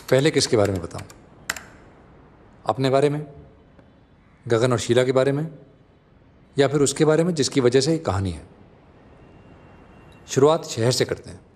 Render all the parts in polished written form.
पहले किसके बारे में बताऊं? अपने बारे में, गगन और शीला के बारे में, या फिर उसके बारे में जिसकी वजह से ये कहानी है? शुरुआत शहर से करते हैं।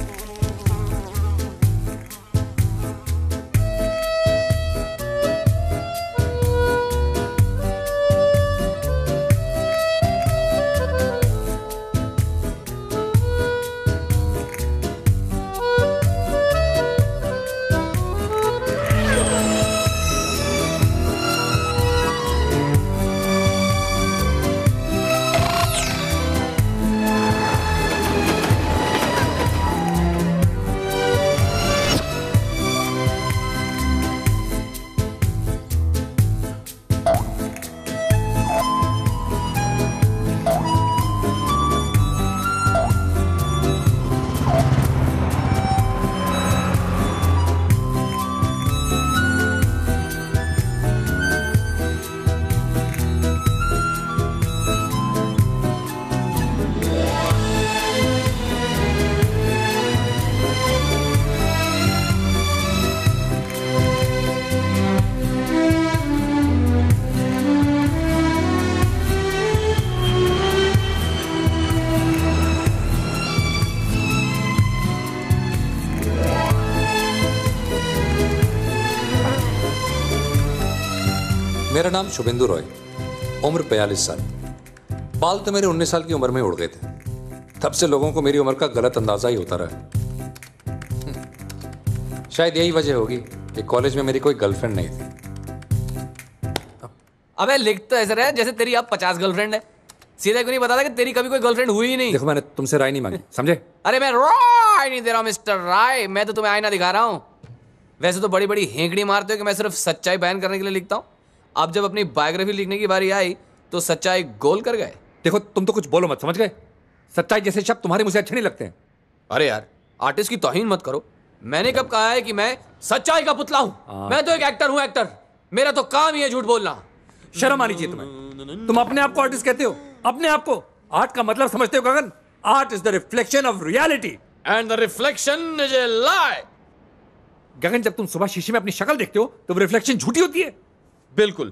मेरा नाम शुभेंदु रॉय, उम्र 42 साल। बाल तो मेरे 19 साल की उम्र में उड़ गए थे। तब से लोगों को मेरी उम्र का गलत अंदाजा ही होता रहा। शायद यही वजह होगी कि कॉलेज में मेरी कोई गर्लफ्रेंड नहीं थी। अबे लिख तो ऐसा रहा जैसे तेरी अब 50 गर्लफ्रेंड है। सीधा क्यों नहीं बताता कि तेरी कभी कोई गर्लफ्रेंड हुई ही नहीं? देखो, मैंने तुमसे राय नहीं मांगी, समझे? अरे मैं राय नहीं दे रहा हूँ मिस्टर राय, मैं तो तुम्हें आईना दिखा रहा हूँ। वैसे तो बड़ी बड़ी हेंकड़ी मारते हो कि मैं सिर्फ सच्चाई बयान करने के लिए लिखता हूँ। अब जब अपनी बायोग्राफी लिखने की बारी आई तो सच्चाई गोल कर गए। देखो, तुम तो कुछ बोलो मत, समझ गए? सच्चाई जैसे शब्द तुम्हारे मुझे अच्छे नहीं लगते हैं। अरे यार, आर्टिस्ट की तौहीन मत करो। मैंने कब कहा है कि मैं सच्चाई का पुतला हूं? मैं तो एक एक्टर हूं, एक्टर। मेरा तो काम ही है झूठ बोलना। शर्म आनी चाहिए तुम्हें। तुम अपने आप को आर्टिस्ट कहते हो? अपने आप को? आर्ट का मतलब समझते हो Gagan? Art is the reflection of reality and the reflection is a lie. Gagan, जब तुम सुबह शीशे में अपनी शक्ल देखते हो तो वो रिफ्लेक्शन झूठी होती है। बिल्कुल,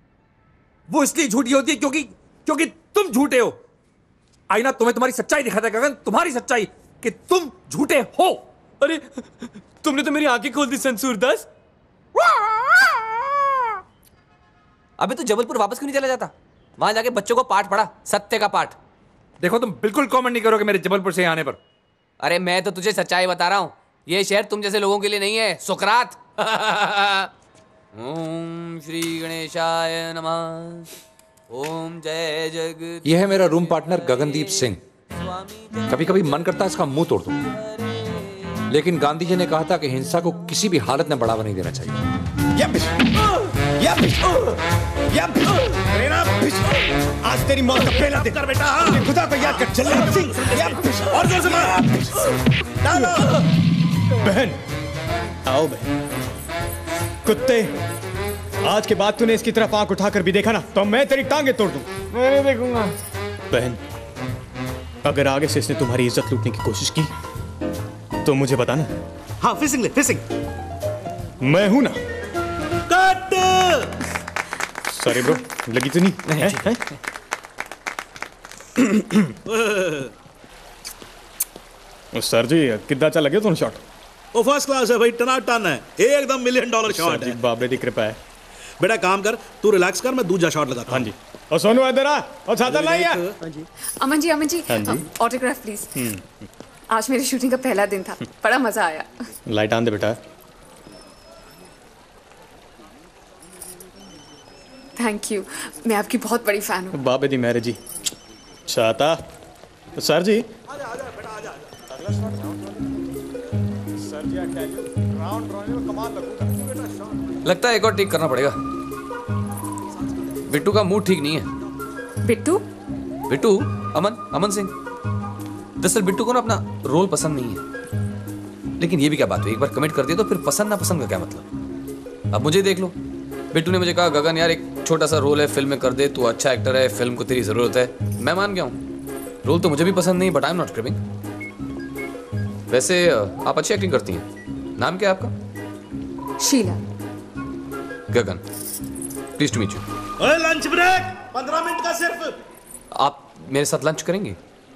वो इसलिए झूठी होती है क्योंकि तुम झूठे हो। आईना तुम्हें तुम्हारी सच्चाई दिखाता है गगन, तुम्हारी सच्चाई, कि तुम झूठे हो। अरे तुमने तो मेरी आंखें खोल दी संसूरदास। अबे तू जबलपुर वापस क्यों नहीं चला जाता? वहां जाके बच्चों को पाठ पढ़ा, सत्य का पाठ। देखो, तुम बिल्कुल कमेंट नहीं करोगे मेरे जबलपुर से आने पर। अरे मैं तो तुझे सच्चाई बता रहा हूं। ये शहर तुम जैसे लोगों के लिए नहीं है, सुकरात। ओम श्री गणेशाय नमः। ओम जय जगत। यह है मेरा रूम पार्टनर गगनदीप सिंह। कभी कभी मन करता है इसका मुंह तोड़ दूं, लेकिन गांधी जी ने कहा था कि हिंसा को किसी भी हालत में बढ़ावा नहीं देना चाहिए। आज तेरी मौत का पहला दिन। बेटा, खुदा को याद कर, चल और जोर से मार। बहन, आओ बहन। कुत्ते, आज के बाद तूने इसकी तरफ आंख उठाकर भी देखा ना तो मैं तेरी टांगे तोड़ दूं। मैं नहीं देखूंगा। बहन, अगर आगे से इसने तुम्हारी इज्जत लूटने की कोशिश की तो मुझे बताना। हाँ, फिशिंग ले, फिशिंग। मैं हूं ना। कट। सॉरी ब्रो, लगी तो नहीं है? सर जी, कितना अच्छा लगे तुम शॉट? वो फर्स्ट क्लास है भाई, टनाटन है, एकदम $1 मिलियन शॉट है। बाबरे दी कृपा है। बेटा काम कर, तू रिलैक्स कर, मैं दूसरा शॉट लगाता हूं। हाँ जी। और सोनू इधर आ, और छाता लाई यार। Aman ji, autograph please. आज मेरी शूटिंग का पहला दिन था, बड़ा मजा आया। लाइट आन दे बेटा। थैंक यू, मैं आपकी बहुत बड़ी फैन हूँ। बाबे दी मैरिज जी। छाता। सर जी, लगता है एक और ठीक करना पड़ेगा। बिट्टू का मूड ठीक नहीं है। बिट्टू? अमन सिंह। दरअसल बिट्टू को ना अपना रोल पसंद नहीं है। लेकिन ये भी क्या बात हुई, एक बार कमिट कर दिया तो फिर पसंद ना पसंद का क्या मतलब? अब मुझे देख लो। बिट्टू ने मुझे कहा, गगन यार एक छोटा सा रोल है, फिल्म में कर दे, तू अच्छा एक्टर है, फिल्म को तेरी जरूरत है। मैं मान गया हूँ। रोल तो मुझे भी पसंद नहीं, but I am not cribbing. वैसे आप अच्छी एक्टिंग करती हैं। नाम क्या है आपका? Sheela. Gagan, please to meet you. ओए लंच ब्रेक 15 मिनट का सिर्फ। आप मेरे साथ लंच करेंगे?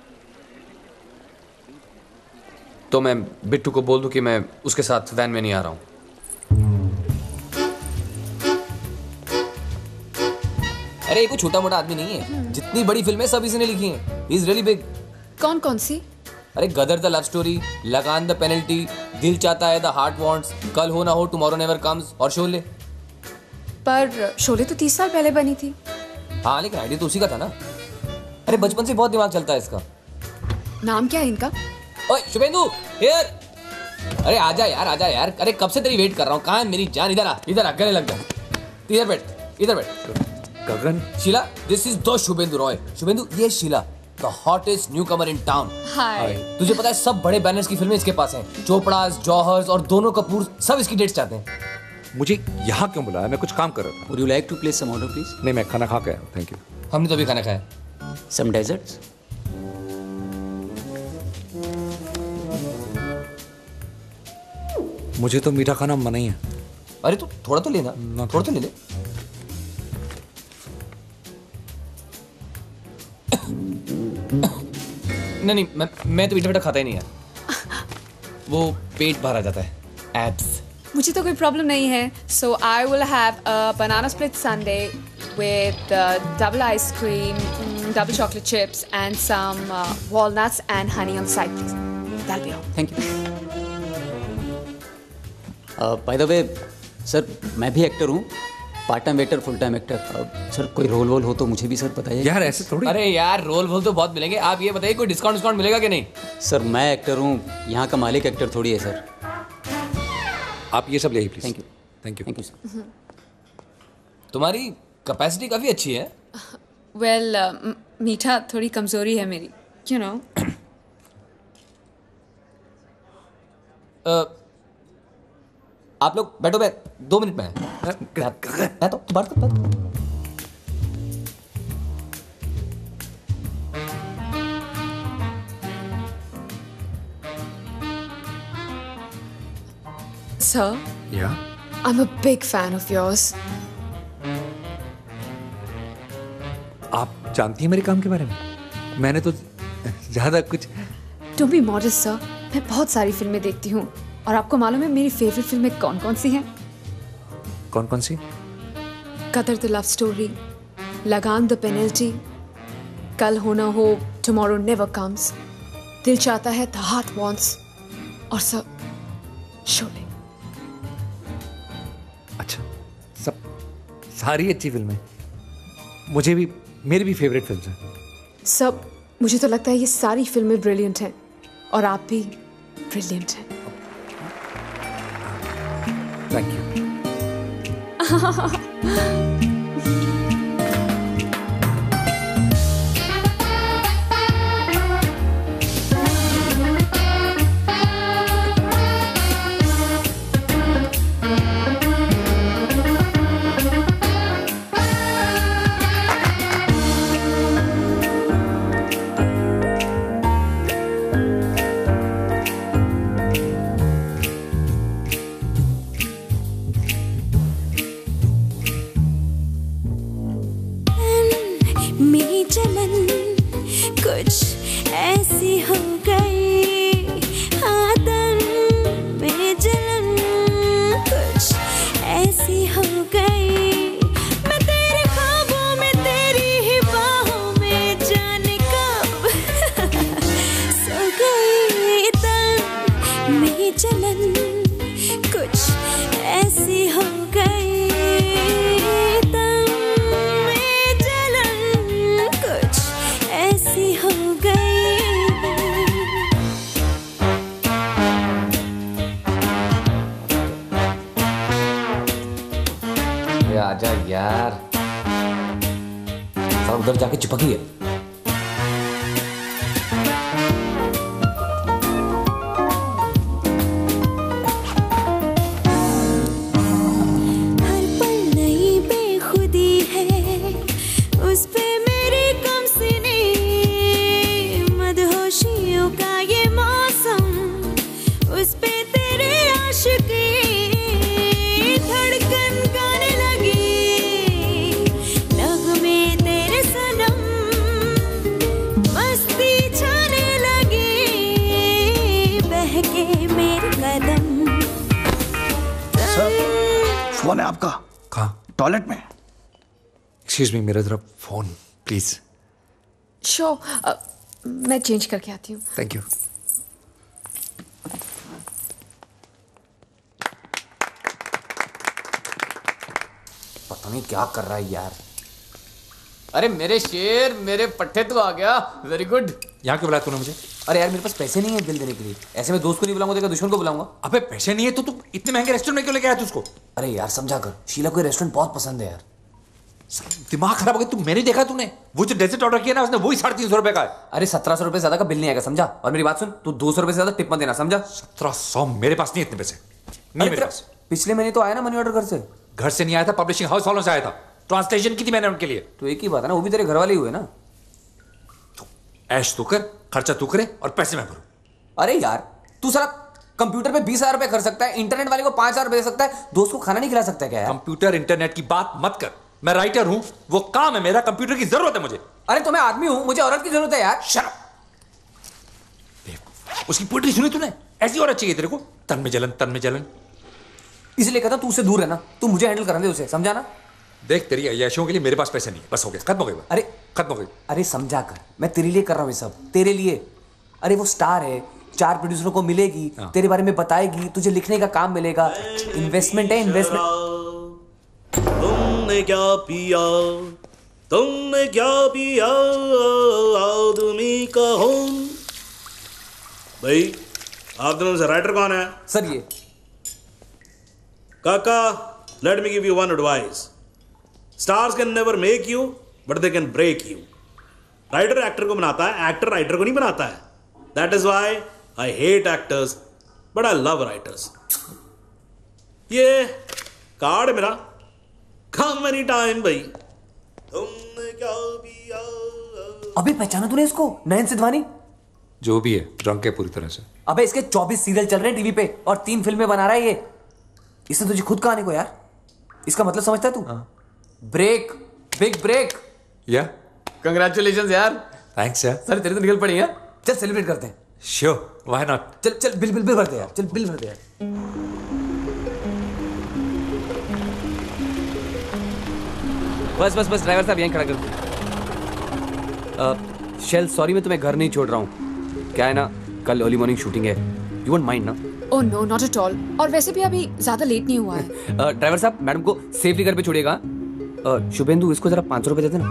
तो मैं बिट्टू को बोल दूं कि मैं उसके साथ वैन में नहीं आ रहा हूं। अरे ये कोई छोटा मोटा आदमी नहीं है, जितनी बड़ी फिल्में सब इसी ने लिखी हैं। He is really big. कौन कौन सी? अरे Gadar the love story, Lagaan the penalty, Dil Chahta Hai, the heart wants, कल हो ना हो, टुमारो नेवर कम्स और शोले। पर शोले तो 30 साल पहले बनी थी। हाँ लेकिन आइडिया तो उसी का था ना। अरे बचपन से बहुत दिमाग चलता है इसका। नाम क्या है इनका? ओए शुभेंदु, हियर। अरे आजा यार, आजा यार। अरे कब से तेरी वेट कर रहा हूँ। कहाँ है मेरी जान? इधर आ, गले लग जा। इधर बैठ, इधर बैठ। Gagan, Sheela, this is the Shubhendu Roy. Shubhendu, ये Sheela, the hottest newcomer in town. Hi. तुझे पता है सब बड़े बैनर्स की फिल्में इसके पास हैं। चोपड़ास, जौहर्स और दोनों कपूर सब इसकी डेट्स चाहते हैं। मुझे यहाँ क्यों बुलाया? मैं कुछ काम कर रहा था। Would you like to place some order, please? नहीं, मैं खाना खा के आया हूँ, थैंक यू। हमने तो अभी खाना खाया। Some desserts? मुझे तो मीठा खाना मना ही है। अरे तो थोड़ा तो लेना, थोड़ा तो ले ले। नहीं, मैं तो मीठा मीठा खाता ही नहीं यार। वो पेट भरा जाता है। एब्स। मुझे तो कोई प्रॉब्लम नहीं है। So I will have a banana split sundae with double ice cream, double chocolate chips and some walnuts and honey on the side, please. That'll be all. Thank you. By the way, sir मैं भी actor हूँ, part time waiter, full time actor. Sir कोई role वोल हो तो मुझे भी sir बताइए। यार ऐसे थोड़ी। अरे यार रोल वोल तो बहुत मिलेंगे। आप ये बताइए कोई डिस्काउंट मिलेगा कि नहीं? सर मैं एक्टर हूँ, यहाँ का मालिक एक्टर थोड़ी है सर। आप ये सब ले please. Thank you. Thank you. Thank you sir. तुम्हारी कैपेसिटी काफी अच्छी है। Well, मीठा थोड़ी कमजोरी है मेरी, you know. आप लोग बैठो, 2 मिनट में है तो बात कर। Sir, या I'm a big fan of yours. आप जानती हैं मेरे काम के बारे में? मैंने तो ज्यादा कुछ। Don't be modest, sir. मैं बहुत सारी फिल्में देखती हूँ और आपको मालूम है मेरी फेवरेट फिल्में कौन कौन सी हैं? कौन कौन सी? Gadar the love story, Lagaan the penalty, Kal Ho ना हो, tomorrow never comes, Dil Chahta Hai, the heart wants और सर शोले। अच्छा, सब सारी अच्छी फिल्में। मुझे भी, मेरी भी फेवरेट फिल्म है। सब, मुझे तो लगता है ये सारी फिल्में ब्रिलियंट हैं और आप भी ब्रिलियंट हैं। Thank you. कुछ ऐसी हो गई, हाँ तन में जलन कुछ ऐसी हो गई। मैं तेरे ख्वाबों में, तेरी ही बाहों में जाने कब सो गई। तन में जलन कुछ ऐसी हो गई। आजा यार, सब उधर जाके चिपकी है। हर पल नई बेखुदी है, उस पे मेरी कम सीने, मदहोशियों का ये मौसम, उस पे तेरे आशिकी। फोन है आपका कहाँ? टॉयलेट में। एक्सक्यूज मी, मेरा जरा फोन प्लीज। श्योर, मैं चेंज करके आती हूँ। Thank you. पता नहीं क्या कर रहा है यार। अरे मेरे शेर, मेरे पट्टे तो आ गया। Very good. यहाँ क्यों बुलाया तूने मुझे? अरे यार मेरे पास पैसे नहीं है बिल देने के लिए। ऐसे में दोस्त को नहीं बुलाऊंगा तो दुश्मन को बुलाऊंगा। अबे पैसे नहीं है तो तू इतने महंगे रेस्टोरेंट में क्यों लेके आया तू उसको? अरे यार समझा कर, शीला को रेस्टोरेंट बहुत पसंद है यार। दिमाग खराब हो गया, तू मैंने देखा तूने वो जो डेजर्ट ऑर्डर किया ना उसने वही 350 रुपए का है। अरे 1700 रुपए ज्यादा का बिल नहीं आएगा, समझा? और मेरी बात सुन, तू 200 रुपए से ज्यादा टिप मत देना, समझा? 1700? मेरे पास नहीं इतने पैसे, नहीं मेरे पास। पिछले महीने तो आया ना मनी ऑर्डर घर से। घर से नहीं आया था, पब्लिशिंग हाउस वालों से आया था। ट्रांसलेशन की थी मैंने उनके लिए। तो एक ही बात है ना, वो भी तेरे घर वाले ही हुए ना। तो ऐश तू कर, खर्चा तू करे और पैसे मैं भरूं। अरे यार तू सारा कंप्यूटर पे 20,000 रुपए खर्च सकता है, इंटरनेट वाले को 5,000 रुपए दे सकता है, दोस्त को खाना नहीं खिला सकता क्या यार? कंप्यूटर इंटरनेट की बात मत कर, मैं राइटर हूं, वो काम है मेरा, कंप्यूटर की जरूरत है मुझे। अरे तो मैं आदमी हूं, मुझे औरत की जरूरत है यार। Shut up. उसकी पोएट्री सुनी तूने? ऐसी औरत चाहिए तेरे को, तन में जलन, तन में जलन। इसलिए कहता तू उससे दूर रहना, तू मुझे हैंडल करने दे उसे, समझा ना? देख तेरी अय्याशियों के लिए मेरे पास पैसे नहीं है, बस हो गया, खत्म हो गया। अरे खत्म हो गई। अरे समझा कर, मैं तेरे लिए कर रहा हूँ ये सब, तेरे लिए। अरे वो स्टार है, 4 प्रोड्यूसरों को मिलेगी, तेरे बारे में बताएगी, तुझे लिखने का काम मिलेगा। इन्वेस्टमेंट है, इन्वेस्टमेंट। तुमने क्या पिया, तुमने क्या पिया, आदमी का खून। भाई आप दोनों से राइटर कौन है? सर ये Kaka, let me give you one advice. Stars can never make you but they can break you. Writer actor को बनाता है, एक्टर राइटर को नहीं बनाता है। That is why I hate actors but I love writers. ये card है मेरा, कम एनी टाइम भाई। तुमने क्या पिया। अबे पहचाना तूने इसको? नयन सिद्धवानी। जो भी है ड्रंक है पूरी तरह से। अबे इसके 24 सीरियल चल रहे हैं टीवी पे और 3 फिल्में बना रहा है ये। इसने तुझे खुद कहानी को यार, इसका मतलब समझता है तू? Break, big break. या कंग्रेचुलेशंस यार। थैंक्स यार। सर तेरे तो निकल पड़ी है। चल सेलिब्रेट करते हैं। Sure, why not. चल चल बिल बिल बिल भरते यार, चल बिल भरते यार। बस बस बस ड्राइवर साहब यहीं खड़ा कर दो। शेल सॉरी मैं तुम्हें घर नहीं छोड़ रहा हूँ, क्या है ना कल अर्ली मॉर्निंग शूटिंग है, यू वोंट माइंड ना? Oh no, not at all. और वैसे भी अभी ज्यादा लेट नहीं हुआ है। ड्राइवर साहब मैडम को सेफली घर पे छोड़िएगा। शुभेंदु इसको जरा 500 रुपए दे देना।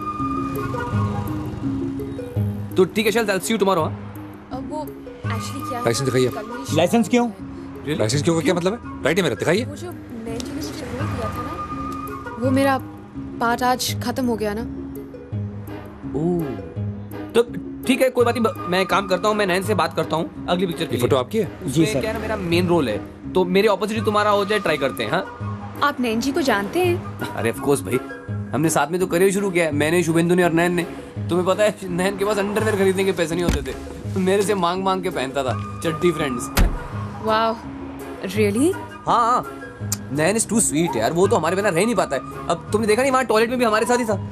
तो ठीक है शेल, सी यू टुमारो। वो एक्चुअली क्या है, लाइसेंस दिखाइए। कल मेरी shoot लाइसेंस क्यों? लाइसेंस क्यों का क्या मतलब है? राइट है मेरा, दिखाइए। वो जो नैन जी ने मुझे रोल दिया था ना, वो मेरा पार्ट आज खत्म हो गया ना। ओह तो ठीक है, कोई बात नहीं, मैं काम करता हूँ, मैं नैन से बात करता हूँ अगली पिक्चर की। फोटो आपकी है? जी सर। क्या है ना मेरा मेन रोल है, तो मेरे ऑपोजिट तुम्हारा हो जाए, ट्राई करते हैं। हाँ आप नैन जी को जानते हैं? अरे ऑफ कोर्स भाई, हमने साथ में तो करियर शुरू किया है, मैंने, शुभेंदु ने और नैन ने। तुम्हें पता है नैन के पास अंडरवेयर खरीदने के पैसे नहीं होते थे, मेरे से मांग मांग के पहनता था चड्डी फ्रेंड्स। Wow, really? हाँ नैन इज टू स्वीट यार, वो तो हमारे बिना रह नहीं पाता है। अब तुमने देखा नहीं वहाँ टॉयलेट में भी हमारे साथ ही था।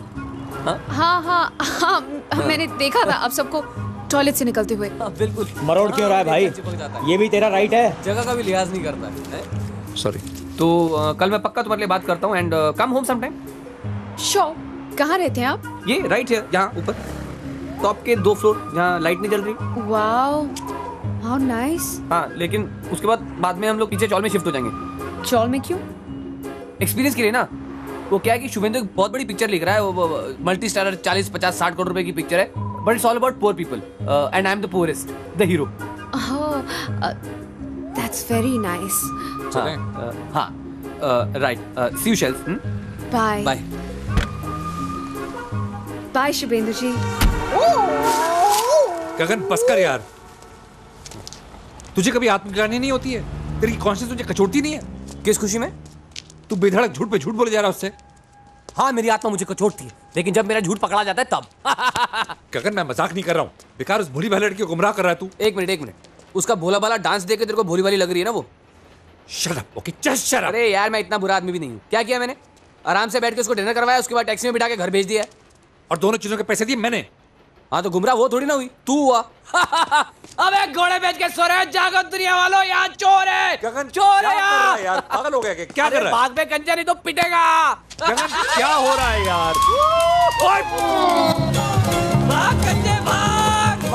हाँ, मैंने देखा था अब सबको टॉयलेट से निकलते हुए। बिल्कुल। मरोड़ क्यों रहा है भाई? ये भी तेरा राइट है। जगह का भी लिहाज नहीं करता है। सॉरी। तो कल मैं पक्का तुम्हारे लिए बात करता हूँ and come home some time. Sure. कहाँ रहते हैं आप? ये राइट है, यहाँ ऊपर टॉप के 2 फ्लोर जहाँ लाइट नहीं जल रही। Wow, how nice. हाँ लेकिन उसके बाद में हम लोग पीछे चॉल में शिफ्ट हो जाएंगे। चॉल में क्यों? एक्सपीरियंस के लिए ना। वो क्या है कि शुभेंदु एक बहुत बड़ी पिक्चर लिख रहा है, वो मल्टी स्टारर 40-50-60 करोड़ रुपए की पिक्चर है, but it's all about poor people and I am the poorest, the hero. That's very nice. हाँ राइट, सी यू शेल्स। Bye bye bye Shubhendu ji. Gagan बस कर यार, तुझे कभी आत्मग्लानि नहीं होती है? तेरी कॉन्शियस तुझे कचोटती नहीं है? किस खुशी में? तू बेधड़क झूठ पे झूठ बोले जा रहा है उससे। हाँ मेरी आत्मा मुझे कचोटती है, लेकिन जब मेरा झूठ पकड़ा जाता है तब। गगन मैं मजाक नहीं कर रहा हूँ, बेकार उस भोली भाली लड़की को गुमराह कर रहा है तू। एक मिनट, उसका भोला भाला डांस देख के तेरे को भोली भाली लग रही है ना वो? Shut up, okay just shut up. अरे यार मैं इतना बुरा आदमी भी नहीं हूँ। क्या किया मैंने? आराम से बैठ के उसको डिनर करवाया, उसके बाद टैक्सी में बिठा के घर भेज दिया। और दोनों चीजों के पैसे दिए मैंने। हाँ तो गुमराह वो थोड़ी ना हुई, तू हुआ। अबे घोड़े बेच के सो रहे जागो दुनिया वालों, यहाँ चोर है। गगन चोर है यार, पागल हो गया क्या कर रहा है? भाग में कंजा नहीं तो पिटेगा। गगन क्या हो रहा है यार? भाग कंजे भाग,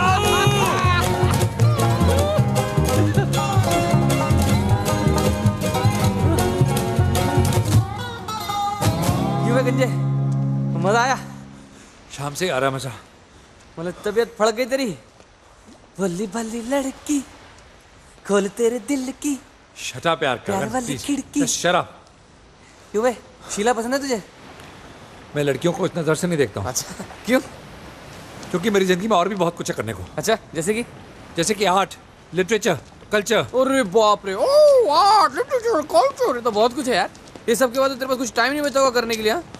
क्यों है कंजे, मजा आया? शाम से आ रहा मजा। मतलब तबीयत फड़ गई तेरी? भली भली लड़की खोल तेरे दिल की शटा प्यार प्यार वाली खिड़की। शराब। क्यों बे, शीला पसंद है तुझे? मैं लड़कियों को इतना नजर से नहीं देखता हूँ। अच्छा क्यों? क्योंकि मेरी जिंदगी में और भी बहुत कुछ है करने को। अच्छा जैसे कि आर्ट, लिटरेचर, कल्चर। अरे बाप रे, ओह आर्ट, लिटरेचर, कल्चर, ये तो बहुत कुछ है यार। ये सब के बाद तो तेरे पास कुछ टाइम नहीं बचा होगा करने के लिए। हाँ,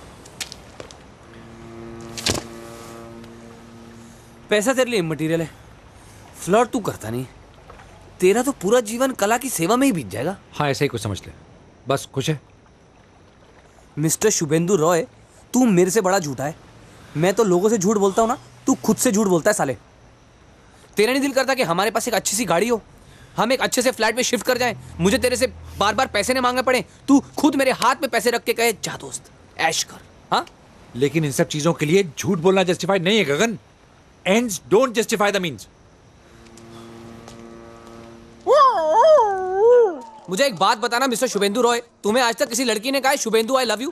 पैसा तेरे लिए मटेरियल है, फ्लर्ट तू करता नहीं। तेरा तो पूरा जीवन कला की सेवा में ही बीत जाएगा। हाँ ऐसे ही कुछ समझ ले, बस खुश है। मिस्टर शुभेंदु रॉय, तू मेरे से बड़ा झूठा है। मैं तो लोगों से झूठ बोलता हूँ ना, तू खुद से झूठ बोलता है साले। तेरा नहीं दिल करता कि हमारे पास एक अच्छी सी गाड़ी हो, हम एक अच्छे से फ्लैट में शिफ्ट कर जाएं, मुझे तेरे से बार बार पैसे नहीं मांगने पड़े, तू खुद मेरे हाथ में पैसे रख के कहे जा दोस्त ऐश कर। हाँ लेकिन इन सब चीजों के लिए झूठ बोलना जस्टिफाइड नहीं है Gagan. Ends don't justify the means. मुझे एक बात बताना मिस्टर शुभेंदु रॉय, तुम्हें आज तक किसी लड़की ने कहा है शुभेंदु आई लव यू?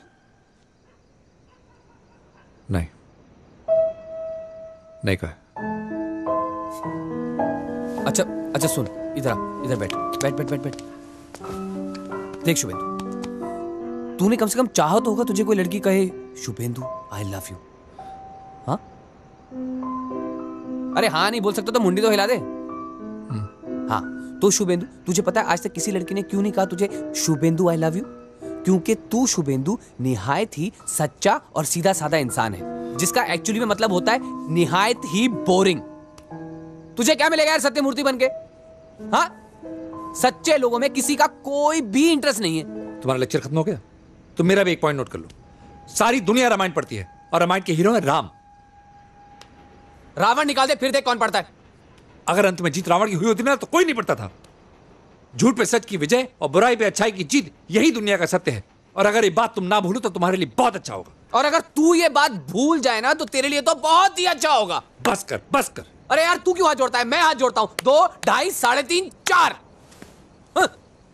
नहीं, नहीं कहा। अच्छा सुन, इधर बैठ। देख शुभेंदु, तूने कम से कम चाहा तो होगा तुझे कोई लड़की कहे शुभेंदु आई लव यू। हाँ अरे हाँ नहीं बोल सकता तो मुंडी तो हिला दे। हाँ तो शुभेंदु, तुझे पता है आज तक किसी लड़की ने क्यों नहीं कहा तुझे शुभेंदु आई लव यू? क्योंकि तू शुभेंदु निहायत ही सच्चा और सीधा साधा इंसान है, जिसका एक्चुअली में मतलब होता है निहायत ही बोरिंग। तुझे क्या मिलेगा यार सत्य मूर्ति बनके? हाँ सच्चे लोगों में किसी का कोई भी इंटरेस्ट नहीं है। तुम्हारा लेक्चर खत्म हो गया? तो मेरा भी एक पॉइंट नोट कर लो, सारी दुनिया रामायण पढ़ती है और रामायण के हीरो है राम। रावण निकाल दे फिर देख कौन पढ़ता है। अगर अंत में जीत रावण की हुई होती ना तो कोई नहीं पढ़ता था। झूठ पे सच की विजय और बुराई पे अच्छाई की जीत, यही दुनिया का सत्य है। और अगर ये बात तुम ना भूलो तो तुम्हारे लिए बहुत अच्छा होगा। और अगर तू ये बात भूल जाए ना तो तेरे लिए तो बहुत ही अच्छा होगा। बस कर। अरे यार तू क्यों हाथ जोड़ता है? मैं हाथ जोड़ता हूं। 2, 2.5, 3.5, 4। हाँ।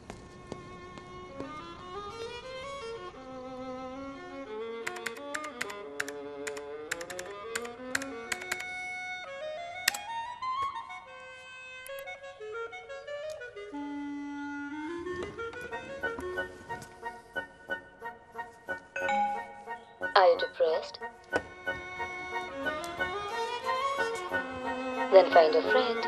Are you depressed? Then find a friend.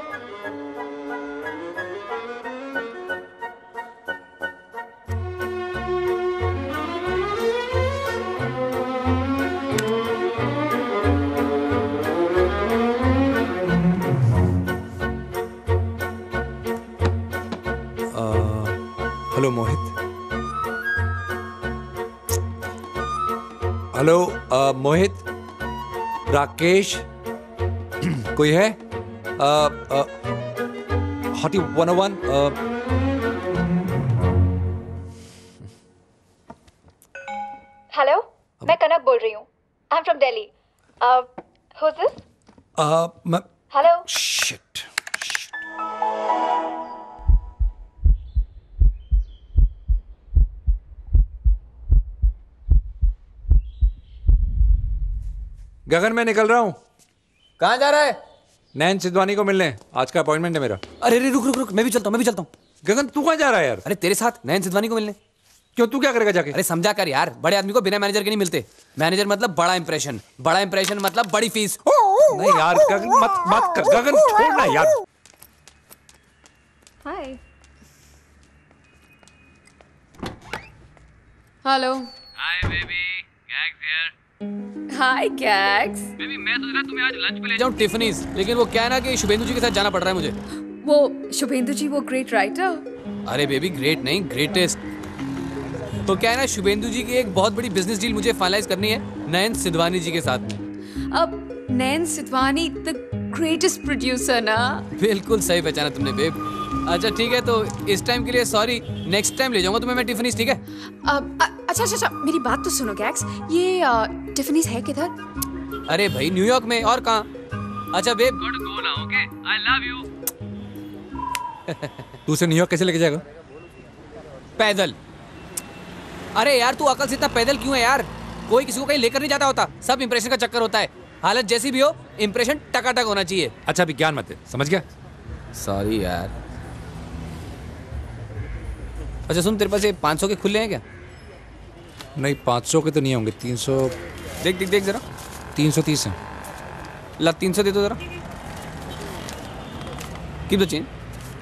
Hello Mohit. Hello Mohit, Rakesh, कोई है? हॉटी 101। हेलो, मैं कनक बोल रही हूँ। I am from Delhi. who's this? Hello. Shit. Gagan मैं निकल रहा हूँ। कहाँ जा रहा है? नैन सिद्धवानी को मिलने, आज का अपॉइंटमेंट है मेरा। अरे रुक, मैं भी चलता हूँ। गगन तू कहाँ जा रहा है यार? अरे तेरे साथ नैन सिद्धवानी को मिलने। क्यों, तू क्या करेगा जाके? अरे समझा कर यार, बड़े आदमी को बिना मैनेजर के नहीं मिलते। मैनेजर मतलब बड़ा इंप्रेशन मतलब बड़ी फीस। नहीं यार गगन मत कर, गगन छोड़ना यार। Hi. Hello. Hi baby, Gags here. Hi Gags. Baby मैं सोच रहा तुम्हें आज लंच पे ले जाऊं टिफिनीज, लेकिन वो क्या है ना कि शुभेंदु जी के साथ जाना पड़ रहा है मुझे। वो शुभेंदु जी वो ग्रेट राइटर। अरे बेबी ग्रेट नहीं, ग्रेटेस्ट। तो क्या है ना, शुभेंदु जी की एक बहुत बड़ी बिजनेस डील मुझे फाइनलाइज करनी है नयन सिद्धवानी जी के साथ में। अब Nain Siddhwani the greatest producer ना। बिल्कुल सही पहचाना तुमने बेब। अच्छा ठीक है, तो इस टाइम के लिए सॉरी, नेक्स्ट टाइम ले जाऊंगा तुम्हें मैं टिफिनीज, ठीक है? अच्छा मेरी बात तो सुनो गैक्स, ये टिफिनीज है किधर? अरे भाई न्यूयॉर्क में, और कहाँ? अच्छा babe, got to go now, okay, I love you. तू उसे न्यूयॉर्क कैसे लेके जाएगा? पैदल। अरे यार तू अकल से इतना पैदल क्यों है यार? कोई किसी को कहीं लेकर नहीं जाता होता, सब इंप्रेशन का चक्कर होता है। हालत जैसी भी हो, इंप्रेशन टकाटक होना चाहिए। अच्छा अभी ज्ञान मत दे, समझ गया? सॉरी यार। अच्छा सुन, तेरे पास ये 500 के खुले हैं क्या? नहीं 500 के तो नहीं होंगे, 300। देख देख देख जरा, 330 हैं। ला 300 दे दो जरा, कीप द चेन।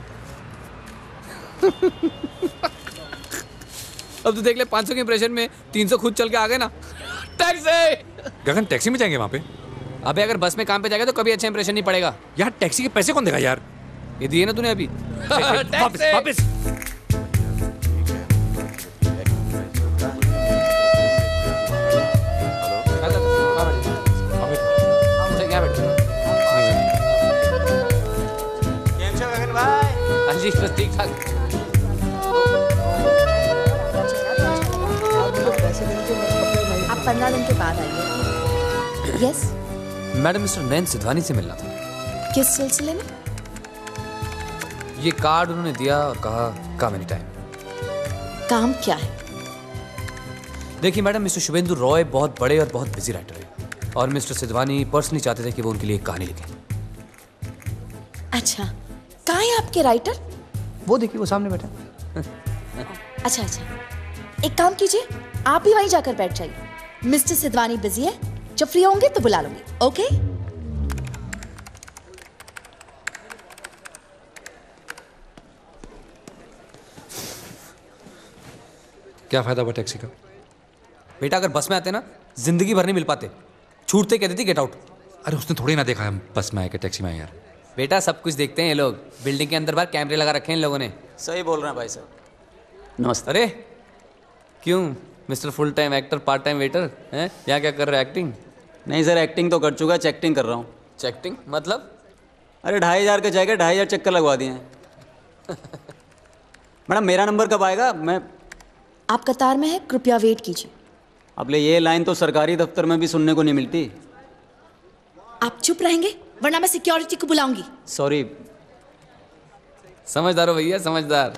अब तो देख ले 500 के इंप्रेशन में 300 खुद चल के आ गए ना। टैक्सी! गगन टैक्सी में जाएंगे वहाँ पे? अबे अगर बस में काम पे जाएगा तो कभी अच्छा इंप्रेशन नहीं पड़ेगा यार। टैक्सी के पैसे कौन देगा यार? ये दिए ना तूने अभी। वापस वापस। जी बस ठीक ठाक। आप 15 दिन के बाद आइए। Yes madam mister Nain Siddhwani से मिलना था। किस सिलसिले में? ये कार्ड उन्होंने दिया और कहा काम एनी टाइम। काम क्या है? देखिए मैडम, मिस्टर शुभेंदु रॉय बहुत बड़े और बहुत बिजी राइटर हैं और मिस्टर सिद्धवानी पर्सनली चाहते थे कि वो उनके लिए एक कहानी लिखें। अच्छा, कहाँ है आपके राइटर? वो देखिए, वो सामने बैठा। अच्छा, एक काम कीजिए, आप भी वहीं जाकर बैठ जाइए। मिस्टर सिद्धवानी बिजी है, जब फ्री होंगे तो बुला लूंगी। ओके? क्या फायदा हुआ टैक्सी का? बेटा अगर बस में आते ना, जिंदगी भर नहीं मिल पाते। छूटते कहते थे गेट आउट। अरे उसने थोड़ी ना देखा हम बस में आए कि टैक्सी में आए यार। बेटा सब कुछ देखते हैं ये लोग, बिल्डिंग के अंदर बाहर कैमरे लगा रखे हैं इन लोगों ने। सही बोल रहे हैं भाई साहब। नमस्ते। अरे क्यों mister full time actor part time waiter हैं? यहाँ क्या कर रहे हैं? एक्टिंग? नहीं सर, एक्टिंग तो कर चुका, चेक्टिंग कर रहा हूँ। चेक्टिंग मतलब? अरे 2500 के जाएगा, 2500 चक्कर लगवा दिए हैं। मैडम मेरा नंबर कब आएगा? मैं आप कतार में है, कृपया वेट कीजिए। अब ले, ये लाइन तो सरकारी दफ्तर में भी सुनने को नहीं मिलती। आप चुप रहेंगे वरना मैं सिक्योरिटी को बुलाऊंगी। सॉरी। समझदार हो भैया, समझदार।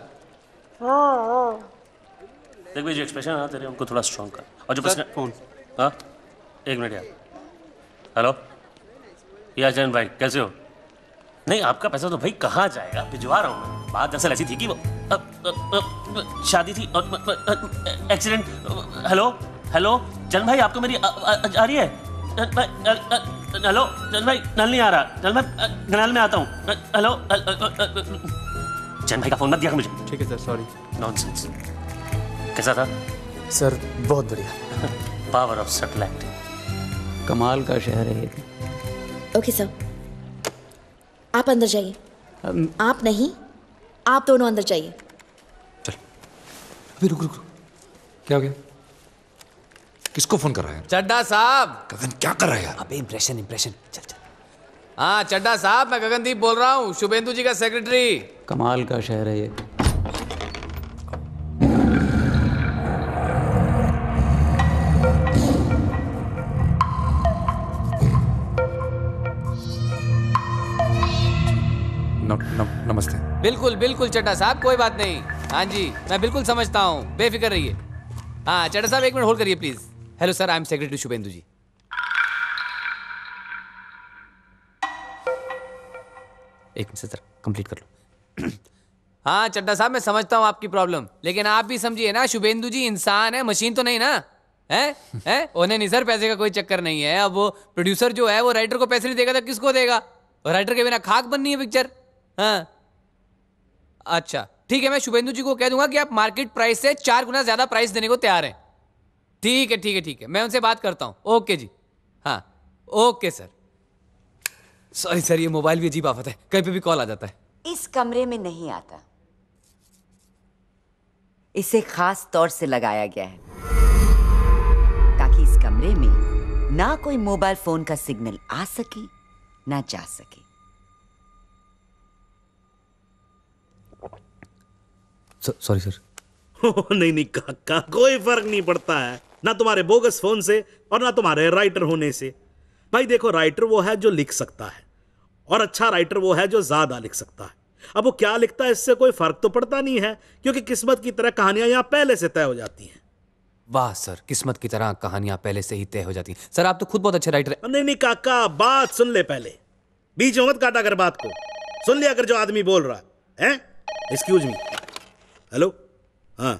देख भाई, जो एक्सप्रेशन है तेरे, उनको थोड़ा स्ट्रॉन्ग कर। और जो प्रश्न फोन, हाँ एक मिनट यार। हेलो यार जैन भाई, कैसे हो? नहीं आपका पैसा तो भाई कहाँ जाएगा, भिजवा रहा हूँ मैं। बात दरअसल ऐसी थी कि वो शादी थी और एक्सीडेंट। हेलो हेलो जैन भाई, आपको मेरी आ रही है? हेलो जैन भाई, नल नहीं आ रहा। जैन भाई नल में आता हूँ। हेलो जैन भाई का फोन मत दिया मुझे। ठीक है सर, सॉरी। नॉनसेंस। कैसा था सर? बहुत बढ़िया। Power of subtle acting. कमाल का शहर है ये। ओके सर, आप अंदर जाइए। आप नहीं, आप दोनों अंदर जाइए। चल अभी रुक रुक रुक। क्या हो गया? किसको फोन कर रहा है? चड्डा साहब। गगन क्या कर रहा है यार? अबे इंप्रेशन इंप्रेशन। चल चल। हाँ चड्डा साहब, मैं गगनदीप बोल रहा हूँ, शुभेंदु जी का सेक्रेटरी। कमाल का शहर है ये। नमस्ते। बिल्कुल बिल्कुल चड्डा साहब, कोई बात नहीं। हाँ जी मैं बिल्कुल समझता हूँ, बेफिक्र रहिए। हाँ चड्डा साहब एक मिनट होल्ड करिए please. Hello sir, I am secretary Shubhendu ji. एक मिनट सर, कंप्लीट कर लो। हाँ चड्डा साहब, मैं समझता हूँ आपकी प्रॉब्लम, लेकिन आप भी समझिए ना, शुभेंदु जी इंसान है, मशीन तो नहीं ना। है उन्हें नहीं सर, पैसे का कोई चक्कर नहीं है। अब वो प्रोड्यूसर जो है वो राइटर को पैसे नहीं देगा तो किसको देगा? और राइटर के बिना खाक बननी है पिक्चर। हाँ अच्छा ठीक है, मैं शुभेंदु जी को कह दूंगा कि आप मार्केट प्राइस से 4 गुना ज्यादा प्राइस देने को तैयार हैं। ठीक है ठीक है ठीक है, मैं उनसे बात करता हूँ। ओके जी, हाँ ओके सर। सॉरी सर, ये मोबाइल भी अजीब आफत है, कहीं पे भी कॉल आ जाता है। इस कमरे में नहीं आता, इसे खास तौर से लगाया गया है ताकि इस कमरे में ना कोई मोबाइल फोन का सिग्नल आ सके ना जा सके। Sorry sir. नहीं नहीं काका, कोई फर्क नहीं पड़ता है, ना तुम्हारे बोगस फोन से और ना तुम्हारे राइटर होने से। भाई देखो, राइटर वो है जो लिख सकता है, और अच्छा राइटर वो है जो ज्यादा लिख सकता है। अब वो क्या लिखता है इससे कोई फर्क तो पड़ता नहीं है, क्योंकि किस्मत की तरह कहानियां यहां पहले से तय हो जाती हैं। वाह सर, किस्मत की तरह कहानियां पहले से ही तय हो जाती हैं। सर आप तो खुद बहुत अच्छे राइटर हैं। नहीं नहीं काका, बात सुन ले पहले, बीच में मत काटा कर बात को। सुन लिया कर जो आदमी बोल रहा है। एक्सक्यूज मी, हेलो, हाँ,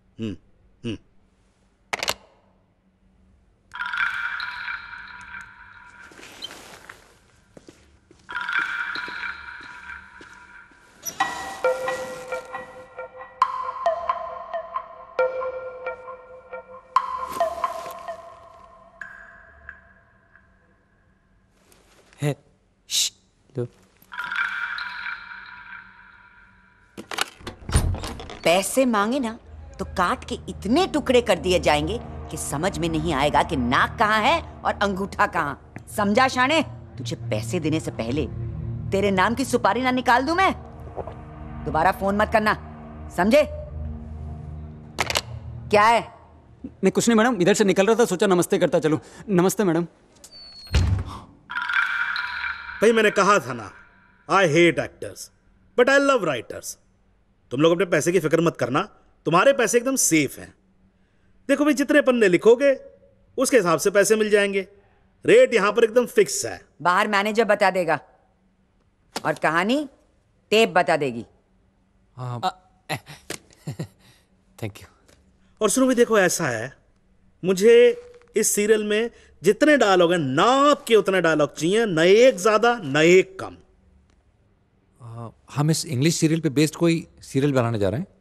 है। पैसे मांगे ना तो काट के इतने टुकड़े कर दिए जाएंगे कि समझ में नहीं आएगा कि नाक कहाँ है और अंगूठा कहाँ। समझा शाने? तुझे पैसे देने से पहले तेरे नाम की सुपारी ना निकाल दूं मैं। दोबारा फोन मत करना, समझे? क्या है? मैं कुछ नहीं मैडम, इधर से निकल रहा था, सोचा नमस्ते करता चलूं। नमस्ते मैडम। भाई मैंने कहा था ना, I hate actors but I love writers. तुम लोग अपने पैसे की फिक्र मत करना, तुम्हारे पैसे एकदम सेफ हैं। देखो भाई, जितने पन्ने लिखोगे उसके हिसाब से पैसे मिल जाएंगे। रेट यहां पर एकदम फिक्स है। बाहर मैनेजर बता देगा और कहानी टेप बता देगी। Thank you. और सुनो भी, देखो ऐसा है, मुझे इस सीरियल में जितने डायलॉग हैं नाप के उतने डायलॉग चाहिए, न एक ज्यादा न एक कम। हम इस इंग्लिश सीरियल पे बेस्ड कोई सीरियल बनाने जा रहे हैं।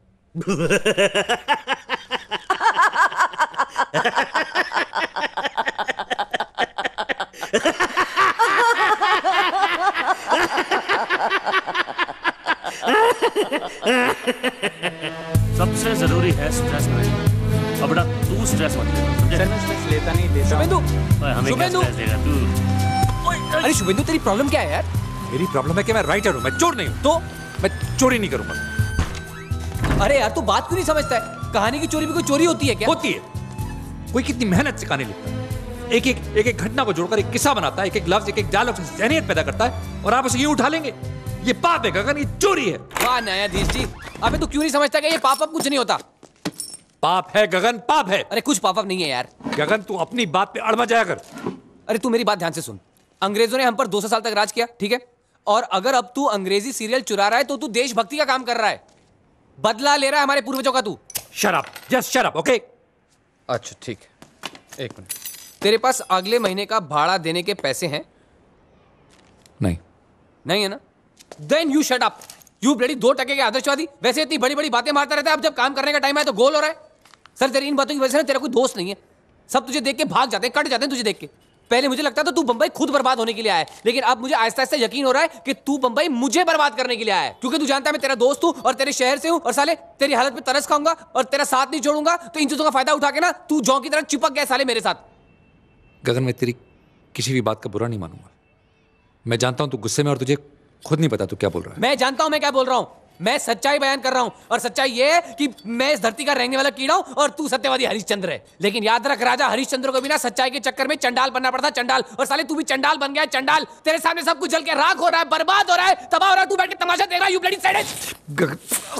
सबसे जरूरी है स्ट्रेस मैनेजमेंट। अब बेटा तू स्ट्रेस मत ले, समझे? सर मैं स्ट्रेस लेता नहीं देता। शुभेंदु, हमें क्या स्ट्रेस देगा तू? अरे शुभेंदु, तेरी प्रॉब्लम क्या है यार? मेरी प्रॉब्लम है कि मैं राइटर हूं, मैं चोर नहीं हूं। तो मैं चोरी नहीं करूंगा। अरे यार तू बात क्यों नहीं समझता है? कहानी की चोरी भी कोई चोरी होती है क्या? होती है। कोई कितनी मेहनत से कहानी लिखता है, एक घटना को जोड़कर एक किस्सा बनाता है, एक लफ्ज, एक डायलॉग से जहनियत पैदा करता है, और आप उसे यूं उठा लेंगे। ये पाप है गगन, ये चोरी है। वाह न्यायाधीश जी, अबे तू क्यों नहीं समझता कि ये पाप कुछ नहीं होता? पाप है गगन, पाप है। अरे कुछ पाप नहीं है यार। गगन तू अपनी बात पे अड़मा जाया कर। अरे तू मेरी बात ध्यान से सुन। अंग्रेजों ने हम पर 200 साल तक राज किया, ठीक है? और अगर अब तू अंग्रेजी सीरियल चुरा रहा है तो तू देशभक्ति का काम कर रहा है, बदला ले रहा है हमारे पूर्वजों का। तू shut up, just shut up, okay? अच्छा ठीक है, एक मिनट। तेरे पास अगले महीने का भाड़ा देने के पैसे हैं? नहीं। नहीं है ना? Then you shut up, you bloody 2% के आदर्शवादी। वैसे इतनी बड़ी बड़ी बातें मारता रहता है, अब जब काम करने का टाइम है तो गोल हो रहा है। सर तेरी इन बातों की वजह से ना तेरा कोई दोस्त नहीं है, सब तुझे देख के भाग जाते हैं, कट जाते हैं तुझे देख के। पहले मुझे लगता था तू बंबई खुद बर्बाद होने के लिए आया है, लेकिन अब मुझे आहिस्ता आहिस्ता यकीन हो रहा है कि तू बंबई मुझे बर्बाद करने के लिए आया है, क्योंकि तू जानता है मैं तेरा दोस्त हूं और तेरे शहर से हूं, और साले तेरी हालत पे तरस खाऊंगा और तेरा साथ नहीं छोड़ूंगा। तो इन चीजों का फायदा उठा के ना तू जौ की तरह चिपक गया साले मेरे साथ। गगन मैं तेरी किसी भी बात का बुरा नहीं मानूंगा। मैं जानता हूं तू गुस्से में, और तुझे खुद नहीं पता तू क्या बोल रहा है। मैं जानता हूं मैं क्या बोल रहा हूं, मैं सच्चाई बयान कर रहा हूं, और सच्चाई ये है कि मैं इस धरती का रहने वाला कीड़ा हूं और तू सत्यवादी हरिश्चंद्र है। लेकिन याद रख, राजा हरिश्चंद्र को भी ना सच्चाई के चक्कर में चंडाल बनना पड़ता, चंडाल। और साले तू भी चंडाल बन गया, चंडाल। तेरे सामने सब कुछ जल के राख हो रहा है, बर्बाद हो रहा है, तबाह हो रहा है, तू बैठ के तमाशा देख रहा है। You bloody sadist.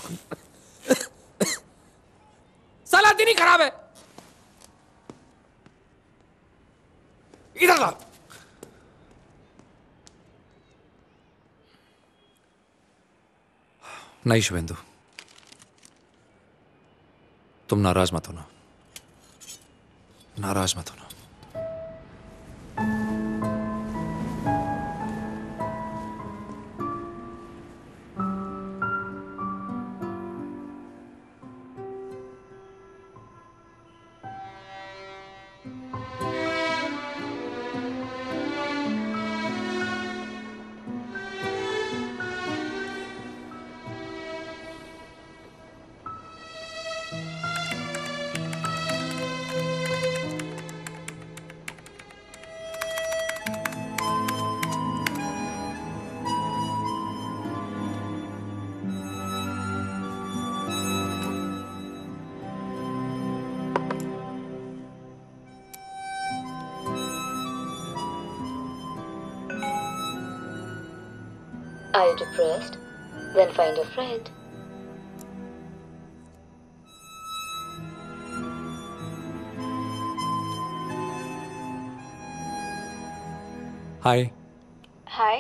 साला दिन ही खराब है। इधर ला। नहीं शुभेंदु, तुम नाराज मत होना, नाराज मत होना। Are you depressed? Then find a friend. हाय। हाय।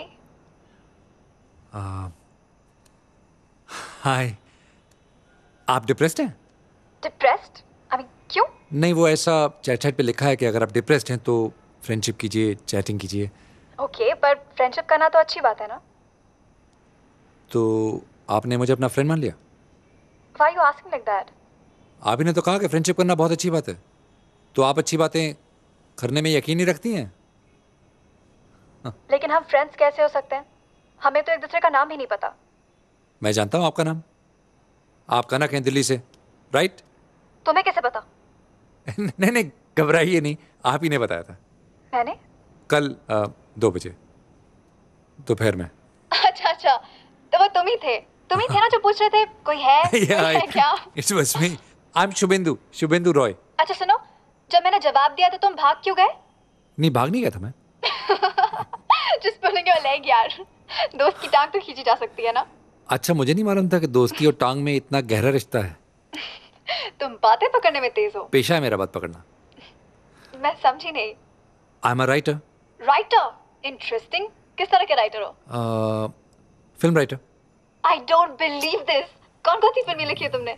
हाय। आप डिप्रेस्ड हैं? डिप्रेस्ड? आई मीन क्यों? नहीं, वो ऐसा चैट पे लिखा है कि अगर आप डिप्रेस्ड हैं तो फ्रेंडशिप कीजिए, चैटिंग कीजिए। ओके, पर फ्रेंडशिप करना तो अच्छी बात है ना? तो आपने मुझे अपना फ्रेंड मान लिया? Why are you asking like that? आप ही ने तो कहा कि फ्रेंडशिप करना बहुत अच्छी बात है, तो आप अच्छी बातें करने में यकीन नहीं रखती हैं? लेकिन हम फ्रेंड्स कैसे हो सकते हैं? हमें तो एक दूसरे का नाम ही नहीं पता। मैं जानता हूँ आपका नाम। आप कनक हैं दिल्ली से, राइट? तुम्हें कैसे पता? नहीं नहीं, घबराइए नहीं, आप ही ने बताया था। मैंने? कल 2 बजे दोपहर में। अच्छा अच्छा, तो वो तुम ही थे ना जो पूछ रहे थे कोई है? कोई है क्या? It was me. I'm Suvendu Roy. अच्छा सुनो, जब मैंने जवाब दिया तो तुम भाग क्यों गए? नहीं, भाग नहीं गया था मैं। Just pulling your leg यार। दोस्त की टांग तो खींची जा सकती है ना? अच्छा, मुझे नहीं मालूम था कि दोस्ती और टांग में इतना गहरा रिश्ता है। तुम बातें पकड़ने में तेज हो। पेशा है मेरा बात पकड़ना। मैं समझी नहीं। I'm a writer. Writer? Interesting. किस तरह के राइटर हो? Film writer. I don't believe this. कौन कौन सी फिल्में लिखी है तुमने?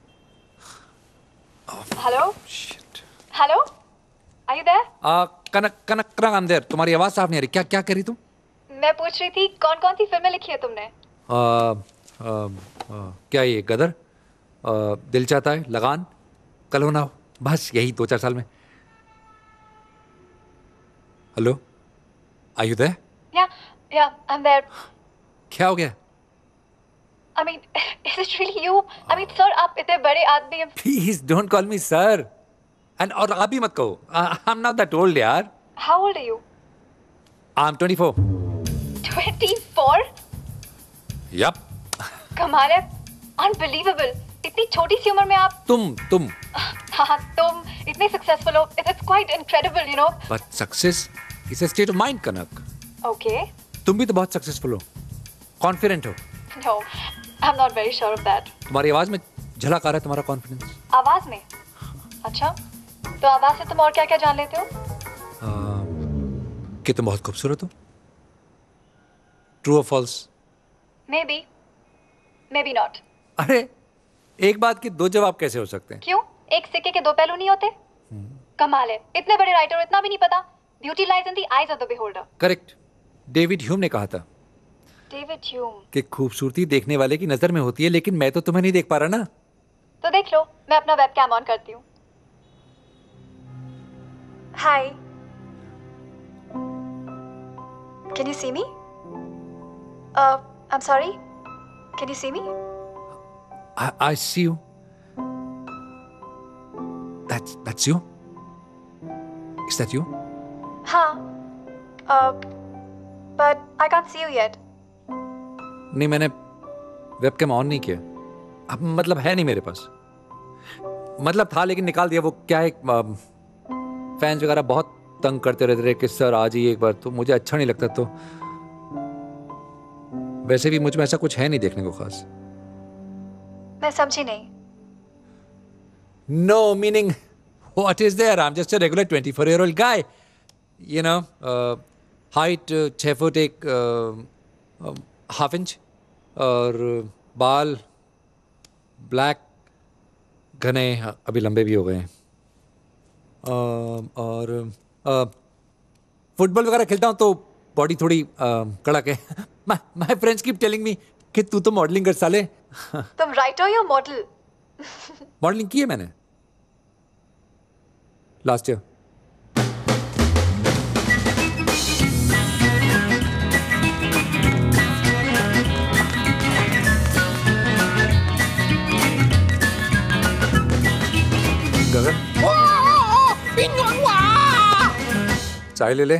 Hello? Hello? Are you there? Kanak I'm there. तुम्हारी आवाज साफ नहीं आ रही। क्या करी तुम? मैं पूछ रही थी कौन कौन सी फिल्में लिखी है तुमने? क्या ये गदर, दिल चाहता है, लगान, कल हो ना हो, बस यही 2-4 साल में। Hello, are you there? Yeah, I'm there. क्या हो गया? I mean, is it really you? I mean, sir, आप इतने बड़े आदमी हैं। Please don't call me sir. और आप भी मत कहो। I'm not that old यार। How old are you? I'm 24. 24? Yup. कमाल है। Unbelievable. इतनी छोटी सी उम्र में आप। तुम। हाँ, तुम इतने सक्सेसफुल हो। It's quite incredible, you know. But success is a state of mind, Kanak. Okay. तुम भी तो बहुत सक्सेसफुल हो, कॉन्फिडेंट हो। No, I'm not very sure of that. तुम्हारी आवाज में झलक आ रहा है तुम्हारा कॉन्फिडेंस। आवाज में? अच्छा, तो आवाज से तुम और क्या क्या जान लेते हो? कि तुम बहुत खूबसूरत हो। ट्रू और फॉल्स? Maybe not. अरे, एक बात के 2 जवाब कैसे हो सकते हैं? क्यों? एक सिक्के के 2 पहलू नहीं होते? कमाल है, इतने बड़े राइटर हो, इतना भी नहीं पता। Beauty lies in the eyes of the beholder. Correct. David Hume ने कहा था डेविड ह्यूम कि खूबसूरती देखने वाले की नजर में होती है, लेकिन मैं तो तुम्हें नहीं देख पा रहा ना। तो देख लो, मैं अपना वेबकैम ऑन करती हूँ। Hi, can you see me? I am sorry, can you see me? I see you. That's you? Is that you? हाँ, but I can't see you yet. नहीं, मैंने वेबकैम ऑन नहीं किया। अब मतलब है नहीं मेरे पास। मतलब था लेकिन निकाल दिया। वो क्या है, फैंस वगैरह बहुत तंग करते रहते थे कि सर आ जाइए एक बार, तो मुझे अच्छा नहीं लगता। तो वैसे भी मुझ में ऐसा कुछ है नहीं देखने को खास। मैं समझी नहीं। No, meaning what is there? I'm just a regular 24-year-old guy. You know, height 6 foot 1.5 inch और बाल ब्लैक घने, अभी लंबे भी हो गए हैं। और फुटबॉल वगैरह खेलता हूँ तो बॉडी थोड़ी कड़क है। My friends keep telling me कि तू तो मॉडलिंग कर साले। तुम राइटर या मॉडल? मॉडलिंग की है मैंने लास्ट ईयर। गगन, चाय ले ले।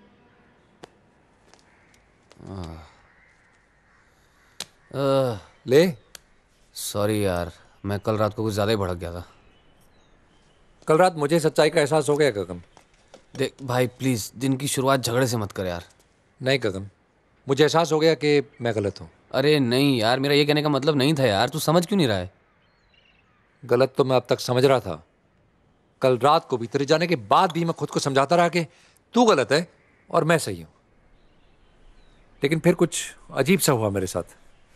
ले। सॉरी यार, मैं कल रात को कुछ ज़्यादा ही भड़क गया था। कल रात मुझे सच्चाई का एहसास हो गया गगन। देख भाई, प्लीज़ दिन की शुरुआत झगड़े से मत कर यार। नहीं गगन, मुझे एहसास हो गया कि मैं गलत हूँ। अरे नहीं यार, मेरा ये कहने का मतलब नहीं था यार, तू समझ क्यों नहीं रहा है? गलत तो मैं अब तक समझ रहा था। कल रात को भी तेरे जाने के बाद भी मैं खुद को समझाता रहा कि तू गलत है और मैं सही हूं। लेकिन फिर कुछ अजीब सा हुआ मेरे साथ।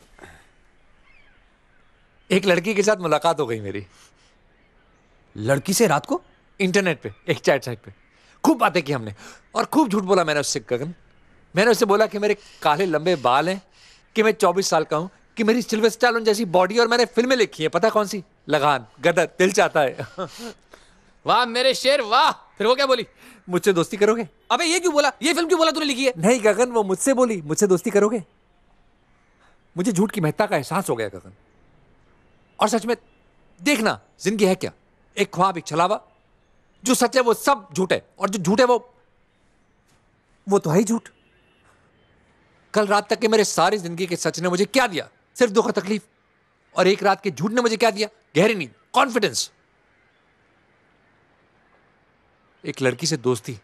एक लड़की के साथ मुलाकात हो गई मेरी। लड़की से रात को? इंटरनेट पे, एक चैट साइट पे। खूब बातें की हमने और खूब झूठ बोला मैंने उससे। गगन, मैंने उससे बोला कि मेरे काले लंबे बाल हैं, कि मैं 24 साल का हूं, कि मेरी सिल्वेस्टर स्टैलोन जैसी बॉडी, और मैंने फिल्में लिखी है। पता कौन सी? लगान, गदर, दिल चाहता है। वाह मेरे शेर वाह। फिर वो क्या बोली? मुझसे दोस्ती करोगे? अबे ये क्यों बोला? ये फिल्म क्यों बोला तूने लिखी है? नहीं गगन, वो मुझसे बोली मुझसे दोस्ती करोगे। मुझे झूठ की महत्ता का एहसास हो गया गगन। और सच में देखना, जिंदगी है क्या? एक ख्वाब, एक छलावा। जो सच है वो सब झूठ है, और जो झूठ है वो तो है ही झूठ। कल रात तक के मेरे सारी जिंदगी के सच ने मुझे क्या दिया? सिर्फ दुख और तकलीफ। और एक रात के झूठ ने मुझे क्या दिया? गहरी नींद, कॉन्फिडेंस। एक लड़की से दोस्ती।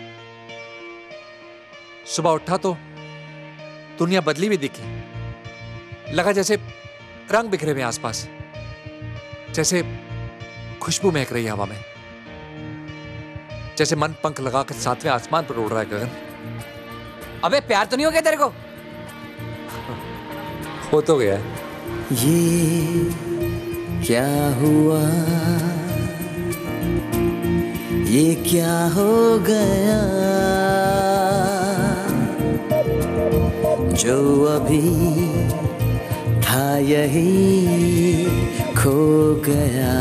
सुबह उठा तो दुनिया बदली हुई दिखी। लगा जैसे रंग बिखरे हुए आसपास, जैसे खुशबू महक रही है हवा में, जैसे मन पंख लगाकर 7वें आसमान पर उड़ रहा है गगन। अबे प्यार तो नहीं हो गया तेरे को? हो तो गया है। ये क्या हुआ, ये क्या हो गया, जो अभी था यही खो गया।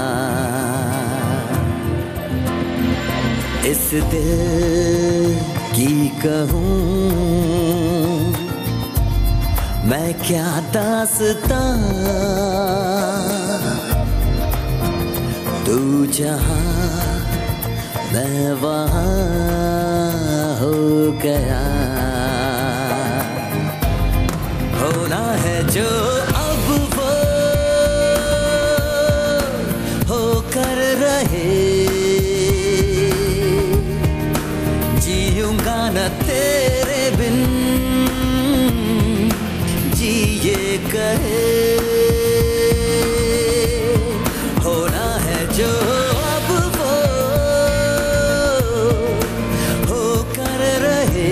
इस दिल की कहूँ मैं क्या दास्तां, तू जहाँ मैं वहाँ हो गया। होना है जो अब वो होकर रहे, जीऊंगा न तेरे बिन, जिए कहे। होना है जो अब वो होकर रहे,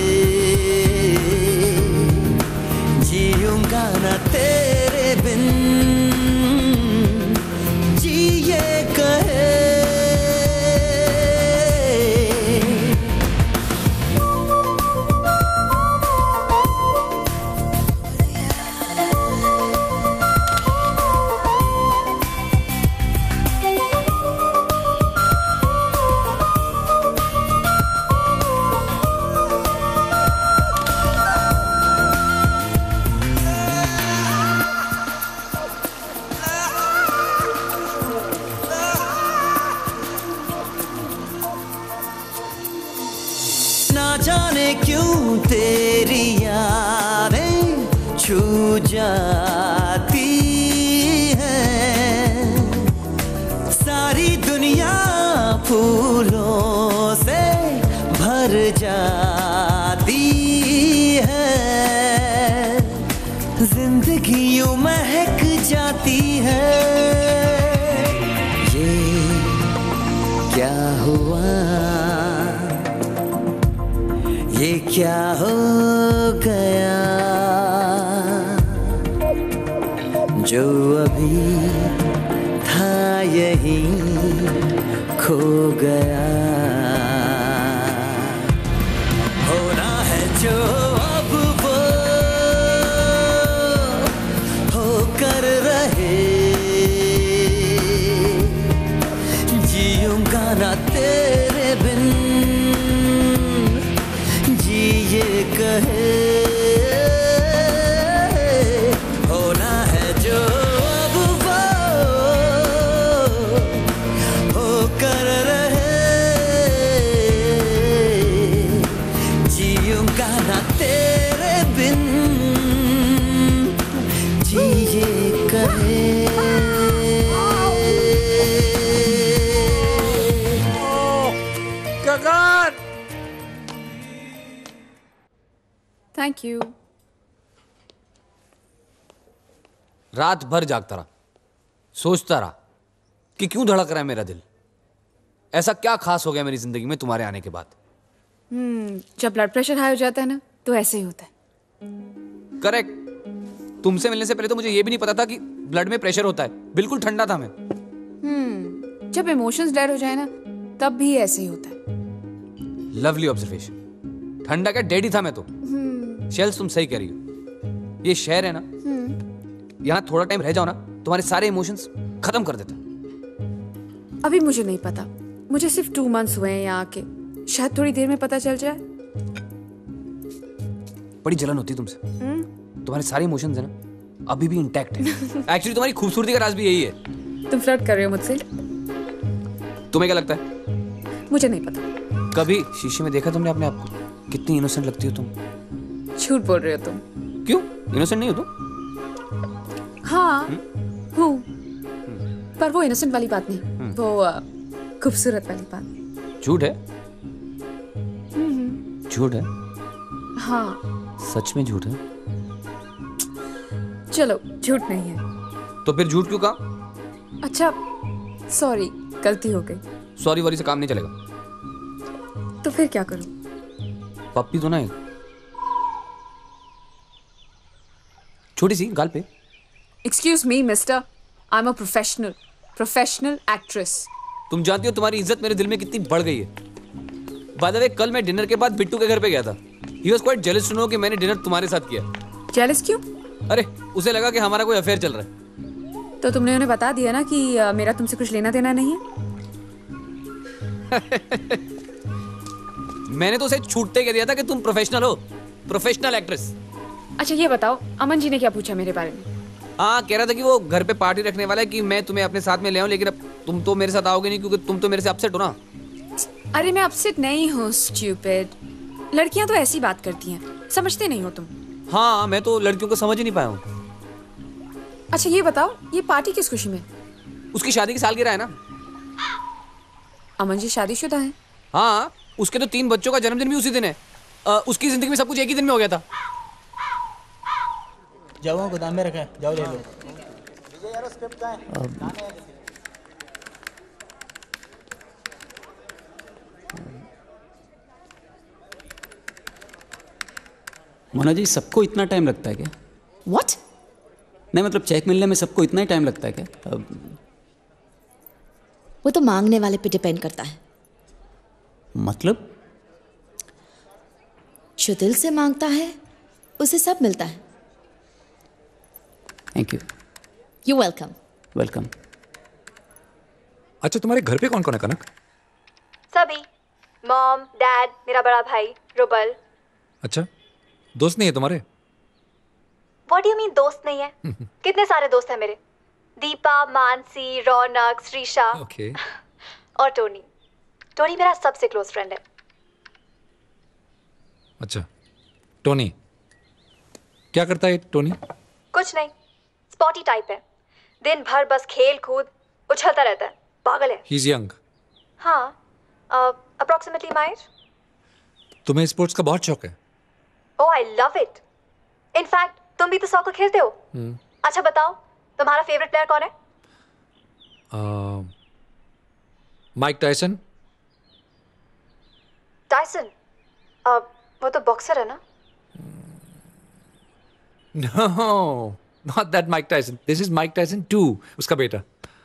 जीऊंगा न तेरे बिन, जिए कहे। ना जाने क्यों तेरी यादें छू जाती हैं, सारी दुनिया फूलों से भर जाती है, जिंदगी यूं महक जाती है। ये क्या हुआ, ये क्या हो गया, जो अभी था यही खो गया। होना है जो अब वो होकर रहे, जीऊंगा ना तेरे बिन, जिए कहे। होना है जो अब वो होकर रहे, जीऊंगा ना तेरे बिन, जिए कहे। गगन, Thank you. रात भर जागता रहा, सोचता रहा कि क्यों धड़क रहा है मेरा दिल। ऐसा क्या खास हो गया मेरी जिंदगी में तुम्हारे आने के बाद? जब ब्लड प्रेशर हाई हो जाता है ना तो ऐसे ही होता है। करेक्ट। तुमसे मिलने से पहले तो मुझे ये भी नहीं पता था कि ब्लड में प्रेशर होता है। बिल्कुल ठंडा था मैं। जब इमोशंस डेड हो जाए ना तब भी ऐसे ही होता है। Lovely observation. ठंडा क्या, डेड ही था मैं तो। शेल्स, तुम सही कह रही हो। ये शहर है ना, यहाँ थोड़ा टाइम रह जाओ ना, तुम्हारे सारे इमोशंस खत्म कर देता है। अभी मुझे नहीं पता, मुझे सिर्फ 2 months हुए हैं यहाँ के। शायद थोड़ी देर में पता चल जाए। बड़ी जलन होती है तुमसे। तुम्हारे सारे इमोशंस है ना अभी भी इंटैक्ट है। एक्चुअली तुम्हारी खूबसूरती का राज भी यही है। तुम फ्लर्ट कर रहे हो मुझसे? तुम्हें क्या लगता है? मुझे नहीं पता। कभी शीशे में देखा तुमने अपने आप को? कितनी इनोसेंट लगती हो तुम। झूठ बोल रहे हो तुम। क्यों? इनोसेंट नहीं हो तुम? हाँ हूँ, पर वो इनोसेंट वाली बात नहीं, वो खूबसूरत वाली बात। झूठ है? झूठ है? हाँ। सच में झूठ है? चलो झूठ नहीं है। तो फिर झूठ क्यों कहा? अच्छा सॉरी, गलती हो गई। सॉरी वॉरी से काम नहीं चलेगा। तो फिर क्या करूं? पप्पी तो ना छोटी सी गाल पे। Excuse me mister, I am a professional actress. तुम जानती हो तुम्हारी इज्जत मेरे दिल में कितनी बढ़ गई है। बाय द वे, कल मैं डिनर के बाद बिट्टू के घर पे गया था। He was quite jealous to know कि मैंने डिनर तुम्हारे साथ किया। जेलस क्यों? अरे उसे लगा कि हमारा कोई अफेयर चल रहा है। तो तुमने उन्हें बता दिया ना कि मेरा तुमसे कुछ लेना देना नहीं है। मैंने तो उसे छूटते कह दिया था कि तुम प्रोफेशनल हो, प्रोफेशनल एक्ट्रेस। अच्छा ये बताओ, अमन जी ने क्या पूछा मेरे बारे में? हाँ, कह रहा था कि वो घर पे पार्टी रखने वाला है कि मैं तुम्हें अपने साथ में ले आऊं, लेकिन अब तुम तो मेरे साथ आओगे नहीं क्योंकि तुम तो मेरे से अपसेट हो ना। अरे मैं अपसेट नहीं हूँ स्टूपिड। लड़कियां तो ऐसी बात करती हैं, समझते नहीं हो तुम। हाँ, मैं तो लड़कियों को समझ ही नहीं पाया हूँ। अच्छा ये बताओ, ये पार्टी किस खुशी में? उसकी शादी की सालगिरह है ना। अमन जी शादीशुदा हैं? हाँ, उसके तो 3 बच्चों का जन्मदिन भी उसी दिन है। उसकी जिंदगी में सब कुछ एक ही दिन में हो गया था। जाओ गोदाम में रखा है, जाओ ले लो। मोना जी, सबको इतना टाइम लगता है क्या? What? नहीं मतलब चेक मिलने में सबको इतना ही टाइम लगता है क्या? वो तो मांगने वाले पे डिपेंड करता है। मतलब? जो दिल से मांगता है उसे सब मिलता है। Thank you. You welcome. Welcome. अच्छा, तुम्हारे घर पे कौन कौन है कनक? सभी, मॉम, डैड, मेरा बड़ा भाई रुबल। अच्छा, दोस्त नहीं है तुम्हारे? व्हाट डू यू मीन दोस्त नहीं है? कितने सारे दोस्त हैं मेरे। दीपा, मानसी, रौनक, श्रीशा ओके। और टोनी। टोनी मेरा सबसे क्लोज फ्रेंड है। अच्छा, टोनी क्या करता है टोनी? कुछ नहीं, स्पॉटी टाइप है। दिन भर बस खेल कूद उछलता रहता है, पागल है। He is young. हाँ, अप्रोक्सीमेटली माय एज। तुम्हें स्पोर्ट्स का बहुत शौक है? Oh I love it. In fact तुम भी तो सॉकर खेलते हो। अच्छा बताओ, तुम्हारा फेवरेट प्लेयर कौन है? Mike Tyson. टायसन? वो तो बॉक्सर है ना? No, not that Mike Tyson. This is Mike Tyson 2, उसका बेटा।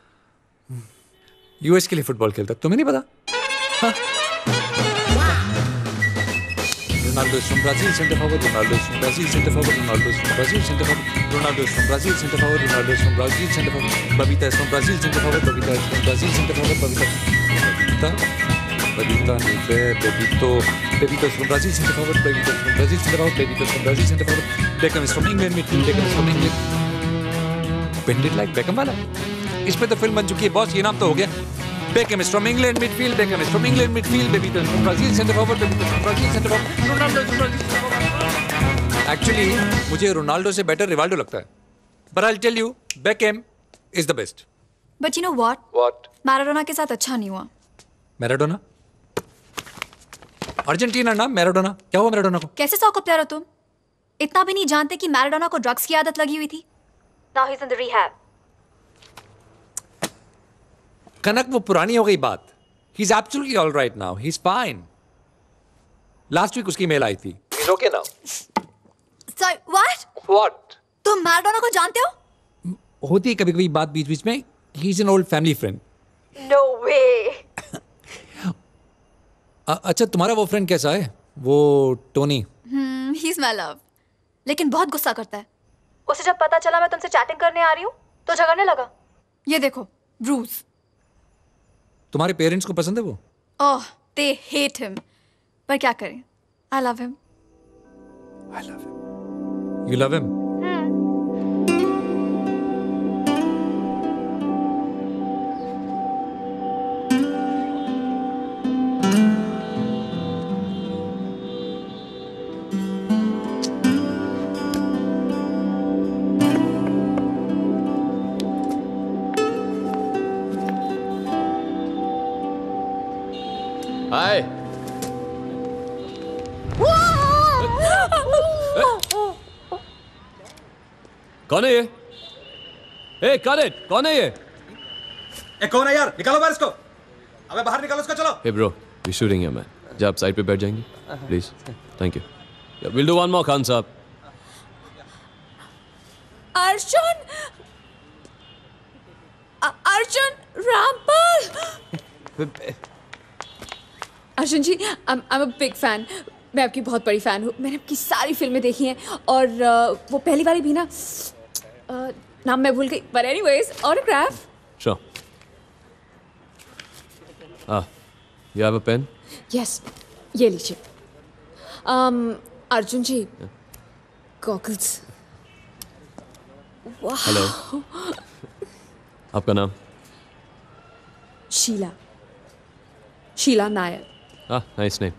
यूएस के लिए फुटबॉल खेलता, तुम्हें नहीं पता? Ronaldo is from Brazil, center forward. Ronaldo is from Brazil, center forward. Ronaldo is from Brazil, center forward. Ronaldo is from Brazil, center forward. Ronaldo is from Brazil, center forward. Babita is from Brazil, center forward. Babita is from Brazil, center forward. Babita नहीं है, Bebito is from Brazil, center forward. Bebito is from Brazil, center forward. Bebito is from Brazil, center forward. Beckham is from England, midfield. Beckham is from England. Bended like Beckham वाला। इस पे तो film बन चुकी है boss, ये नाम तो हो गया। Beckham is from England, midfield. Beckham is from England, midfield. Bebito is from Brazil, center forward. Bebito is from Brazil, center forward. Ronaldo is from Brazil, center forward. Actually, मुझे Ronaldo से better Rivaldo लगता है। But I'll tell you, Beckham is the best. But you know what? What? Maradona के साथ अच्छा नहीं हुआ। Maradona? Argentina ना मैराडोना। क्या हुआ मैराडोना को? कैसे सॉकर प्लेयर हो तुम? इतना भी नहीं जानते कि मैराडोना को ड्रग्स की आदत लगी हुई थी. Now he's in the rehab. कनक, वो पुरानी हो गई बात. He's absolutely all right now. He's fine. Last week उसकी मेल आई थी. He's okay now. Sorry, what? What? तुम मैराडोना को जानते हो? होती है कभी कभी बात बीच बीच में. He's an old family friend. No way. अच्छा, तुम्हारा वो फ्रेंड कैसा है? वो टोनी. He's my love. लेकिन बहुत गुस्सा करता है. उसे जब पता चला मैं तुमसे चैटिंग करने आ रही हूँ तो झगड़ने लगा. ये देखो, ब्रूस. तुम्हारे पेरेंट्स को पसंद है वो? ओह, they hate him. पर क्या करें? I love him. I love him. You love him? हाय. कौन है ये? ए, कौन है ये? कौन है यार? निकालो बाहर इसको. अबे बाहर निकालो इसको, चलो. Hey bro, we're shooting here man. जा आप साइड पे बैठ जाएंगे? Please. Thank you. Yeah, we'll do one more, Khan साहब. अर्जुन रामपाल. अर्जुन जी, I'm a big fan. मैं आपकी बहुत बड़ी फैन हूँ. मैंने आपकी सारी फिल्में देखी हैं और वो पहली वाली भी ना, नाम मैं भूल गई. But anyways, autograph. Sure. You have a pen? Yes, ये लीजिए. अर्जुन जी, गॉगल्स. हेलो. आपका नाम? Sheila Nair. Nice name.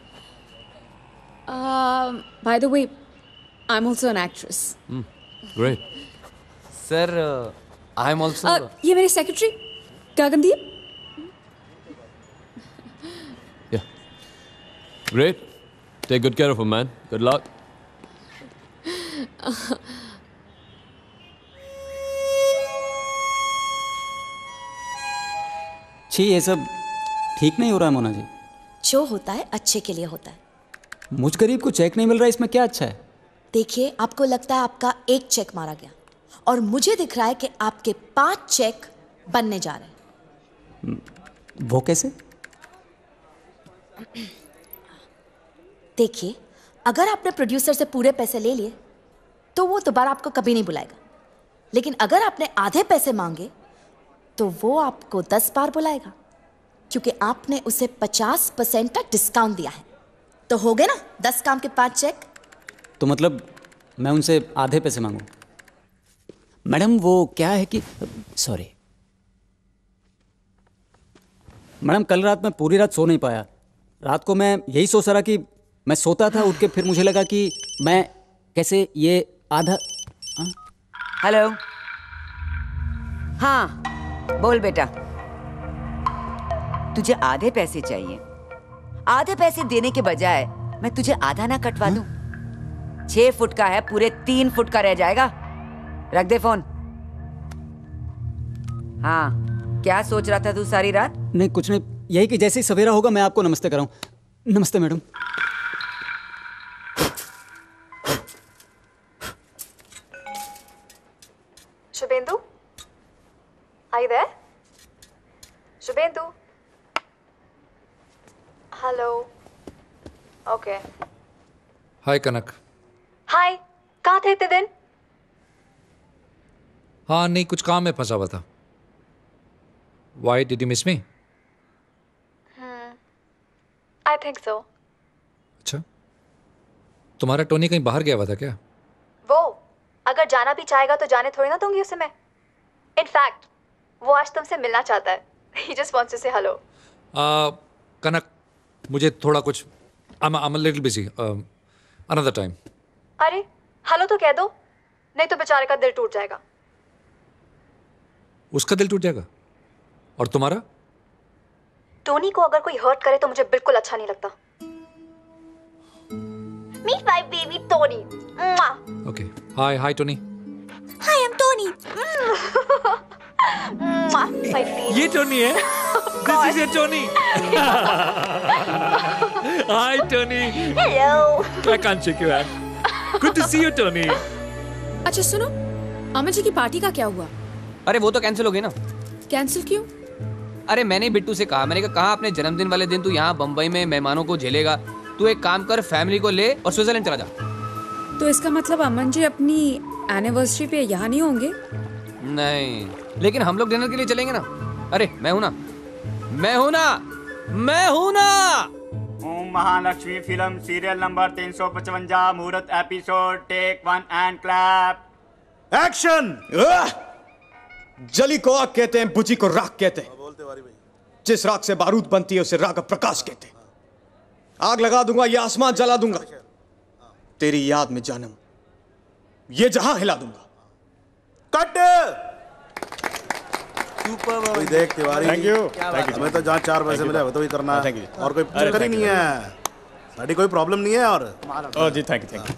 By the way, I'm also an actress. Great. Sir, I'm also. ये मेरे secretary Gagandeep. Yeah. Great. Take good care of him, man. Good luck. छी, ये सब ठीक नहीं हो रहा है मोना जी. जो होता है अच्छे के लिए होता है. मुझ गरीब को चेक नहीं मिल रहा, इसमें क्या अच्छा है? देखिए, आपको लगता है आपका एक चेक मारा गया और मुझे दिख रहा है कि आपके 5 चेक बनने जा रहे हैं. वो कैसे? देखिए, अगर आपने प्रोड्यूसर से पूरे पैसे ले लिए तो वो दोबारा आपको कभी नहीं बुलाएगा. लेकिन अगर आपने आधे पैसे मांगे तो वो आपको 10 बार बुलाएगा, क्योंकि आपने उसे 50% का डिस्काउंट दिया है. तो हो गए ना 10 काम के 5 चेक. तो मतलब मैं उनसे आधे पैसे मांगू? मैडम, वो क्या है कि सॉरी मैडम, कल रात मैं पूरी रात सो नहीं पाया. रात को मैं यही सोच रहा कि मैं सोता था, उठ के फिर मुझे लगा कि मैं कैसे ये आधा. हेलो. हाँ, बोल बेटा. तुझे आधे पैसे चाहिए. आधे पैसे देने के बजाय मैं तुझे आधा ना कटवा दूं? 6 फुट का है, पूरे 3 फुट का रह जाएगा. रख दे फोन. हाँ, क्या सोच रहा था तू सारी रात? नहीं, कुछ नहीं. यही कि जैसे ही सवेरा होगा मैं आपको नमस्ते कराऊं. नमस्ते मैडम. Shubhendu, are you there? Shubhendu. Hello. Okay. Hi Kanak. Hi, कहाँ थे इतने दिन? हाँ, नहीं, कुछ काम में फंसा हुआ था. Why did you miss me? I think so. अच्छा, तुम्हारा टोनी कहीं बाहर गया हुआ था क्या? वो अगर जाना भी चाहेगा तो जाने थोड़ी ना दूंगी उसे मैं. इनफैक्ट वो आज तुमसे मिलना चाहता है. He just wants to say hello. कनक, मुझे थोड़ा कुछ I'm a little busy. Another time. अरे हेलो तो कह दो, नहीं तो बेचारे का दिल टूट जाएगा. उसका दिल टूट जाएगा? और तुम्हारा? टोनी को अगर कोई हर्ट करे तो मुझे बिल्कुल अच्छा नहीं लगता. Meet my baby Tony. Mwah. Okay. Hi Tony. Hi, I'm Tony. Mwah, my baby. ये टोनी है? This is your Tony. Hi Tony. Hello. I can't shake your hand. Good to see you Tony. अच्छा सुनो, अमन जी की party का क्या हुआ? अरे वो तो कैंसिल हो गई ना। कैंसिल क्यों? अरे मैंने बिट्टू से कहा, मैंने कहा अपने जन्मदिन वाले दिन तू यहाँ बम्बई में मेहमानों को झेलेगा, तू एक काम कर फैमिली को ले और स्विट्जरलैंड चला जा। तो इसका मतलब अमन जी अपनी एनिवर्सरी पे यहाँ नहीं होंगे? नहीं, लेकिन हम लोग डिनर के लिए चलेंगे ना। अरे मैं हूँ ना। Om Mahalakshmi film serial number 355 मुहूर्त episode take 1 and clap action. जली को आग कहते हैं, बुझी को राख कहते हैं। जिस राख से बारूद बनती है उसे राग प्रकाश कहते हैं। आग लगा दूंगा, ये आसमान जला दूंगा, तेरी याद में जानम ये जहां हिला दूंगा। कट। कोई देख तिवारी, थैंक यू। हमें तो जहाँ 4 पैसे मिले तो ही करना है और कोई चक्कर ही नहीं है, साड़ी कोई प्रॉब्लम नहीं है। और ओ जी थैंक यू।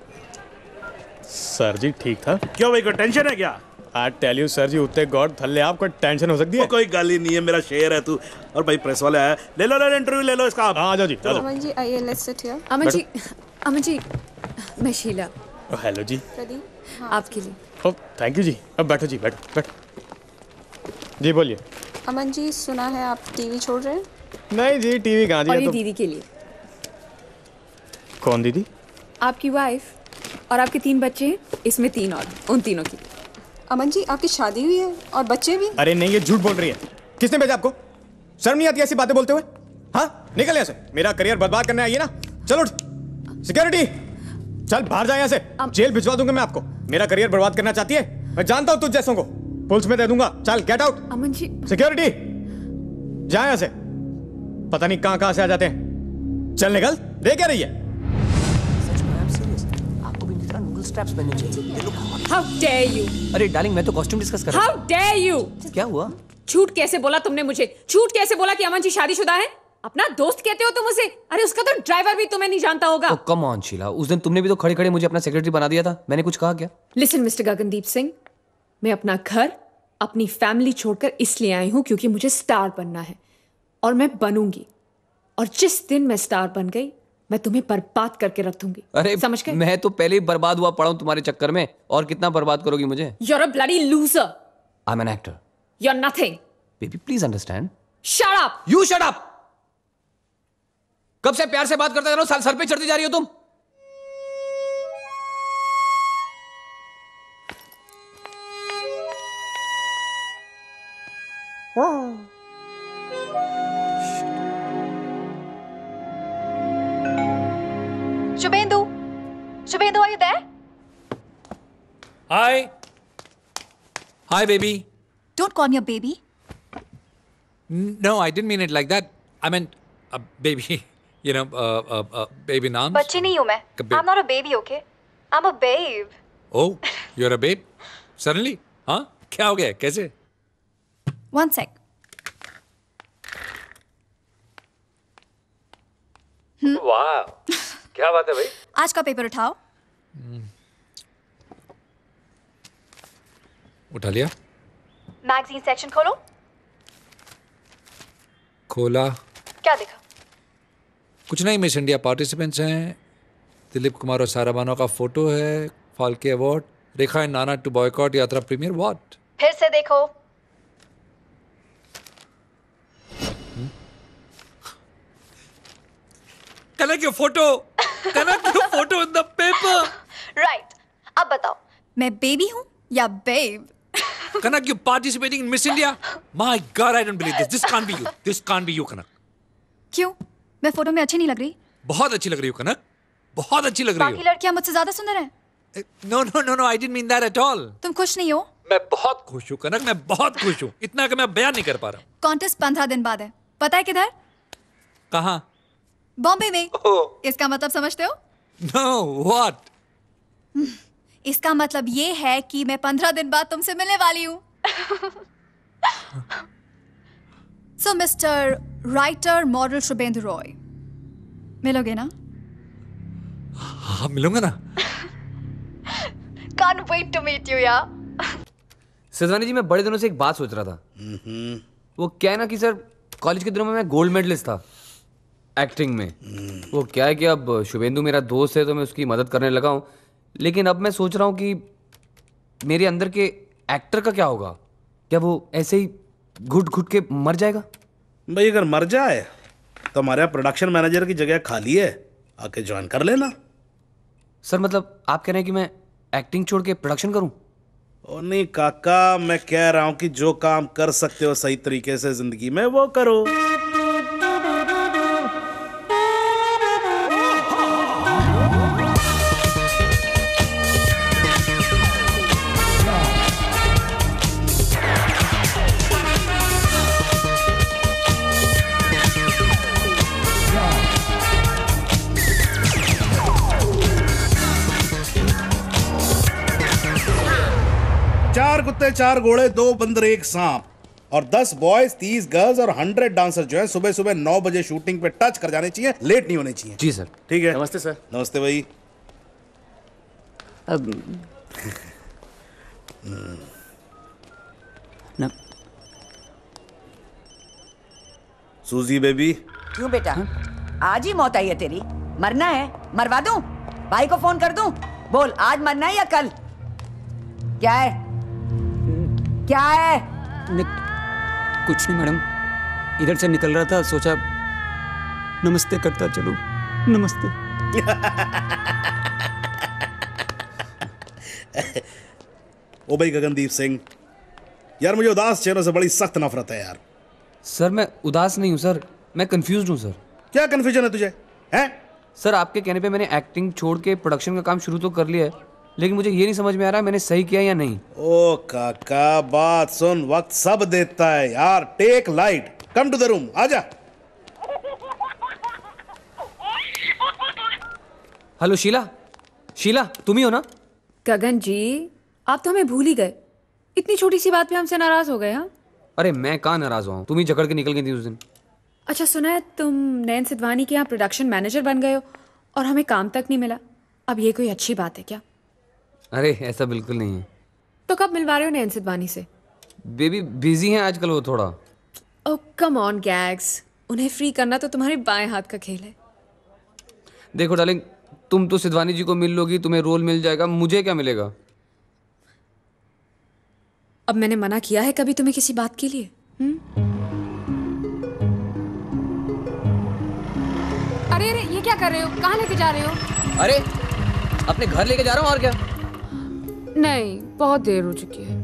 सर जी ठीक था? क्यों भाई, कोई टेंशन है क्या? आई टेल यू सर जी, उत्ते गॉड थल्ले आपको टेंशन हो सकती है? कोई गाली नहीं है, मेरा शेर है तू। और भाई प्रेस वाले आया, ले लो इंटरव्यू ले लो इसका। आ जाओ जी। अमन जी आइए, let's sit here. Aman ji मैं शीला। हेलो जी। आपके लिए। ओ थैंक यू जी। अब बैठो जी, बैठो। जी बोलिए। अमन जी सुना है आप टीवी छोड़ रहे हैं? नहीं जी, टीवी कहाँ जी। और ये दीदी के लिए। कौन दीदी? आपकी वाइफ और आपके 3 बच्चे हैं, इसमें 3 और, उन तीनों की। अमन जी आपकी शादी हुई है और बच्चे भी? अरे नहीं, ये झूठ बोल रही है। किसने भेजा आपको? शर्म नहीं आती ऐसी बातें बोलते हुए? हाँ निकल यहाँ से, मेरा करियर बर्बाद करने आई है ना। चलो सिक्योरिटी, चल बाहर जा यहाँ से, जेल भिजवा दूंगा मैं आपको। मेरा करियर बर्बाद करना चाहती है? मैं जानता हूँ तुझ जैसों को, पुलिस में दे दूंगा। चल get out. Aman ji. Security जा यहाँ से, पता नहीं कहाँ से आ जाते हैं। चल निकल, दे क्या रही है? How dare you? अरे डार्लिंग मैं तो कॉस्ट्यूम डिस्कस कर रहा How dare you? क्या हुआ? झूठ कैसे बोला तुमने मुझे? झूठ कैसे बोला कि अमन जी शादीशुदा है? अपना दोस्त कहते हो तुम उसे? अरे उसका तो ड्राइवर भी तुम्हें नहीं जानता होगा। कम ऑन शीला, उस दिन तुमने भी तो खड़े खड़े मुझे अपना सेक्रेटरी बना दिया था। मैंने कुछ कहा क्या? लिसन मिस्टर गगनदीप सिंह, मैं अपना घर, अपनी फैमिली छोड़कर इसलिए आई हूं क्योंकि मुझे स्टार बनना है और मैं बनूंगी। और जिस दिन मैं स्टार बन गई मैं तुम्हें बर्बाद करके रख दूंगी। अरे समझ गए? मैं तो पहले ही बर्बाद हुआ पड़ा हूं तुम्हारे चक्कर में, और कितना बर्बाद करोगी मुझे? You're a bloody loser. I'm an actor. You're nothing. Baby, please understand. Shut up. You shut up. कब से प्यार से बात करता जा रहा हूं, सर पे चढ़ती जा रही हो तुम। Shubhendu, are you there? Hi baby. Don't call me a baby. No, I didn't mean it like that. I meant baby. You know, baby naam. बच्ची नहीं हूँ मैं. I'm not a baby, okay? I'm a babe. Oh, you're a babe? Suddenly? हाँ? क्या हो गया? कैसे? One sec. वाह, क्या बात है भाई? आज का पेपर उठाओ. उठा लिया? मैगजीन सेक्शन खोलो. खोला. क्या देखा? कुछ नहीं, मिस इंडिया पार्टिसिपेंट्स हैं, दिलीप कुमार और सारा बानो का फोटो है, Phalke award, Rekha and Nana to boycott Yatra premiere. What? फिर से देखो. Kanak your photo, Kanak your photo in the paper. Right. अब बताओ, मैं बेबी हूँ या babe? Kanak, you participating in Miss India? My God, I don't believe this. This can't be you. This can't be you Kanak. क्यों? मैं फोटो में अच्छी नहीं लग रही? बहुत अच्छी लग रही हो कनक, बहुत अच्छी लग रही हो. बाकी लड़कियां मुझसे ज्यादा सुंदर हैं. No no no no, I didn't mean that at all. तुम खुश नहीं हो? मैं बहुत खुश हूँ कनक, मैं बहुत खुश हूँ, इतना कि मैं बयान नहीं कर पा रहा हूँ. कॉन्टेस्ट 15 दिन बाद है. पता है किधर? कहाँ? बॉम्बे में. इसका मतलब समझते हो? No, what? इसका मतलब ये है कि मैं 15 दिन बाद तुमसे मिलने वाली हूँ. So mister writer model Shubhendu Roy, मिलोगे ना? हाँ मिलूंगा ना। Can't wait to meet you, यार। सिद्धवानी जी, मैं बड़े दिनों से एक बात सोच रहा था। वो क्या है ना कि सर, कॉलेज के दिनों में मैं गोल्ड मेडलिस्ट था एक्टिंग में। वो क्या है कि अब शुभेंदु मेरा दोस्त है तो मैं उसकी मदद करने लगा हूँ, लेकिन अब मैं सोच रहा हूँ कि मेरे अंदर के एक्टर का क्या होगा? क्या वो ऐसे ही घुट घुट के मर जाएगा? भाई अगर मर जाए तो हमारे यहाँ प्रोडक्शन मैनेजर की जगह खाली है, आके ज्वाइन कर लेना। सर मतलब आप कह रहे हैं कि मैं एक्टिंग छोड़ के प्रोडक्शन करूं? ओ नहीं काका, मैं कह रहा हूं कि जो काम कर सकते हो सही तरीके से जिंदगी में वो करो। चार कुत्ते, चार घोड़े, 2 बंदर, 1 सांप, और 10 बॉयज, 30 गर्ल्स और 100 डांसर जो है सुबह सुबह 9 बजे शूटिंग पे टच कर जाने चाहिए, लेट नहीं होने चाहिए। जी सर। ठीक है। नमस्ते सर। नमस्ते भाई। अब न सूजी बेबी। क्यों बेटा? आज ही मौत आई है तेरी? मरना है? मरवा दूं? भाई को फोन कर दूं? बोल, आज मरना है या कल? क्या है? क्या है? कुछ नहीं मैडम, इधर से निकल रहा था, सोचा नमस्ते करता चलो। नमस्ते। ओ भाई गगनदीप सिंह, यार मुझे उदास चेहरों से बड़ी सख्त नफरत है यार। सर मैं उदास नहीं हूँ सर, मैं कंफ्यूज हूँ सर। क्या कंफ्यूजन है तुझे? हैं? सर आपके कहने पे मैंने एक्टिंग छोड़ के प्रोडक्शन का काम शुरू तो कर लिया है, लेकिन मुझे ये नहीं समझ में आ रहा है मैंने सही किया या नहीं। ओ काका बात सुन, वक्त सब देता है यार। Take light, come to the room, आजा। हेलो शीला, शीला तुम ही हो ना? गगन जी, आप तो हमें भूल ही गए। इतनी छोटी सी बात पे हमसे नाराज हो गए। हाँ, अरे मैं कहाँ नाराज हुआ हूँ, तुम ही जकड़ के निकल गई थी उस दिन। अच्छा सुना है तुम नयन सिद्धवानी के यहाँ प्रोडक्शन मैनेजर बन गए हो और हमें काम तक नहीं मिला। अब ये कोई अच्छी बात है क्या? अरे ऐसा बिल्कुल नहीं है। तो कब मिलवा रहे हो नयन सिद्धवानी से? बेबी बिजी हैं आजकल वो थोड़ा। ओह कम ऑन गैग्स, उन्हें फ्री करना तो तुम्हारे बाएं हाथ का खेल है। देखो डार्लिंग, तुम तो सिद्धवानी जी को मिल लोगी, तुम्हें रोल मिल जाएगा, मुझे क्या मिलेगा? अब मैंने मना किया है कभी तुम्हें किसी बात के लिए? अरे अरे ये क्या कर रहे हो? कहाँ लेके जा रहे हो? अरे अपने घर लेके जा रहा हूँ और क्या। नहीं, बहुत देर हो चुकी है।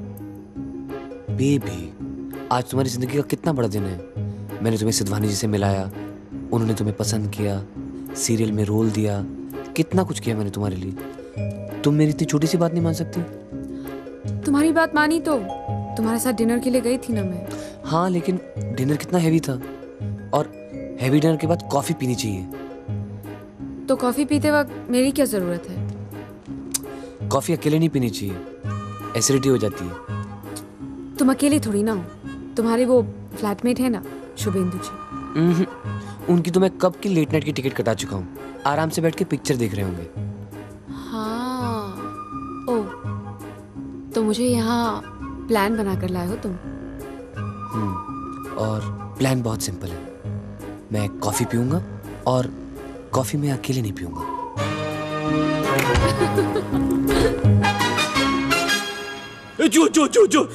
बेबी आज तुम्हारी जिंदगी का कितना बड़ा दिन है। मैंने तुम्हें सिद्धवानी जी से मिलाया, उन्होंने तुम्हें पसंद किया, सीरियल में रोल दिया, कितना कुछ किया मैंने तुम्हारे लिए। तुम मेरी इतनी छोटी सी बात नहीं मान सकती? तुम्हारी बात मानी तो तुम्हारे साथ डिनर के लिए गई थी ना मैं। हाँ लेकिन डिनर कितना हैवी था, और हैवी डिनर के बाद कॉफी पीनी चाहिए। तो कॉफी पीते वक्त मेरी क्या जरूरत है? कॉफी अकेले नहीं पीनी चाहिए, एसिडिटी हो जाती है। तुम अकेले थोड़ी ना हो, तुम्हारे वो फ्लैटमेट है ना शुभेंदु जी। उनकी तो मैं कब की लेट नाइट की टिकट कटा चुका हूँ, आराम से बैठ के पिक्चर देख रहे होंगे। हाँ ओह, तो मुझे यहाँ प्लान बना कर लाए हो तुम। और प्लान बहुत सिंपल है, मैं कॉफी पीऊंगा और कॉफी में अकेले नहीं पीऊंगा। जो जो जो जो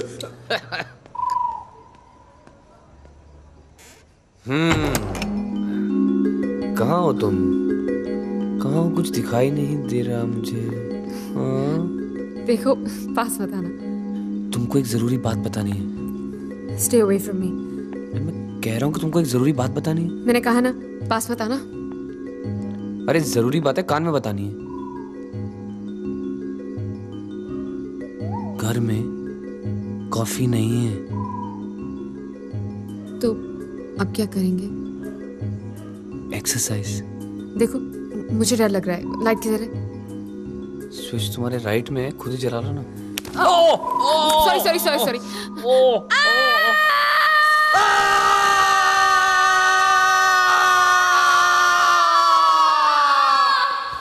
कहाँ हो तुम? कहाँ हो? कुछ दिखाई नहीं दे रहा मुझे। हाँ? देखो पास मत आना। तुमको एक जरूरी बात बतानी है। Stay away from me. मैं कह रहा हूँ कि तुमको एक जरूरी बात बतानी है। मैंने कहा ना पास मत आना। अरे जरूरी बात है, कान में बतानी है। घर में कॉफी नहीं है। तो अब क्या करेंगे? एक्सरसाइज। देखो मुझे डर लग रहा है, लाइट किधर है? स्विच तुम्हारे राइट में है, खुद ही जला लो ना। Sorry sorry sorry sorry.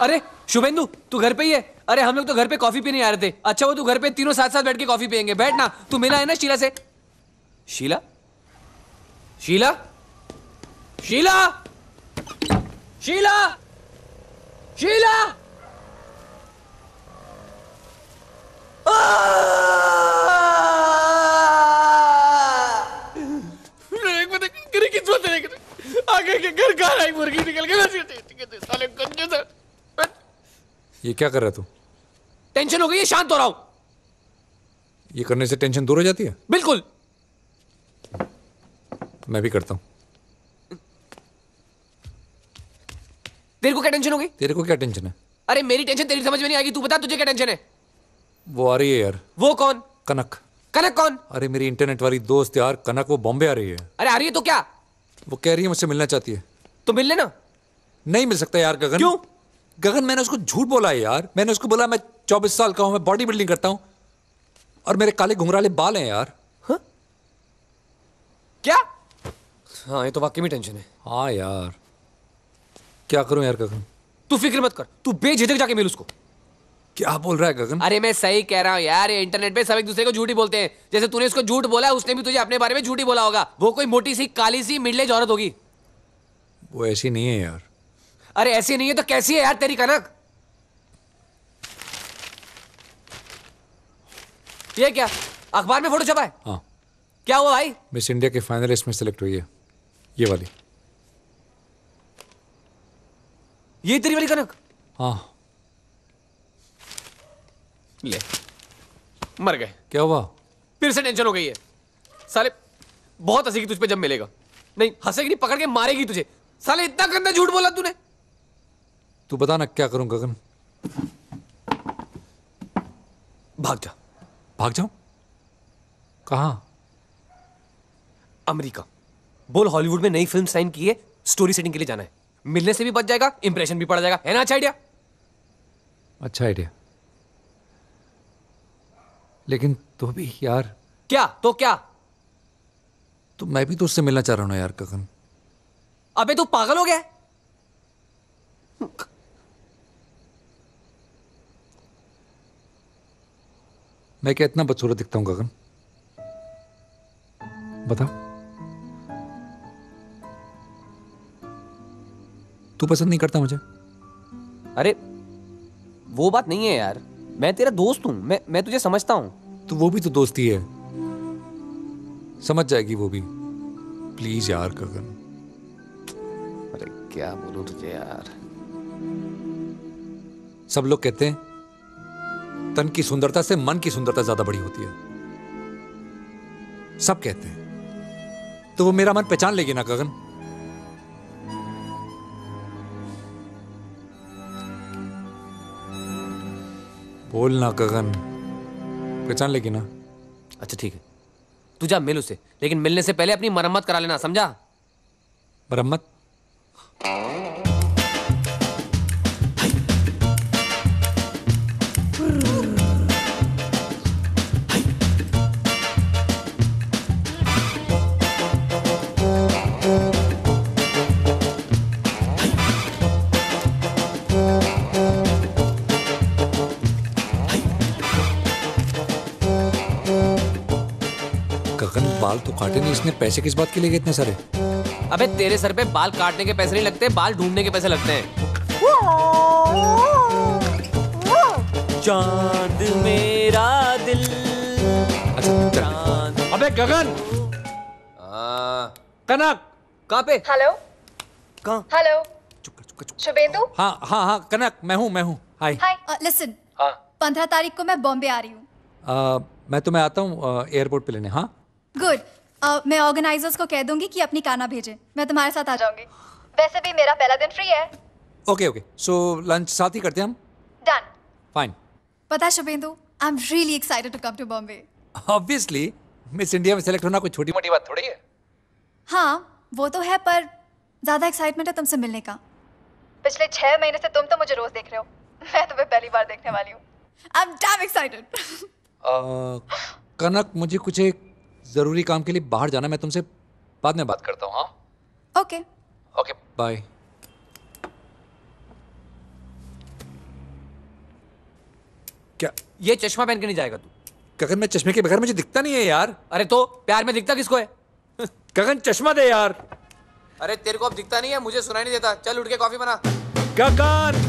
अरे शुभेंदु, तू घर पे ही है? अरे हम लोग तो घर पे कॉफी पीने आ रहे थे। अच्छा वो तू घर पे तीनों साथ साथ बैठ के कॉफी पियेंगे। बैठ ना, तू मिला है ना शीला से? शीला? शीला? शीला? शीला? शीला? किस्मत है आगे के घर कहाँ आई मुर्गी निकल के साले गंजे से। ये क्या कर रहा है तू? टेंशन हो गई है, शांत हो रहा हूं। ये करने से टेंशन दूर हो जाती है? बिल्कुल। मैं भी करता हूं। तेरे को क्या टेंशन हो गई? तेरे को क्या टेंशन है? अरे मेरी टेंशन तेरी समझ में नहीं आएगी। तू बता तुझे क्या टेंशन है? वो आ रही है यार। वो कौन? कनक। कनक कौन? अरे मेरी इंटरनेट वाली दोस्त यार कनक, वो बॉम्बे आ रही है। अरे आ रही है तो क्या? वो कह रही है मुझसे मिलना चाहती है। तो मिल लेना। नहीं मिल सकता यार गगन। क्यों? गगन मैंने उसको झूठ बोला है यार। मैंने उसको बोला मैं 24 साल का हूं, मैं बॉडी बिल्डिंग करता हूं और मेरे काले घुंघराले बाल हैं यार। हा? क्या? हाँ ये तो वाकई में टेंशन है। हाँ यार क्या करूं यार गगन? तू फिक्र मत कर, तू बेझिझक जाके मिल उसको। क्या बोल रहा है गगन? अरे मैं सही कह रहा हूँ यार, ये इंटरनेट पे सब एक दूसरे को झूठ ही बोलते हैं। जैसे तूने उसको झूठ बोला, उसने भी तुझे अपने बारे में झूठ ही बोला होगा। वो कोई मोटी सी काली सी मिडल एज औरत होगी। वो ऐसी नहीं है यार। अरे ऐसी नहीं है तो कैसी है यार तेरी कनक? ये क्या अखबार में फोटो छपा है? हाँ। क्या हुआ भाई? मिस इंडिया के फाइनलिस्ट में सिलेक्ट हुई है ये वाली। ये तेरी वाली कनक? हाँ। ले मर गए। क्या हुआ? फिर से टेंशन हो गई है। साले बहुत हंसेगी तुझ पे जब मिलेगा। नहीं हंसेगी नहीं, पकड़ के मारेगी तुझे। साले इतना गंदा झूठ बोला तूने। तू बता ना क्या करूं गगन? भाग जा। भाग जाऊं? कहां? अमेरिका। बोल हॉलीवुड में नई फिल्म साइन की है, स्टोरी सेटिंग के लिए जाना है। मिलने से भी बच जाएगा, इंप्रेशन भी पड़ जाएगा। है ना अच्छा आइडिया? अच्छा आइडिया। लेकिन तो भी यार। क्या तो क्या? तो मैं भी तो उससे मिलना चाह रहा हूं ना यार गगन। अबे तू पागल हो गया है? मैं क्या इतना बदसूरत दिखता हूं गगन? बता। तू पसंद नहीं करता मुझे? अरे वो बात नहीं है यार, मैं तेरा दोस्त हूं। मैं तुझे समझता हूं। तो वो भी तो दोस्ती है, समझ जाएगी वो भी। प्लीज यार गगन। अरे क्या बोलूं तुझे यार। सब लोग कहते हैं तन की सुंदरता से मन की सुंदरता ज्यादा बड़ी होती है। सब कहते हैं। तो वो मेरा मन पहचान लेगी ना गगन? बोल ना गगन, पहचान लेगी ना? अच्छा ठीक है, तू जा मिल उसे, लेकिन मिलने से पहले अपनी मरम्मत करा लेना, समझा? मरम्मत? गगन बाल तो काटे नहीं इसने, पैसे किस बात के लिए गए इतने सारे? अबे तेरे सर पे बाल काटने के पैसे नहीं लगते, बाल ढूंढने के पैसे लगते हैं। चांद मेरा दिल। अच्छा अबे गगन। कनक कहाँ पे? हेलो। कहाँ? हेलो। शुभेंदु? हाँ हाँ हाँ कनक, मैं हूँ। हाय। हाय। लिसन, 15 तारीख को मैं बॉम्बे आ रही हूँ। मैं तुम्हें आता हूँ एयरपोर्ट पे लेने। हाँ गुड। मैं ऑर्गेनाइजर्स को कह दूंगी कि अपनी काना भेजें, मैं तुम्हारे साथ आ जाऊंगी। वैसे भी मेरा पहला दिन फ्री है। ओके सो लंच साथ ही करते हैं हम। डन। फाइन। पता है Shubhendu, I am really excited to come to Bombay. Obviously Miss India में सेलेक्ट होना कोई छोटी मोटी बात थोड़ी है। हाँ वो तो है, पर ज्यादा एक्साइटमेंट है तुमसे मिलने का। पिछले 6 महीने से तुम तो मुझे रोज देख रहे हो, मैं तुम्हें पहली बार देखने वाली हूँ। I am damn excited. Kanak मुझे कुछ एक जरूरी काम के लिए बाहर जाना, मैं तुमसे बाद में बात करता हूँ। हाँ ओके ओके बाय। ये चश्मा पहन के नहीं जाएगा तू। गगन मैं चश्मे के बगैर मुझे दिखता नहीं है यार। अरे तो प्यार में दिखता किसको है? गगन चश्मा दे यार। अरे तेरे को अब दिखता नहीं है, मुझे सुनाई नहीं देता। चल उठ के कॉफी बना। गगन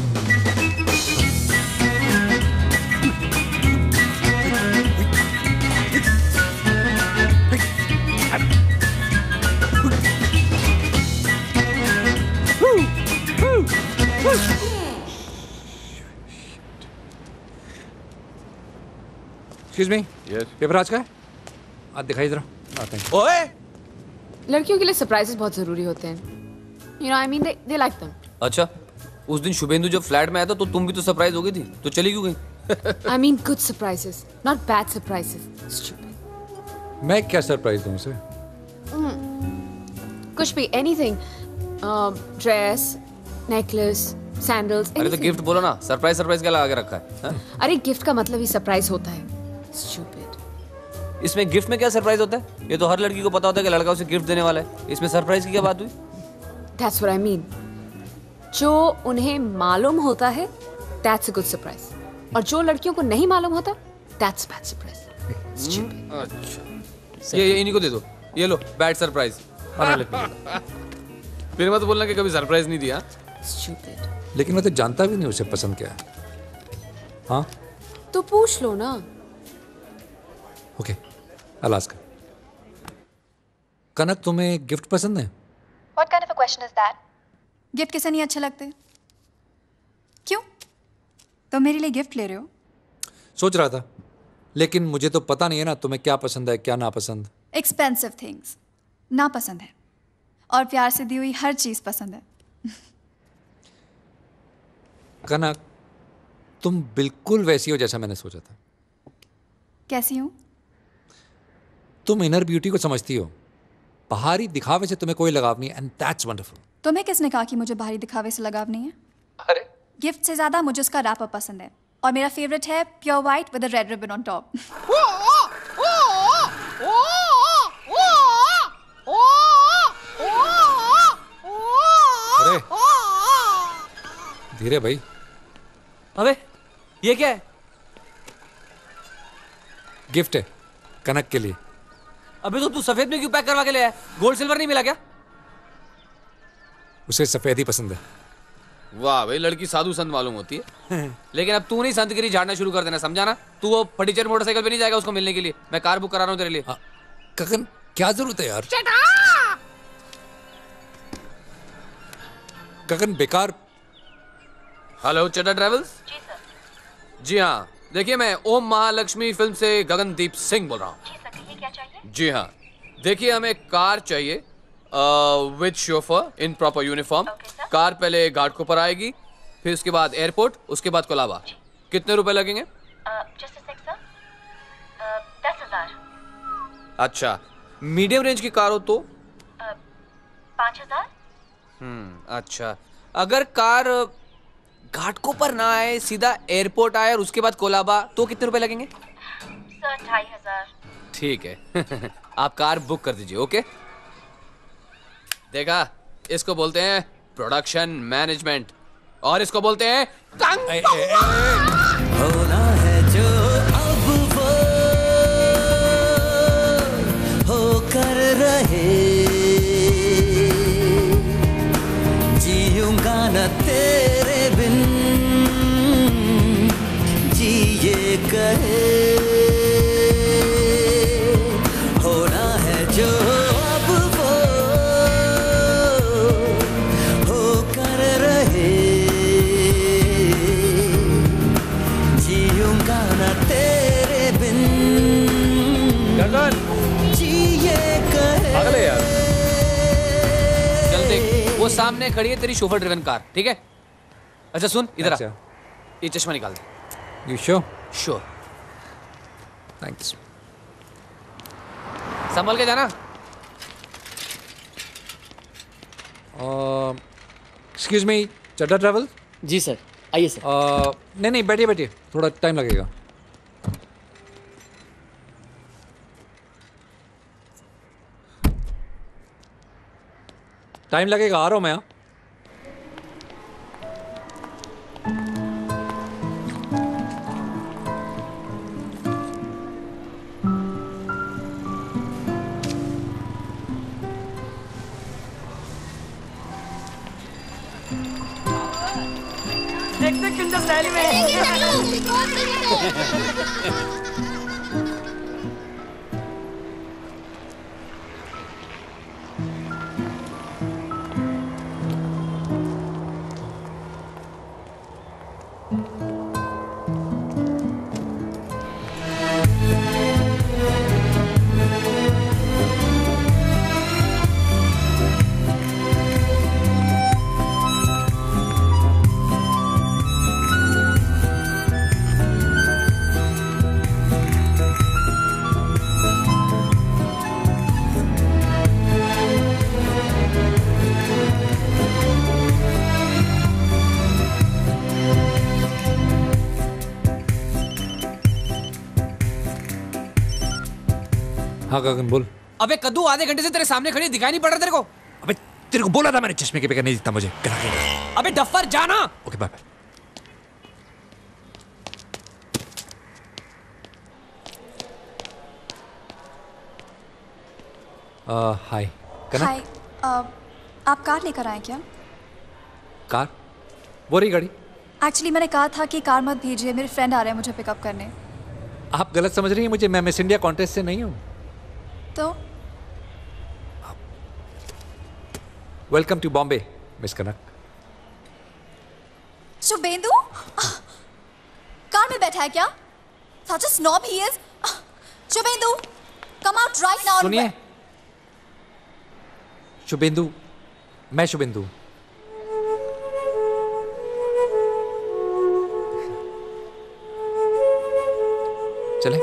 एक्सक्यूज मी, पेपर आज का है? आज दिखाई जरा। आते हैं। ओए, लड़कियों के लिए सरप्राइजेस बहुत जरूरी होते हैं। You know, I mean, they like them. अच्छा, उस दिन शुभेंदु जब फ्लैट में आया था तो तुम भी तो सरप्राइज हो गई थी, तो चली क्यों गई? I mean good surprises, not bad surprises. Stupid. मैं क्या सरप्राइज दूं उसे? कुछ भी, anything. Dress, necklace, sandals. अरे तो गिफ्ट बोलो ना, सरप्राइज सरप्राइज क्या लगा के रखा है? हाँ? अरे गिफ्ट का मतलब ही सरप्राइज होता है। Stupid. इसमें गिफ्ट में क्या सरप्राइज होता है? ये तो हर लड़की को पता होता है कि लड़का उसे गिफ्ट देने वाला है। इसमें सरप्राइज की क्या बात हुई? That's what I mean. जो उन्हें मालूम होता है, that's a good surprise. और जो लड़कियों को नहीं मालूम होता, that's bad surprise. Stupid. अच्छा, ये इन्हीं को दे दो। ये लो, बैड सरप्राइज। फिर मत बोलना कि कभी सरप्राइज नहीं दिया। Stupid. लेकिन मैं तो जानता भी नहीं उसे पसंद क्या है। हाँ? तो पूछ लो ना। Okay, I'll ask her. कनक, तुम्हें गिफ्ट पसंद है? What kind of a question is that? Gift किसे नहीं अच्छे लगते? क्यों? तो मेरे लिए गिफ्ट ले रहे हो? सोच रहा था, लेकिन मुझे तो पता नहीं है ना तुम्हें क्या पसंद है क्या ना पसंद। एक्सपेंसिव थिंग्स ना पसंद है, और प्यार से दी हुई हर चीज पसंद है। कनक, तुम बिल्कुल वैसी हो जैसा मैंने सोचा था। कैसी हूँ? तुम इनर ब्यूटी को समझती हो, बाहरी दिखावे से तुम्हें कोई लगाव नहीं है, एंड दैट्स वंडरफुल। तुम्हें किसने कहा कि मुझे बाहरी दिखावे से लगाव नहीं है? अरे गिफ्ट से ज्यादा मुझे उसका रैपर पसंद है, और मेरा फेवरेट है pure white with a red ribbon on top. अरे धीरे भाई। अबे ये क्या है? गिफ्ट है कनक के लिए। अबे तो तू सफेद में क्यों पैक करवा के ले आया? गोल्ड सिल्वर नहीं मिला क्या? उसे सफेद ही पसंद है। वाह भाई, लड़की साधु संत मालूम होती है। लेकिन अब तू नहीं संतगिरी झाड़ना शुरू कर देना, समझा ना? तू वो फटीचर मोटरसाइकिल पे नहीं जाएगा उसको मिलने के लिए। मैं कार बुक करा रहा हूँ तेरे लिए। गगन, क्या जरूरत है यार? गगन बेकार। Hello Chadda travels. जी सर। जी हाँ, देखिए मैं ओम महालक्ष्मी फिल्म से गगनदीप सिंह बोल रहा हूँ। जी सर, कहिए क्या चाहिए? जी हाँ, देखिए हमें कार चाहिए with chauffeur in proper uniform. Car पहले घाटकोपर आएगी, फिर उसके बाद एयरपोर्ट, उसके बाद कोलाबा। कितने रुपए लगेंगे? Just a sec, sir. 10,000. अच्छा, मीडियम रेंज की कार हो तो 5,000. अच्छा, अगर कार घाटकोपर ना आए, सीधा एयरपोर्ट आए और उसके बाद कोलाबा, तो कितने रुपए लगेंगे? सर 2,500. ठीक है। आप कार बुक कर दीजिए। ओके, देखा, इसको बोलते हैं प्रोडक्शन मैनेजमेंट, और इसको बोलते हैं होना है जो अब वो होकर रहे, जीऊंगा न तेरे बिन, जिए कहे, होना है जो अब वो होकर रहे, जीऊंगा न तेरे बिन, जिए कहे। अगले यार, चल देख, वो सामने खड़ी है तेरी शोफर ड्रिवन कार, ठीक है? अच्छा सुन, इधर आ, ये चश्मा निकाल दे। You sure? Sure. Thanks. संभल के जाना। Excuse me, Chadda travel? जी सर, आइए सर। नहीं नहीं, बैठिए बैठिए, थोड़ा टाइम लगेगा। टाइम लगेगा, आ रहा हूँ मैं। देख किंजल स्टाइल में। हाँ गगन बोल। अबे कद्दू आधे घंटे से तेरे सामने खड़ी दिखाई नहीं पड़ रहा तेरे को? अबे तेरे को बोला था मैंने चश्मे के बगैर नहीं दिखता मुझे। अबे डफर जाना। Okay bye. हाय हाय, आप कार लेकर आए क्या? कार? वो रही गाड़ी। एक्चुअली मैंने कहा था कि कार मत भेजिए, मेरे फ्रेंड आ रहे हैं मुझे पिकअप करने। आप गलत समझ रही हैं मुझे, मैं मिस इंडिया कॉन्टेस्ट से नहीं हूँ। तो welcome to Bombay Miss Kanak. Shubhendu car में बैठा है क्या? Such a snob he is. Suvendu come out right now. सुनिए शुभेंदु, मैं शुभेंदु। चले?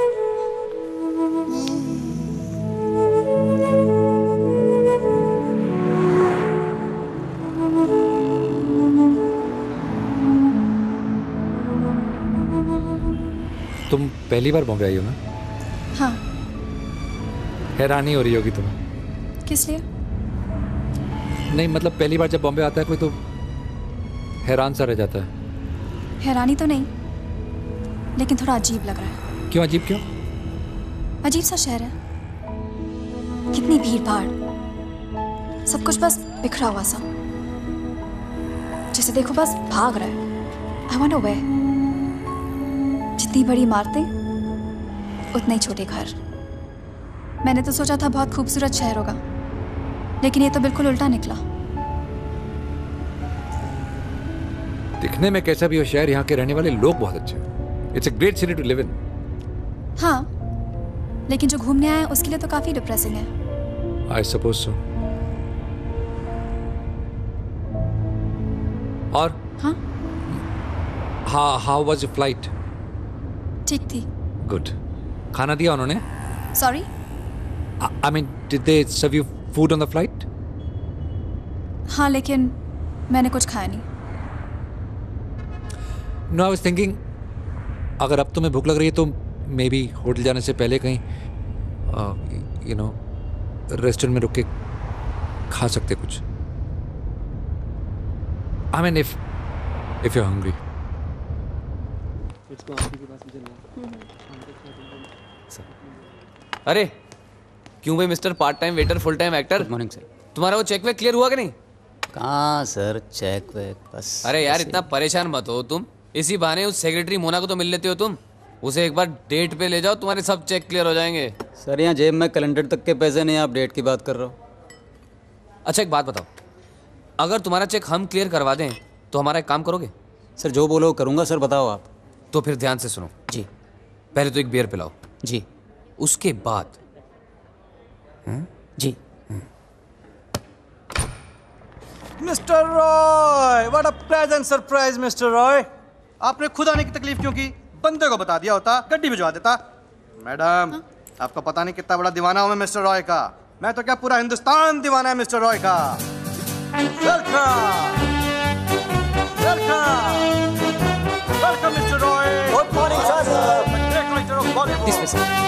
तुम पहली बार बॉम्बे आई हो ना? हाँ। हैरानी हो रही होगी तुम्हें। किस लिए? नहीं मतलब पहली बार जब बॉम्बे आता है कोई तो हैरान सा रह जाता है। हैरानी तो नहीं, लेकिन थोड़ा अजीब लग रहा है। क्यों अजीब क्यों? अजीब सा शहर है, कितनी भीड़ भाड़, सब कुछ बस बिखरा हुआ सा, जैसे देखो बस भाग रहा है। I wonder where. जितनी बड़ी इमारतें उतने ही छोटे घर। मैंने तो सोचा था बहुत खूबसूरत शहर होगा, लेकिन ये तो बिल्कुल उल्टा निकला। दिखने में कैसा भी हो शहर, यहाँ के रहने वाले लोग बहुत अच्छे हैं। It's a great city to live in. हाँ, लेकिन जो घूमने आए उसके लिए तो काफी डिप्रेसिंग है। I suppose so. और हाँ, हाउ वाज योर फ्लाइट? ठीक थी। गुड। खाना दिया उन्होंने? Sorry? I mean did they serve you food on the flight? हाँ, लेकिन मैंने कुछ खाया नहीं। नो आई वाज थिंकिंग अगर अब तुम्हें भूख लग रही है तो मे बी होटल जाने से पहले कहीं यू नो रेस्टोरेंट में रुक के खा सकते कुछ। I mean if you hungry. अरे क्यों भाई mister part time waiter full time actor? Good morning sir. तुम्हारा वो चेक वेक क्लियर हुआ कि नहीं? कहाँ सर चेक वेक बस। अरे यार इतना परेशान मत हो तुम, इसी बहाने उस सेक्रेटरी मोना को तो मिल लेते हो तुम। उसे एक बार डेट पे ले जाओ, तुम्हारे सब चेक क्लियर हो जाएंगे। सर यहाँ जेब में कैलेंडर तक के पैसे नहीं, आप डेट की बात कर रहे हो। अच्छा एक बात बताओ, अगर तुम्हारा चेक हम क्लियर करवा दें तो हमारा एक काम करोगे? सर जो बोलो करूँगा सर, बताओ आप। तो फिर ध्यान से सुनो जी। पहले तो एक बियर पिलाओ जी, उसके बाद जी। Mister Roy, what a pleasant surprise mister Roy. आपने खुद आने की तकलीफ क्यों की? बंदे को बता दिया होता, गड्डी भिजवा देता। मैडम आपको पता नहीं कितना बड़ा दीवाना हूं मैं मिस्टर रॉय का। मैं तो क्या पूरा हिंदुस्तान दीवाना है मिस्टर रॉय का। Welcome welcome mister Roy. Good morning sir. Great writer of Bollywood. This way sir.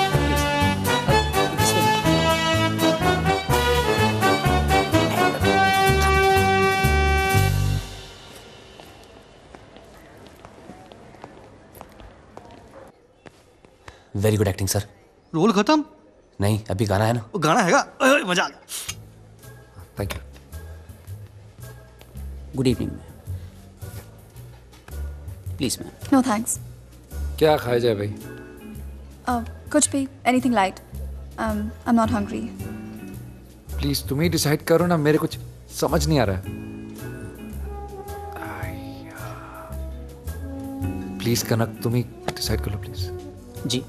Very good acting sir. Role खत्म? नहीं अभी गाना है ना। गाना हैगा? मजा आ गया। Thank you. Good evening. Please ma'am. No thanks. क्या खाया जाए भाई? कुछ भी, anything light. I am not hungry. Please तुम ही डिसाइड करो ना, मेरे कुछ समझ नहीं आ रहा है। प्लीज कनक तुम ही डिसाइड कर लो प्लीज। जी।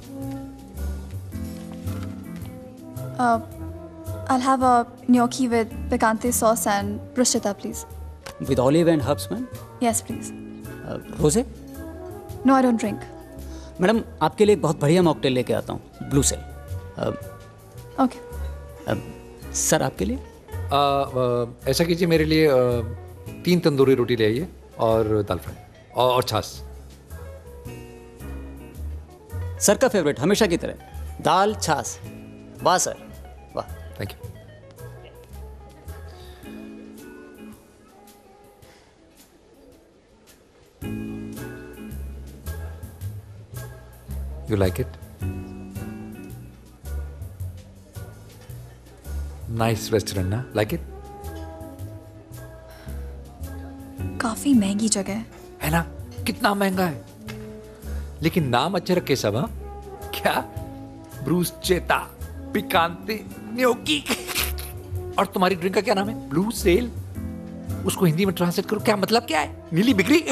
I'll have a gnocchi with picante sauce and bruschetta, please. With olive and herbs, ma'am? Yes, please. रोजे? No, I don't drink. Madam आपके लिए एक बहुत बढ़िया मॉकटेल लेके आता हूँ, ब्लू सेल। ओके। सर आपके लिए? ऐसा कीजिए मेरे लिए 3 तंदूरी रोटी ले आइए और दाल फ्राई और छाछ। सर का फेवरेट हमेशा की तरह, दाल छाछ। वाह सर, वाह। Thank you. You like it? Nice restaurant, ना? Like it? काफी महंगी जगह है। है ना? कितना महंगा है, लेकिन नाम अच्छे रखे सब। हाँ क्या? ब्रूस्चेता, पिकांते, न्योकी। और तुम्हारी ड्रिंक का क्या नाम है? Blue sail. उसको हिंदी में ट्रांसलेट करो, क्या मतलब क्या है? नीली बिक्री।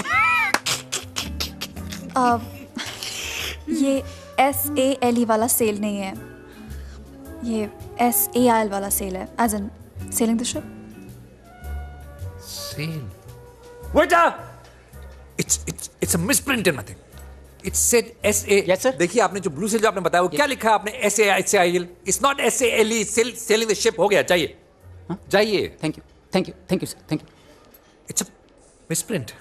ये SALE वाला सेल नहीं है, ये SAIL वाला सेल है, as in sailing the ship. Sail? Waiter! It's a misprint in nothing. It said SA. Yes sir. देखिए आपने जो ब्लू सेल जो आपने बताया वो क्या लिखा है आपने? SAIL. It's not SALE. Selling the ship हो गया। चाहिए जाइए। Thank you thank you thank you sir, thank you. It's a misprint.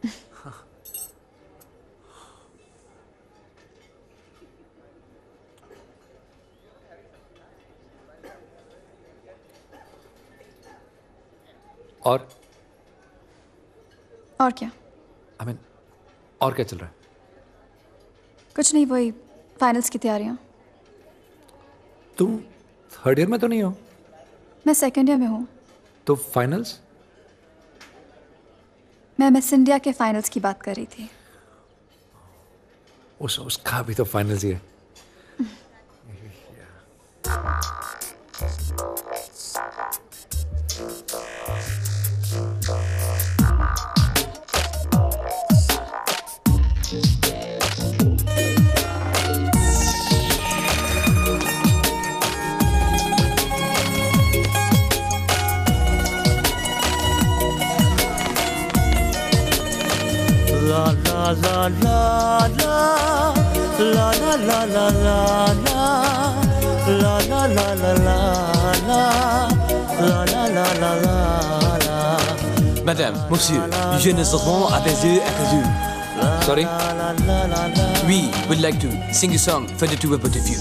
और क्या? I mean, और क्या चल रहा है? कुछ नहीं, वही फाइनल्स की तैयारियां। तुम 3rd ईयर में तो नहीं हो? मैं 2nd ईयर में हूँ। तो फाइनल्स? मैं मिस इंडिया के फाइनल्स की बात कर रही थी। उसका भी तो फाइनल्स ही है। La la la la la la la la la la la la la la la la la la la. Madame, monsieur, je ne seront à des yeux accusés. Sorry? We would like to sing a song for the two of you.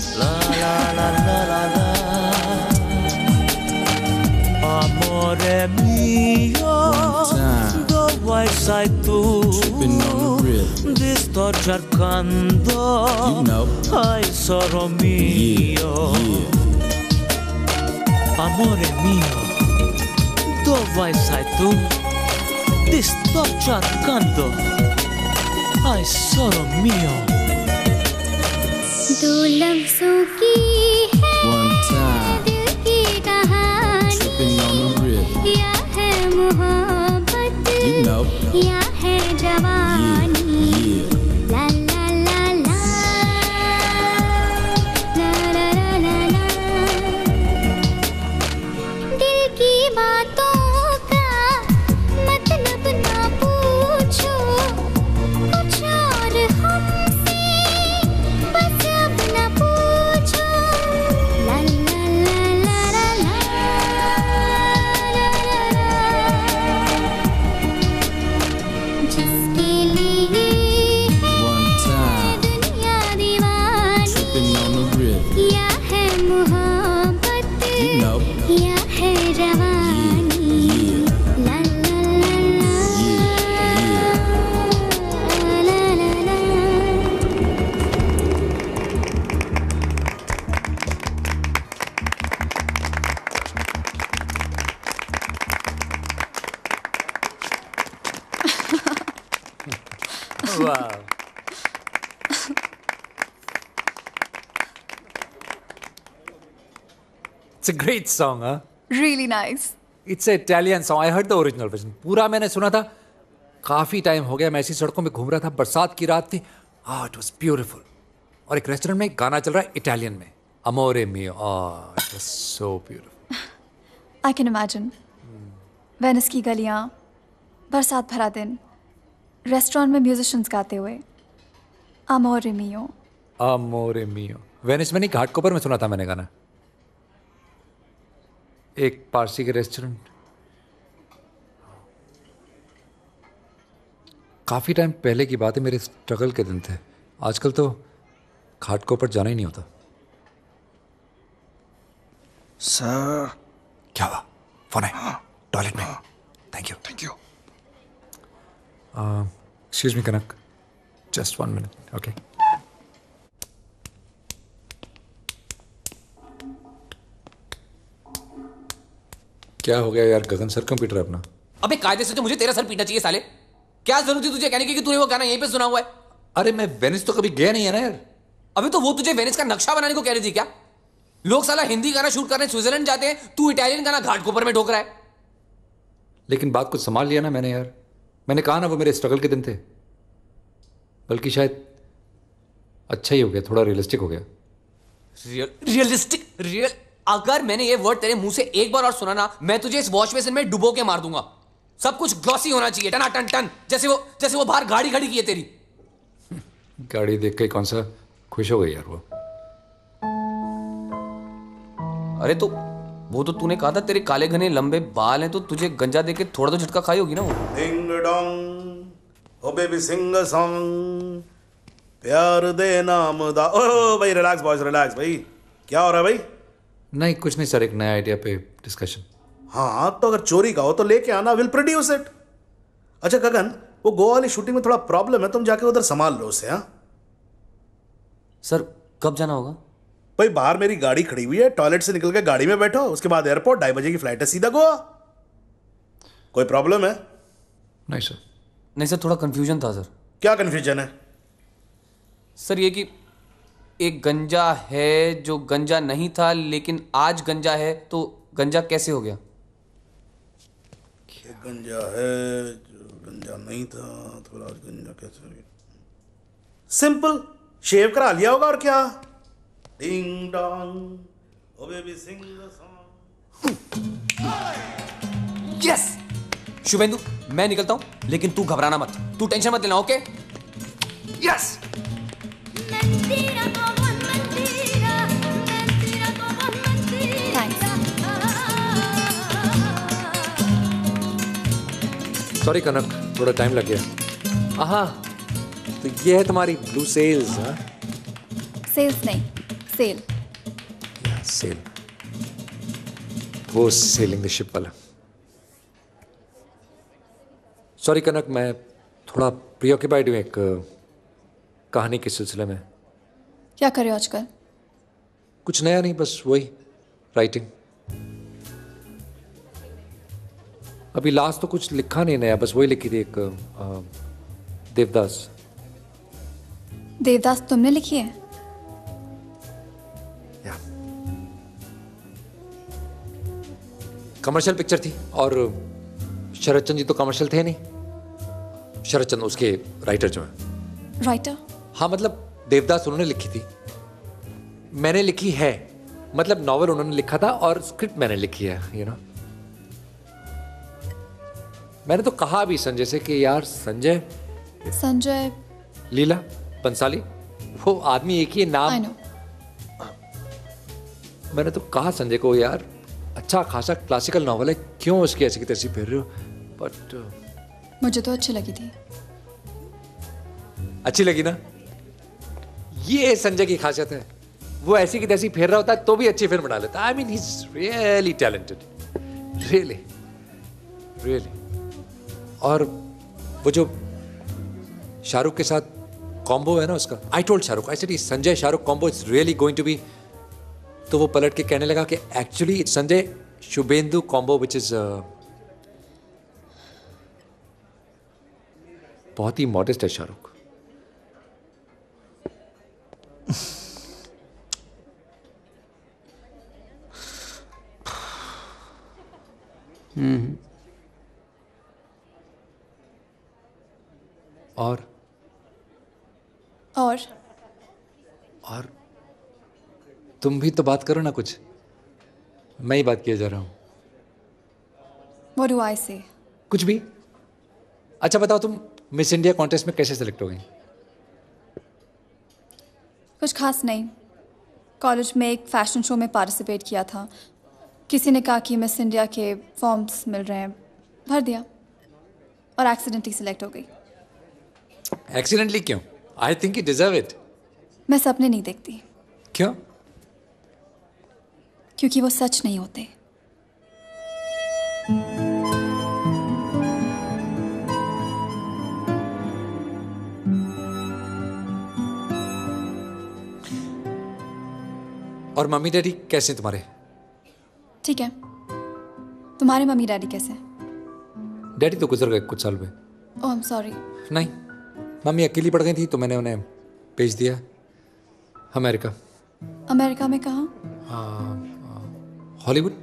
Amore mio, dove sei tu? Ti sto cercando, ai solo mio. Amore mio, dove sei tu? Ti sto cercando, ai solo mio. दो लफ्जों की है दिल की कहानी, या है मोहब्बत या है जवानी। ला ला ला ला ला ला ला ला। दिल की बातों का मतलब ना पूछो, कुछ और हमसे बस अब ना पूछो। ला ला ला ला ला ला ला ला। जिसके लिए है दुनिया दीवानी, या है मोहब्बत या है जवानी। ला ला ला ला ला ला ला। Wow. It's a great song, huh? Really nice. It's an Italian song. I heard the original version. पूरा मैंने सुना था. काफी टाइम हो गया, मैं ऐसी सड़कों में घूम रहा था, बरसात की रात थी. It was beautiful. और एक रेस्टोरेंट में गाना चल रहा है इटालियन में. Amore mio. It was so beautiful. I can imagine. Venice की गलियाँ, बरसात भरा दिन, रेस्टोरेंट में म्यूजिशियंस गाते हुए. Amore mio. Amore mio. Venice में नहीं, घाटकोपर में सुना था मैंने गाना. एक पारसी के रेस्टोरेंट. काफ़ी टाइम पहले की बात है, मेरे स्ट्रगल के दिन थे. आजकल तो घाटकों पर जाना ही नहीं होता. सर. क्या हुआ? फोन है टॉयलेट में. Thank you. Excuse me Kanak, just 1 minute. Okay. क्या हो गया यार? गगन सर क्यों पीट रहा है अपना? अबे कायदे से तो मुझे तेरा सर पीटना चाहिए साले. क्या जरूरत थी तुझे कहने की कि तूने वो गाना यहीं पे सुना हुआ है? अरे मैं वेनिस तो कभी गया नहीं है ना यार. अबे तो वो तुझे वेनिस का नक्शा बनाने को कह रही थी क्या? लोग साला हिंदी गाना शूट करने स्विट्जरलैंड जाते हैं, तू इटालियन गाना घाटकोपर में ठोक रहा है. लेकिन बात कुछ संभाल लिया ना मैंने यार. मैंने कहा ना वो मेरे स्ट्रगल के दिन थे. बल्कि शायद अच्छा ही हो गया, थोड़ा रियलिस्टिक हो गया. रियल अगर मैंने ये वर्ड तेरे मुंह से एक बार और सुना ना, मैं तुझे इस वॉश बेसिन में डुबो के मार दूंगा. सब कुछ ग्लॉसी होना चाहिए, टना टन टन, जैसे वो बाहर गाड़ी खड़ी की है तेरी. गाड़ी देख के कौन सा खुश हो गई यार वो. अरे तो वो तो तूने कहा था तेरे काले घने लंबे बाल हैं, तो तुझे गंजा देके थोड़ा तो झटका खाई होगी ना वो. Ding dong, oh baby sing a song, प्यार दे नाम दा. ओ भाई रिलैक्स बॉयज, रिलैक्स भाई. क्या हो रहा है भाई? नहीं कुछ नहीं सर, एक नया आइडिया पे डिस्कशन. हाँ तो अगर चोरी का हो तो लेके आना, विल प्रोड्यूस इट. अच्छा गगन, वो गोवा वाली शूटिंग में थोड़ा प्रॉब्लम है, तुम जाके उधर संभाल लो उसे. हाँ सर कब जाना होगा? भाई बाहर मेरी गाड़ी खड़ी हुई है, टॉयलेट से निकल के गाड़ी में बैठो, उसके बाद एयरपोर्ट, 2:30 बजे की फ्लाइट है सीधा गोवा. कोई प्रॉब्लम है? नहीं सर. नहीं सर, थोड़ा कंफ्यूजन था सर. क्या कंफ्यूजन है? सर ये कि एक गंजा है जो गंजा नहीं था लेकिन आज गंजा है, तो गंजा कैसे हो गया? गंजा है जो गंजा नहीं था तो आज गंजा कैसे हो गया? सिंपल, शेव करा लिया होगा और क्या. Ding dong, oh baby sing the song. Yes Shubhendu, मैं निकलता हूं, लेकिन तू घबराना मत, तू टेंशन मत लेना. Okay yes. सॉरी कनक, थोड़ा टाइम लग गया. हाँ तो ये है तुम्हारी ब्लू सेल्स. हाँ सेल्स नहीं, सेल. सेल, वो सेलिंग द शिप वाला. सॉरी कनक, मैं थोड़ा प्रीऑक्यूपाइड हूँ एक कहानी के सिलसिले में. क्या कर रहे हो आजकल? कुछ नया नहीं, बस वही राइटिंग. अभी लास्ट तो कुछ लिखा नहीं नया, बस वही लिखी थी एक देवदास. देवदास तुमने लिखी है? कमर्शियल पिक्चर थी और शरद चंद्र जी तो कमर्शियल थे नहीं. शरद चंद्र उसके राइटर जो हैं. राइटर? हाँ मतलब देवदास उन्होंने लिखी थी, मैंने लिखी है. मतलब नॉवल उन्होंने लिखा था और स्क्रिप्ट मैंने लिखी है. यू नो, मैंने तो कहा भी संजय से कि यार संजय लीला बंसाली, वो आदमी एक ही है नाम. मैंने तो कहा संजय को यार अच्छा खासा क्लासिकल नॉवल है, क्यों उसकी ऐसी की तैसी फिर रहे हो. बट मुझे तो अच्छी लगी थी. अच्छी लगी ना? ये संजय की खासियत है, वो ऐसी की तैसी फेर रहा होता है तो भी अच्छी फिल्म बना लेता. I mean he is really talented, really really. और वो जो शाहरुख के साथ कॉम्बो है ना उसका, I told Shahrukh, I said Sanjay Shahrukh combo is really going to be. तो वो पलट के कहने लगा कि actually Sanjay Shubhendu combo which is बहुत ही मॉडेस्ट है शाहरुख. और तुम भी तो बात करो ना कुछ। मैं ही बात किया जा रहा हूँ। What do I say? कुछ भी। अच्छा बताओ, तुम मिस इंडिया कॉन्टेस्ट में कैसे सेलेक्ट हो गई? कुछ खास नहीं, कॉलेज में एक फैशन शो में पार्टिसिपेट किया था। किसी ने कहा कि मिस इंडिया के फॉर्म्स मिल रहे हैं, भर दिया और एक्सीडेंटली सिलेक्ट हो गई। एक्सीडेंटली क्यों? I think you deserve it. मैं सपने नहीं देखती। क्यों? क्योंकि वो सच नहीं होते। और मम्मी डैडी कैसे हैं तुम्हारे? ठीक है। तुम्हारे मम्मी डैडी कैसे हैं? डैडी तो गुजर गए कुछ साल में। Oh I am sorry. नहीं, मम्मी अकेली पड़ गई थी तो मैंने उन्हें भेज दिया अमेरिका। अमेरिका में कहाँ? Hollywood.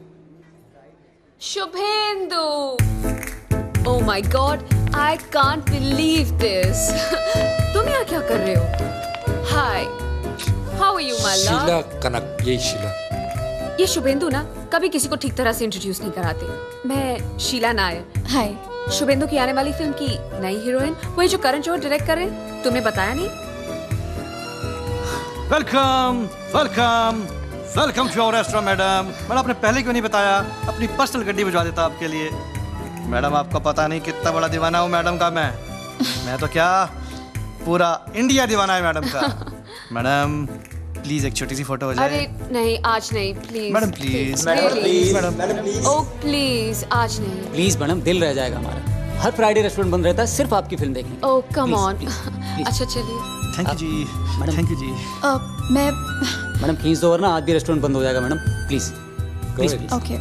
Shubhendu, oh my God, I can't believe this. तुम यहाँ क्या कर रहे हो? Hi, how are you my love? Sheela Kanak, यही शीला। ये शुभेंदु ना कभी किसी को ठीक तरह से इंट्रोड्यूस नहीं कराते। मैं शीला नायर। हाय। शुभेंदु की आने वाली फिल्म की नई हीरोइन वही जो करण जौहर डायरेक्ट कर रहे हैं। तुमने बताया नहीं? Welcome welcome welcome to our restaurant madam. Madam आपने पहले क्यों नहीं बताया? अपनी पर्सनल गड्डी भिजवा देता आपके लिए। मैडम आपको पता नहीं कितना बड़ा दीवाना हूँ मैडम का मैं तो क्या पूरा इंडिया दीवाना है मैडम का। मैडम प्लीज एक छोटी सी फोटो हो जाए। अरे नहीं, आज नहीं, please. Madam please madam, oh please, आज नहीं। प्लीज मैडम, दिल रह जाएगा हमारा। हर फ्राइडे रेस्टोरेंट बंद रहता है सिर्फ आपकी फिल्म देखने। Oh come on. अच्छा चलिए। थैंक यू जी। मैडम थैंक यू जी। मैं मैडम खींच दो वरना आज भी रेस्टोरेंट बंद हो जाएगा madam. Please please please. Okay.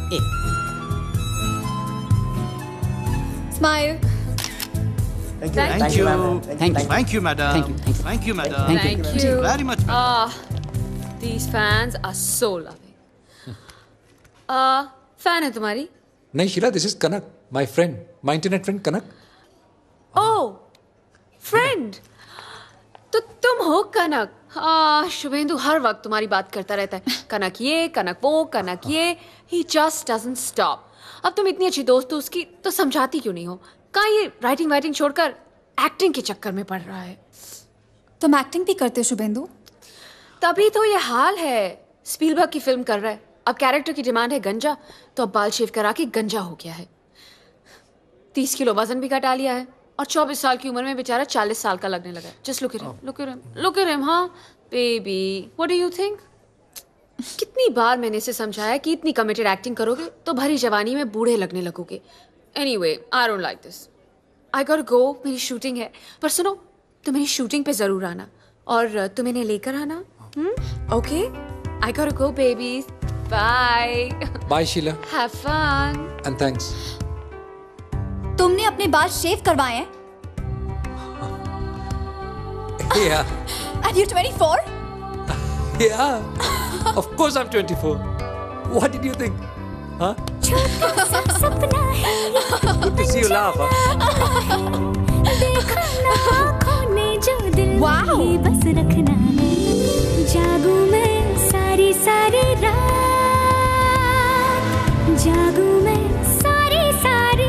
Smile. Thank you. Thank you. Thank you, madam. Thank you. Thank you, very much, madam. These fans are so loving. Fan है तुम्हारी? नहीं Sheela, this is Kanak, my friend, my internet friend Kanak. Oh, friend. तो तुम हो कनक। शुभेंदु हर वक्त तुम्हारी बात करता रहता है, कनक ये, कनक वो, कनक ये। He just doesn't stop. अब तुम इतनी अच्छी दोस्त हो उसकी, तो समझाती क्यों नहीं हो? कहाँ ये राइटिंग वाइटिंग छोड़कर एक्टिंग के चक्कर में पड़ रहा है? तुम एक्टिंग भी करते हो शुभेंदु? तभी तो ये हाल है। स्पीलबर्ग की फिल्म कर रहा है, अब कैरेक्टर की डिमांड है गंजा, तो अब बाल शेव करा के गंजा हो गया है। 30 किलो वजन भी घटा लिया है और 24 साल की उम्र में बेचारा 40 साल का लगने लगा है। जस्ट लुक एट हिम, हाँ baby, what do you think? कितनी बार मैंने इसे समझाया कि इतनी कमिटेड एक्टिंग करोगे तो भरी जवानी में बूढ़े लगने लगोगे। Anyway, I don't like this. I got go, मेरी शूटिंग है। पर सुनो, तुम मेरी शूटिंग पे जरूर आना और तुम इन्हें लेकर आना। Okay, I got go babies, bye. Bye Sheela, have fun and thanks. तुमने अपने बाल शेव करवाए हैं? Yeah. And you're 24? Yeah. Of course I'm 24. What did you think? Huh? Good to see you laugh. Wow. बस रखना जागू मैं सारी सारी रात, जागू मैं सारी सारी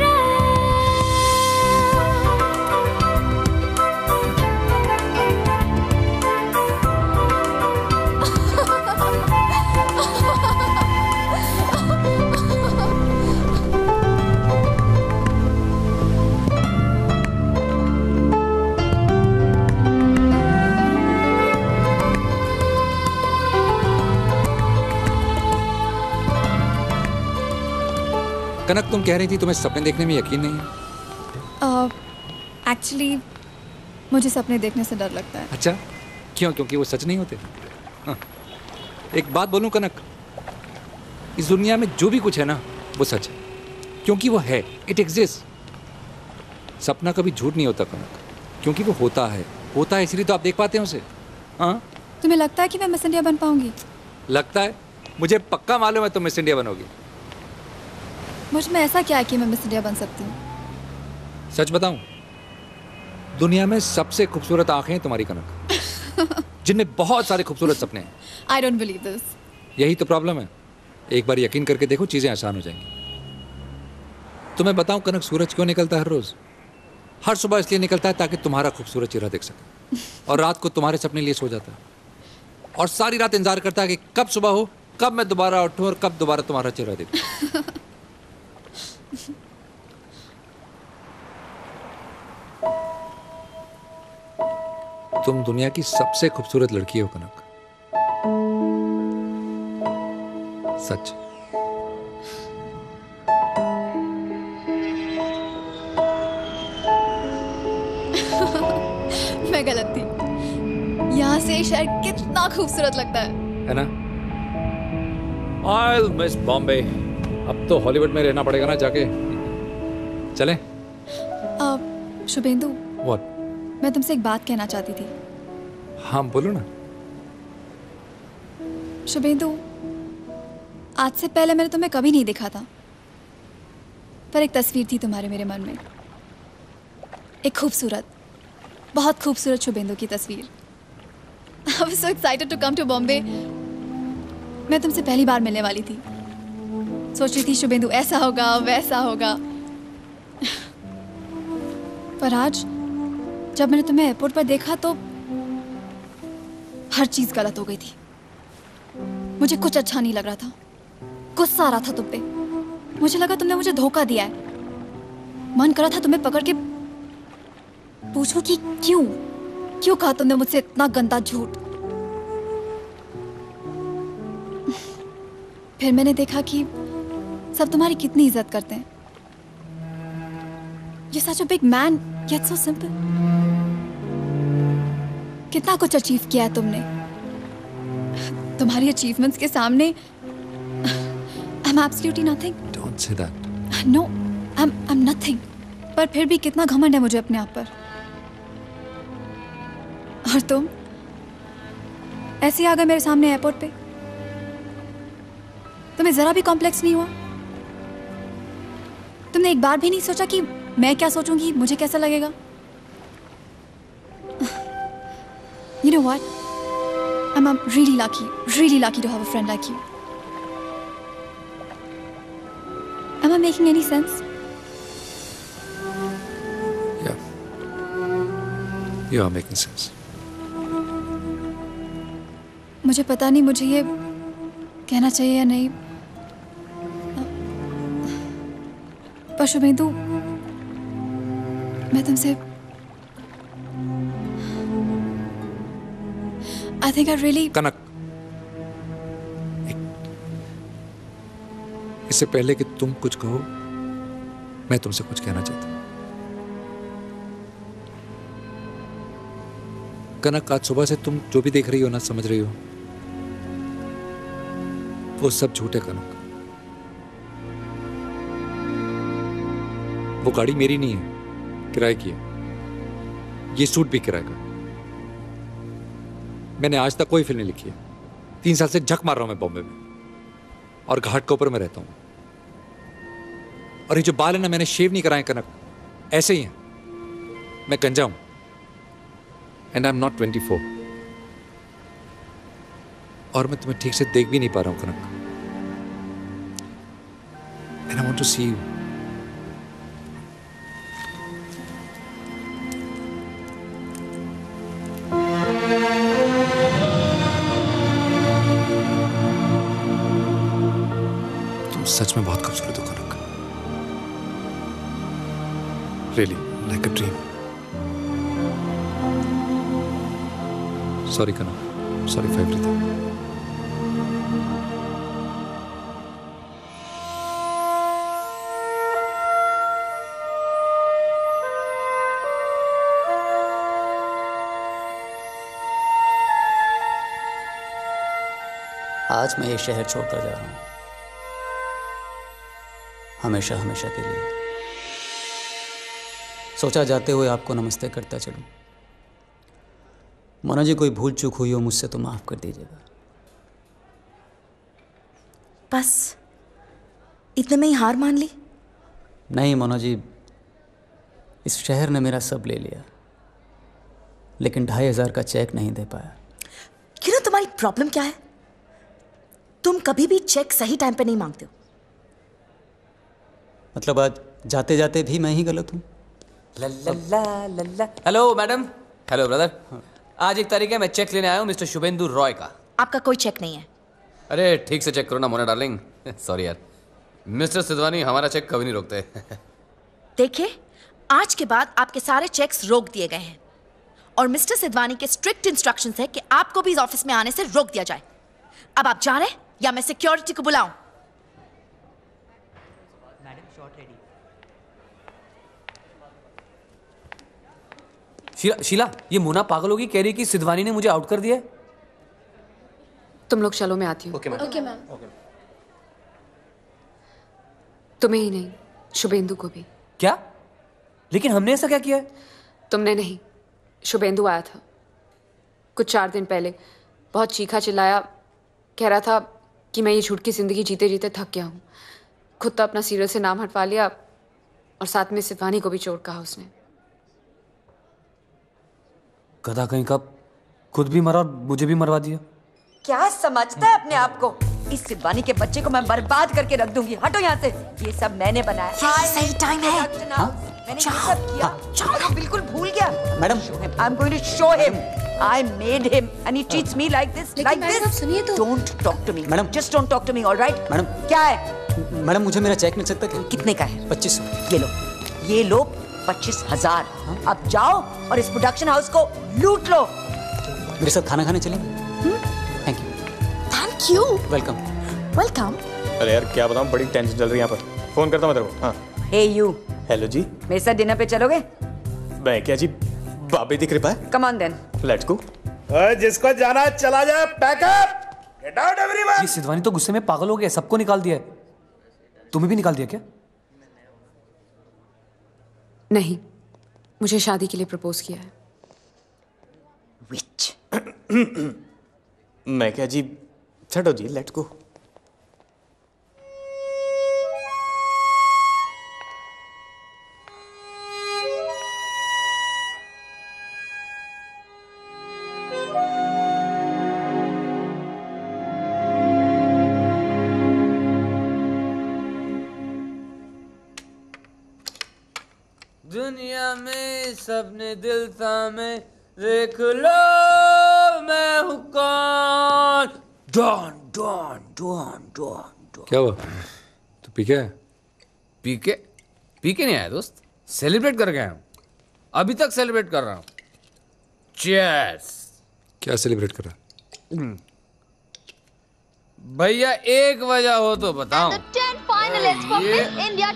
कनक, तुम कह रही थी तुम्हें सपने देखने में यकीन नहीं है। एक्चुअली मुझे सपने देखने से डर लगता है। अच्छा, क्यों? क्योंकि वो सच नहीं होते? हाँ। एक बात बोलूं कनक, इस दुनिया में जो भी कुछ है ना वो सच है, क्योंकि वो है, इट एग्जिस्ट। सपना कभी झूठ नहीं होता कनक, क्योंकि वो होता है इसलिए तो आप देख पाते हैं उसे। हाँ, तुम्हें लगता है कि मैं मिस इंडिया बन पाऊंगी? लगता है? मुझे पक्का मालूम है तुम मिस इंडिया बनोगी। मुझ में ऐसा क्या है कि मैं मिस इंडिया बन सकती हूँ? सच बताऊं, दुनिया में सबसे खूबसूरत आंखें तुम्हारी कनक, जिनमें बहुत सारे खूबसूरत सपने हैं। I don't believe this. यही तो प्रॉब्लम है। एक बार यकीन करके देखो, चीजें आसान हो जाएंगी। तुम्हें बताऊं कनक, सूरज क्यों निकलता है हर रोज? हर सुबह इसलिए निकलता है ताकि तुम्हारा खूबसूरत चेहरा देख सके, और रात को तुम्हारे सपने लिए सो जाता है, और सारी रात इंतजार करता है कि कब सुबह हो, कब मैं दोबारा उठूं और कब दोबारा तुम्हारा चेहरा देखूं। तुम दुनिया की सबसे खूबसूरत लड़की हो कनक, सच। मैं गलत थी। यहाँ से शहर कितना खूबसूरत लगता है ना? I'll miss Bombay. अब तो हॉलीवुड में रहना पड़ेगा ना जाके। चलें? शुभेंदु, What? मैं तुमसे एक बात कहना चाहती थी। हाँ बोलो ना। शुभेंदु, आज से पहले मैंने तुम्हें कभी नहीं देखा था, पर एक तस्वीर थी तुम्हारे मेरे मन में, एक खूबसूरत, बहुत खूबसूरत शुभेंदु की तस्वीर। I was so excited to come to Bombay। मैं तुमसे पहली बार मिलने वाली थी, सोच रही थी शुभेंदु ऐसा होगा वैसा होगा, पर आज जब मैंने तुम्हें एयरपोर्ट पर देखा तो हर चीज गलत हो गई थी। मुझे कुछ अच्छा नहीं लग रहा था, गुस्सा आ रहा था तुम पे। मुझे लगा तुमने मुझे धोखा दिया है। मन करा था तुम्हें पकड़ के पूछो कि क्यों कहा तुमने मुझसे इतना गंदा झूठ। फिर मैंने देखा कि सब तुम्हारी कितनी इज्जत करते हैं। You're such a big man, yet so simple। कितना कुछ अचीव किया है तुमने। तुम्हारी अचीवमेंट्स के सामने I'm absolutely nothing। Don't say that। No, I'm nothing। पर फिर भी कितना घमंड है मुझे अपने आप पर। और तुम ऐसे ही आ गए मेरे सामने एयरपोर्ट पे। तुम्हें जरा भी कॉम्प्लेक्स नहीं हुआ? तुमने एक बार भी नहीं सोचा कि मैं क्या सोचूंगी, मुझे कैसा लगेगा? You know what? I'm really lucky to have a friend like you। Am I making any sense? Yeah, you are making sense। मुझे पता नहीं मुझे ये कहना चाहिए या नहीं, पर शुभेंदु, मैं तुमसे I think I really कनक, इससे पहले कि तुम कुछ कहो, मैं तुमसे कुछ कहना चाहता हूं। कनक, आज सुबह से तुम जो भी देख रही हो ना, समझ रही हो, वो सब झूठ है कनक। वो गाड़ी मेरी नहीं है, किराए की है। ये सूट भी किराए का। मैंने आज तक कोई फिल्म नहीं लिखी है। 3 साल से झक मार रहा हूं मैं बॉम्बे में, और घाट के ऊपर में रहता हूं। और ये जो बाल है ना, मैंने शेव नहीं कराए कनक, ऐसे ही हैं। मैं गंजा हूं, एंड आई एम नॉट 24। और मैं तुम्हें ठीक से देख भी नहीं पा रहा हूं Kanak, and I want to see you. सच में बहुत खूबसूरत हो Kanak, really like a dream. Sorry Kanak, sorry for everything. आज मैं ये शहर छोड़कर जा रहा हूं, हमेशा हमेशा के लिए। सोचा जाते हुए आपको नमस्ते करता चलूं। मानो जी कोई भूल चूक हुई हो मुझसे तो माफ कर दीजिएगा। बस इतने में ही हार मान ली? नहीं मोना जी, इस शहर ने मेरा सब ले लिया, लेकिन 2,500 का चेक नहीं दे पाया। क्यों? तुम्हारी प्रॉब्लम क्या है? तुम कभी भी चेक सही टाइम पे नहीं मांगते हो। मतलब आज जाते जाते भी मैं ही गलत हूँ? Hello madam. Hello brother. आज 1 तारीख है, मैं चेक लेने आया हूँ मिस्टर शुभेंदु रॉय का। आपका कोई चेक नहीं है। अरे ठीक से चेक करो ना मोना डार्लिंग। सॉरी यार मिस्टर सिद्धवानी, हमारा चेक कभी नहीं रोकते। देखिए, आज के बाद आपके सारे चेक्स रोक दिए गए हैं और मिस्टर सिद्धवानी के स्ट्रिक्ट इंस्ट्रक्शंस है कि आपको भी इस ऑफिस में आने से रोक दिया जाए। अब आप जा रहे हैं या मैं सिक्योरिटी को बुलाऊं? शीला, ये मोना पागल होगी, कह रही कि सिद्धवानी ने मुझे आउट कर दिया। तुम लोग चलो, मैं आती हूँ। Okay ma'am. Okay ma'am. तुम्हें ही नहीं, शुभेंदु को भी। क्या? लेकिन हमने ऐसा क्या किया है? तुमने नहीं, शुभेंदु आया था कुछ 4 दिन पहले। बहुत चीखा चिल्लाया, कह रहा था कि मैं ये झूठ की जिंदगी जीते जीते थक गया हूँ। खुद तो अपना सीरियल से नाम हटवा लिया और साथ में सिद्धवानी को भी चोट कहा उसने। गधा कहीं का, खुद भी मरा और मुझे भी मरवा दिया। क्या समझता है अपने आप को? इस सिद्धवानी के बच्चे को मैं बर्बाद करके रख दूंगी। हटो यहाँ से। ये सब मैंने बनाया। यही सही टाइम है। मैंने ये सब किया। मैं बिल्कुल भूल गया। Madam, I am going to show him. I made him and he treats me like this. Like this. सुनिए तो। Don't talk to me. Madam, just don't talk to me, all right? Madam, क्या है? Madam मुझे मेरा check मिल सकता है? कितने का है? 2500। ये लो 25,000। अब जाओ और इस प्रोडक्शन हाउस को लूट लो। मेरे साथ खाना खाने चलेंगे? Thank you. Thank you. Welcome. Welcome. अरे यार क्या बताऊं, बड़ी टेंशन चल रही है यहाँ पर। फोन करता हूँ मैं तेरे को। हाँ। Hey you. हेलो जी। मेरे साथ डिनर पे चलोगे? मैं क्या जी, बाबे की कृपा है। Come on then. Let's go. जिसको जाना चला जाए। Pack up, get out everyone. ये सिद्धवानी तो गुस्से में पागल हो गया, सबको निकाल दिया है। तुम्हें भी निकाल दिया क्या? नहीं, मुझे शादी के लिए प्रपोज किया है। Witch. मैं क्या जी, छठो जी, लेट्स गो। दुनिया में सबने दिल थामे, देख लो मैं हूँ कौन। Don don don don. क्या हुआ? तू पी के? पी के नहीं आया दोस्त, सेलिब्रेट कर गया हूँ। अभी तक सेलिब्रेट कर रहा हूँ। चीयर्स। क्या सेलिब्रेट कर रहा? भैया एक वजह हो तो बताओ। 10 finalists for Miss India.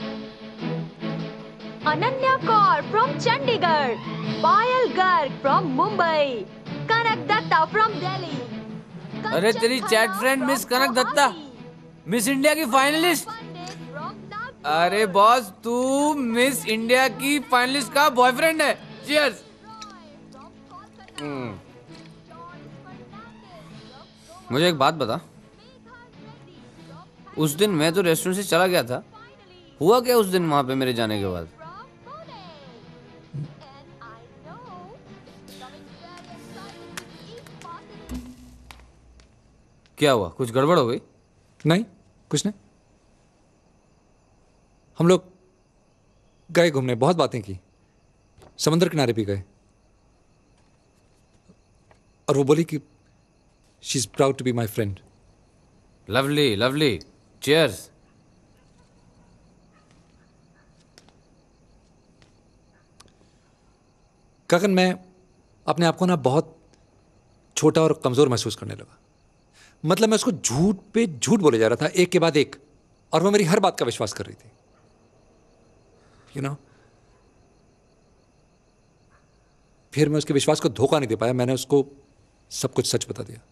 Ananya Kaur from Chandigarh, Payal Garg from Mumbai, Kanak Datta from Delhi. अरे तेरी chat friend miss Kanak Datta, miss India की फाइनलिस्ट। अरे बॉस, तू मिस इंडिया की फाइनलिस्ट का बॉयफ्रेंड है। चीयर्स। मुझे एक बात बता, उस दिन मैं तो रेस्टोरेंट से चला गया था, हुआ क्या उस दिन वहां पे मेरे जाने के बाद? क्या हुआ? कुछ गड़बड़ हो गई? नहीं, कुछ नहीं। हम लोग गए घूमने, बहुत बातें की, समंदर किनारे भी गए, और वो बोली कि she is proud to be my friend. Lovely lovely. Cheers. Gagan, मैं अपने आप को ना बहुत छोटा और कमजोर महसूस करने लगा। मतलब मैं उसको झूठ पे झूठ बोले जा रहा था, एक के बाद एक, और वो मेरी हर बात का विश्वास कर रही थी। यू नो, फिर मैं उसके विश्वास को धोखा नहीं दे पाया, मैंने उसको सब कुछ सच बता दिया।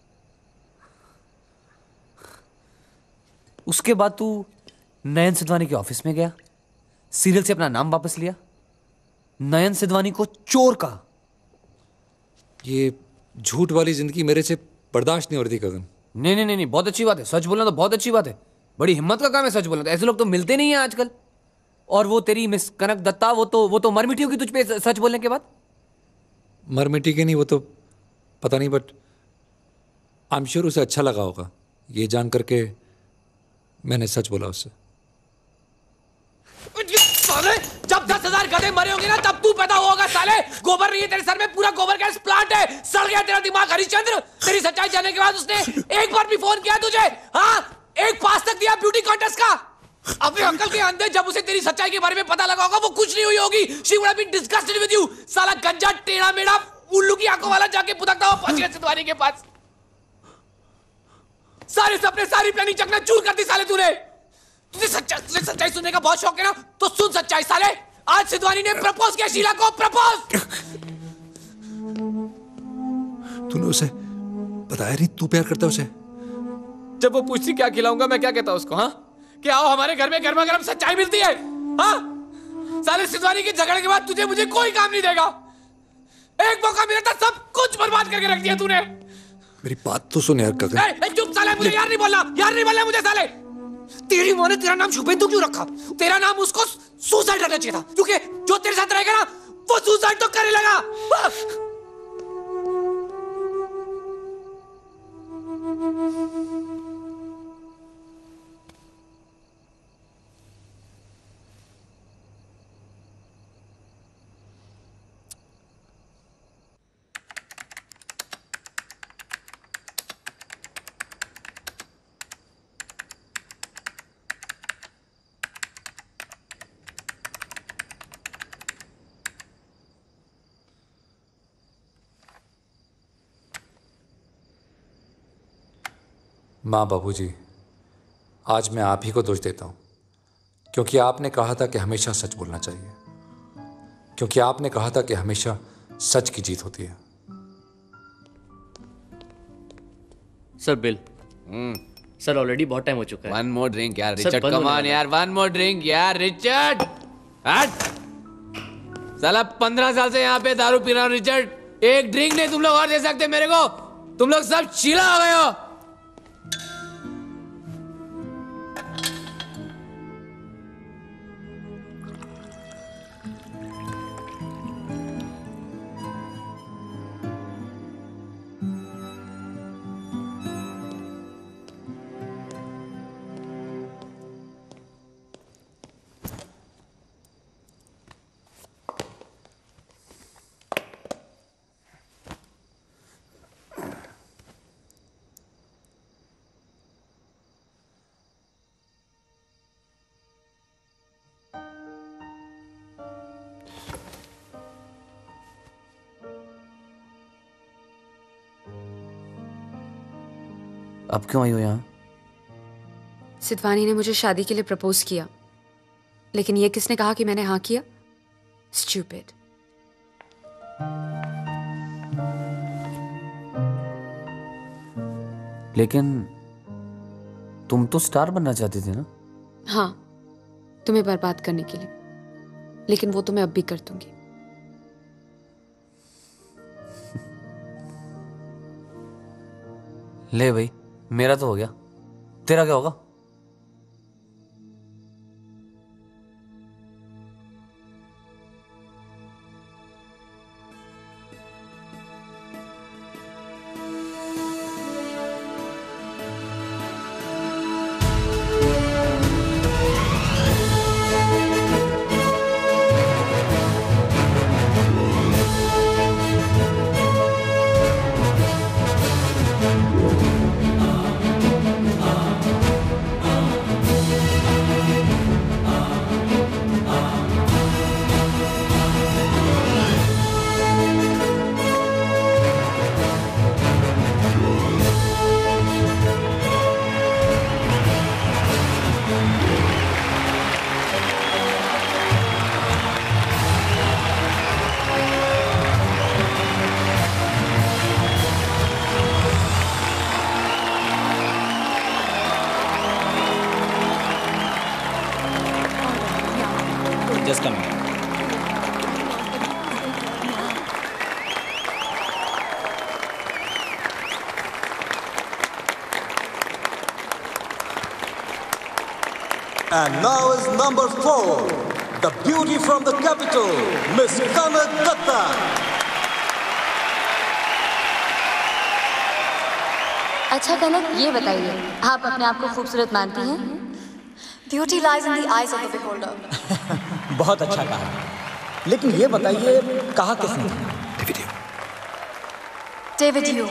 उसके बाद तू नयन सिद्धवानी के ऑफिस में गया, सीरियल से अपना नाम वापस लिया, नयन सिद्धवानी को चोर कहा। ये झूठ वाली जिंदगी मेरे से बर्दाश्त नहीं हो रही थी गगन। नहीं नहीं नहीं, बहुत अच्छी बात है, सच बोलना तो बहुत अच्छी बात है। बड़ी हिम्मत का काम है सच बोलना, ऐसे लोग तो मिलते नहीं हैं आजकल। और वो तेरी मिस कनक दत्ता, वो तो मर मिटी होगी तुझ पे सच बोलने के बाद। मर मिटी के नहीं, वो तो पता नहीं, बट आई एम श्योर उसे अच्छा लगा होगा ये जान करके मैंने सच बोला उससे। साले, जब 10,000 गधे मरे होंगे ना तब तू पैदा होगा साले। गोबर नहीं है तेरे सर में, पूरा गोबर गैस प्लांट है। सड़ गया तेरा दिमाग हरिश्चंद्र। तेरी सच्चाई जानने के बाद उसने एक बार भी फोन किया तुझे? हाँ, एक पास तक दिया ब्यूटी कॉन्टेस्ट का। अपने अंकल के अंदर जब उसे तेरी सच्चाई के बारे में पता लगा होगा वो कुछ नहीं हुई होगी। She would have been disgusted with you. साला गंजा टेढ़ा मेढ़ा उल्लू की आंखों वाला जाके पुदकता हुआ पहुंच गया सिद्धवानी के पास। सारे सपने, सारी प्लानिंग चकनाचूर कर दी साले तूने। तुझे सच्चाई सुनने का बहुत शौक है ना, तो सुन सच्चाई साले। आज सिद्धवानी ने प्रपोज किया शीला को, प्रपोज। तूने उसे बताया नहीं तू प्यार करता उसे? जब वो पूछती क्या खिलाऊंगा मैं क्या कहता उसको? हाँ, कि आओ हमारे घर में गर्मा गर्म सच्चाई मिलती है। हाँ, साले सिद्धवानी के झगड़े के बाद तुझे मुझे कोई काम नहीं देगा। एक मौका मिला था, सब कुछ बर्बाद करके रख दिया तूने। मेरी बात तो सुन यार गगन। चुप साले, मुझे यार नहीं बोलना मुझे साले। तेरी माँ ने तेरा नाम शुभेंदु क्यों रखा? तेरा नाम उसको सुसाइड रखना चाहिए था, क्योंकि जो तेरे साथ रहेगा ना वो सुसाइड तो करने लगा। माँ बाबूजी, आज मैं आप ही को दोष देता हूँ, क्योंकि आपने कहा था कि हमेशा सच बोलना चाहिए, क्योंकि आपने कहा था कि हमेशा सच की जीत होती है। Sir bill. सर ऑलरेडी बहुत टाइम हो चुका है। वन मोर ड्रिंक यार रिचर्ड, कम ऑन यार, वन मोर ड्रिंक यार रिचर्ड। हट साला, 15 साल से यहाँ पे दारू पी रहा हूँ रिचर्ड। एक ड्रिंक नहीं तुम लोग और दे सकते मेरे को? तुम लोग सब चीला हो गए हो। अब क्यों आई हो यहाँ? सिद्धवानी ने मुझे शादी के लिए प्रपोज किया, लेकिन ये किसने कहा कि मैंने हाँ किया? स्टूपिड। लेकिन तुम तो स्टार बनना चाहती थी ना? हाँ, तुम्हें बर्बाद करने के लिए, लेकिन वो तो मैं अब भी कर दूंगी। ले भाई, मेरा तो हो गया, तेरा क्या होगा? And now is number 4, the beauty from the capital, Miss Kanak Datta. अच्छा कनक, ये बताइए, आप अपने आप को खूबसूरत मानती हैं? Beauty lies in the eyes of the beholder. बहुत अच्छा कहा, लेकिन ये बताइए कहा किसने? David Hume.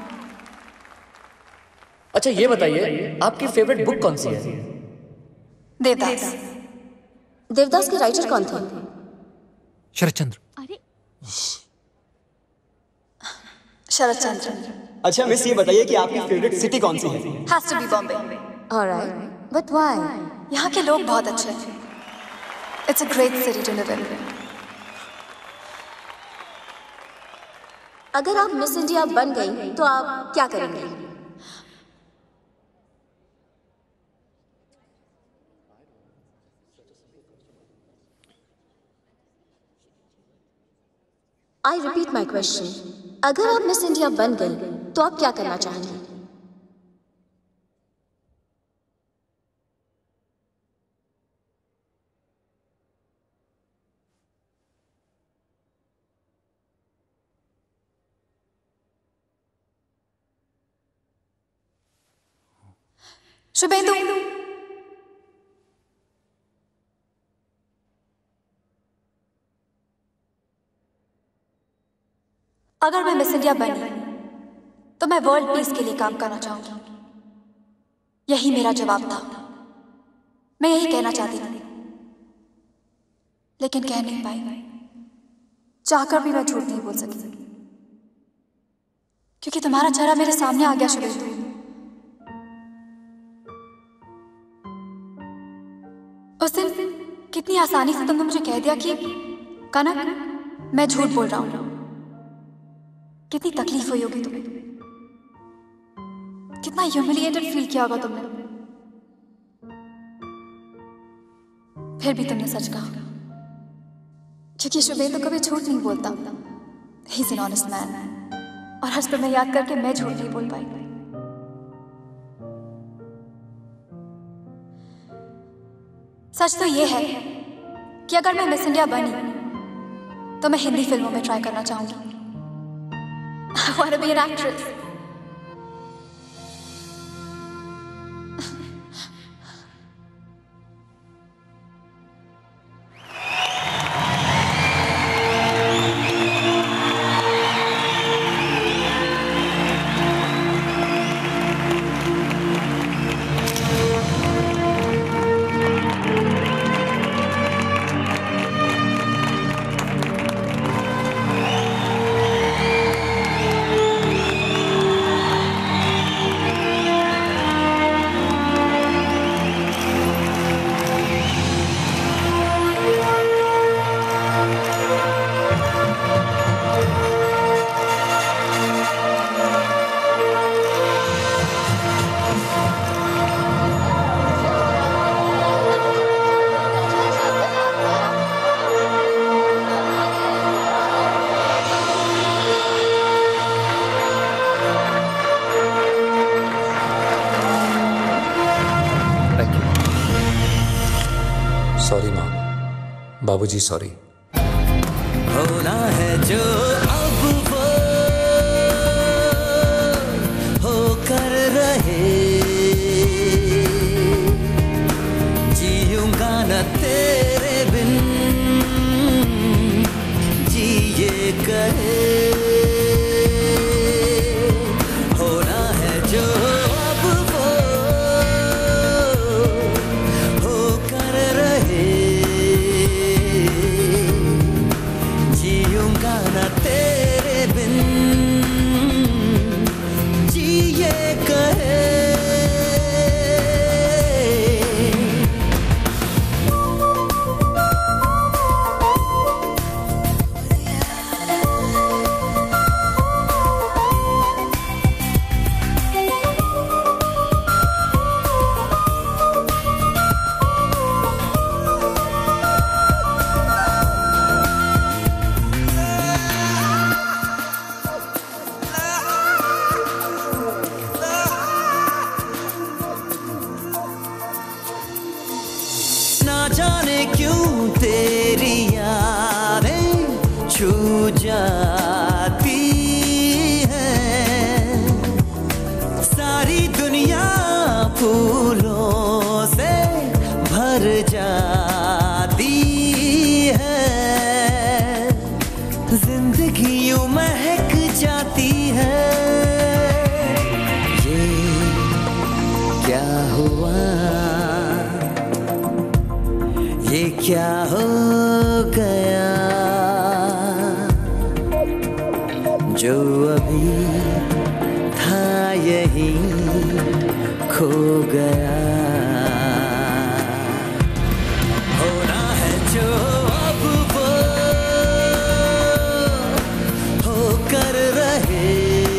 अच्छा ये बताइए आपकी फेवरेट बुक कौन सी है? देवदास। देवदास के राइटर कौन थे? शरद चंद्र। अरे शरद चंद्र। अच्छा मिस ये बताइए कि आपकी फेवरेट सिटी कौन सी है? Has to be Bombay. Alright, but why? यहाँ के लोग बहुत अच्छे हैं। It's a great city to live in. अगर आप मिस इंडिया बन गई तो आप क्या करेंगे? आई रिपीट माई क्वेश्चन, अगर आप मिस इंडिया बन गई तो आप क्या करना चाहेंगे? शुभेंदु। अगर मैं मिस इंडिया बनी तो मैं वर्ल्ड पीस के लिए काम करना चाहूंगी। यही मेरा जवाब था। मैं यही कहना चाहती थी, लेकिन कह नहीं पाई। चाहकर भी मैं झूठ नहीं बोल सकी, क्योंकि तुम्हारा चेहरा मेरे सामने आ गया शुभेंदु। उस दिन कितनी आसानी से तुमने मुझे कह दिया कि कनक मैं झूठ बोल रहा हूं। कितनी तकलीफ हुई होगी तुम्हें, कितना ह्यूमिलिएटेड फील किया होगा तुमने। फिर भी तुमने सच कहा, क्योंकि शुभेंदु कभी झूठ नहीं बोलता। He is an honest man. और आज तुम्हें याद करके मैं झूठ नहीं बोल पाई। सच तो ये है कि अगर मैं मिस इंडिया बनी तो मैं हिंदी फिल्मों में ट्राई करना चाहूंगी। I want to be an actress. बाबूजी सॉरी। होना है जो अब वो होकर रहे, जीऊंगा न तेरे बिन जिए कहे। होना है जो अब वो होकर रहे, जीऊंगा न क्या हो गया जो अभी था यही खो गया। होना है जो अब वो होकर रहे,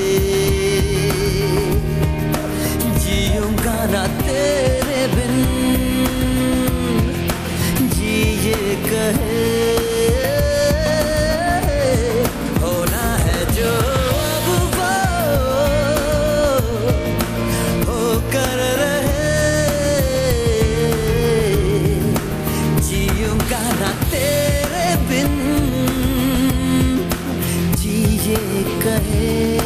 जीऊंगा ना तेरे बिन जिए कहे। होना है जो अब वो होकर रहे, जीऊंगा ना तेरे बिन जिए कहे।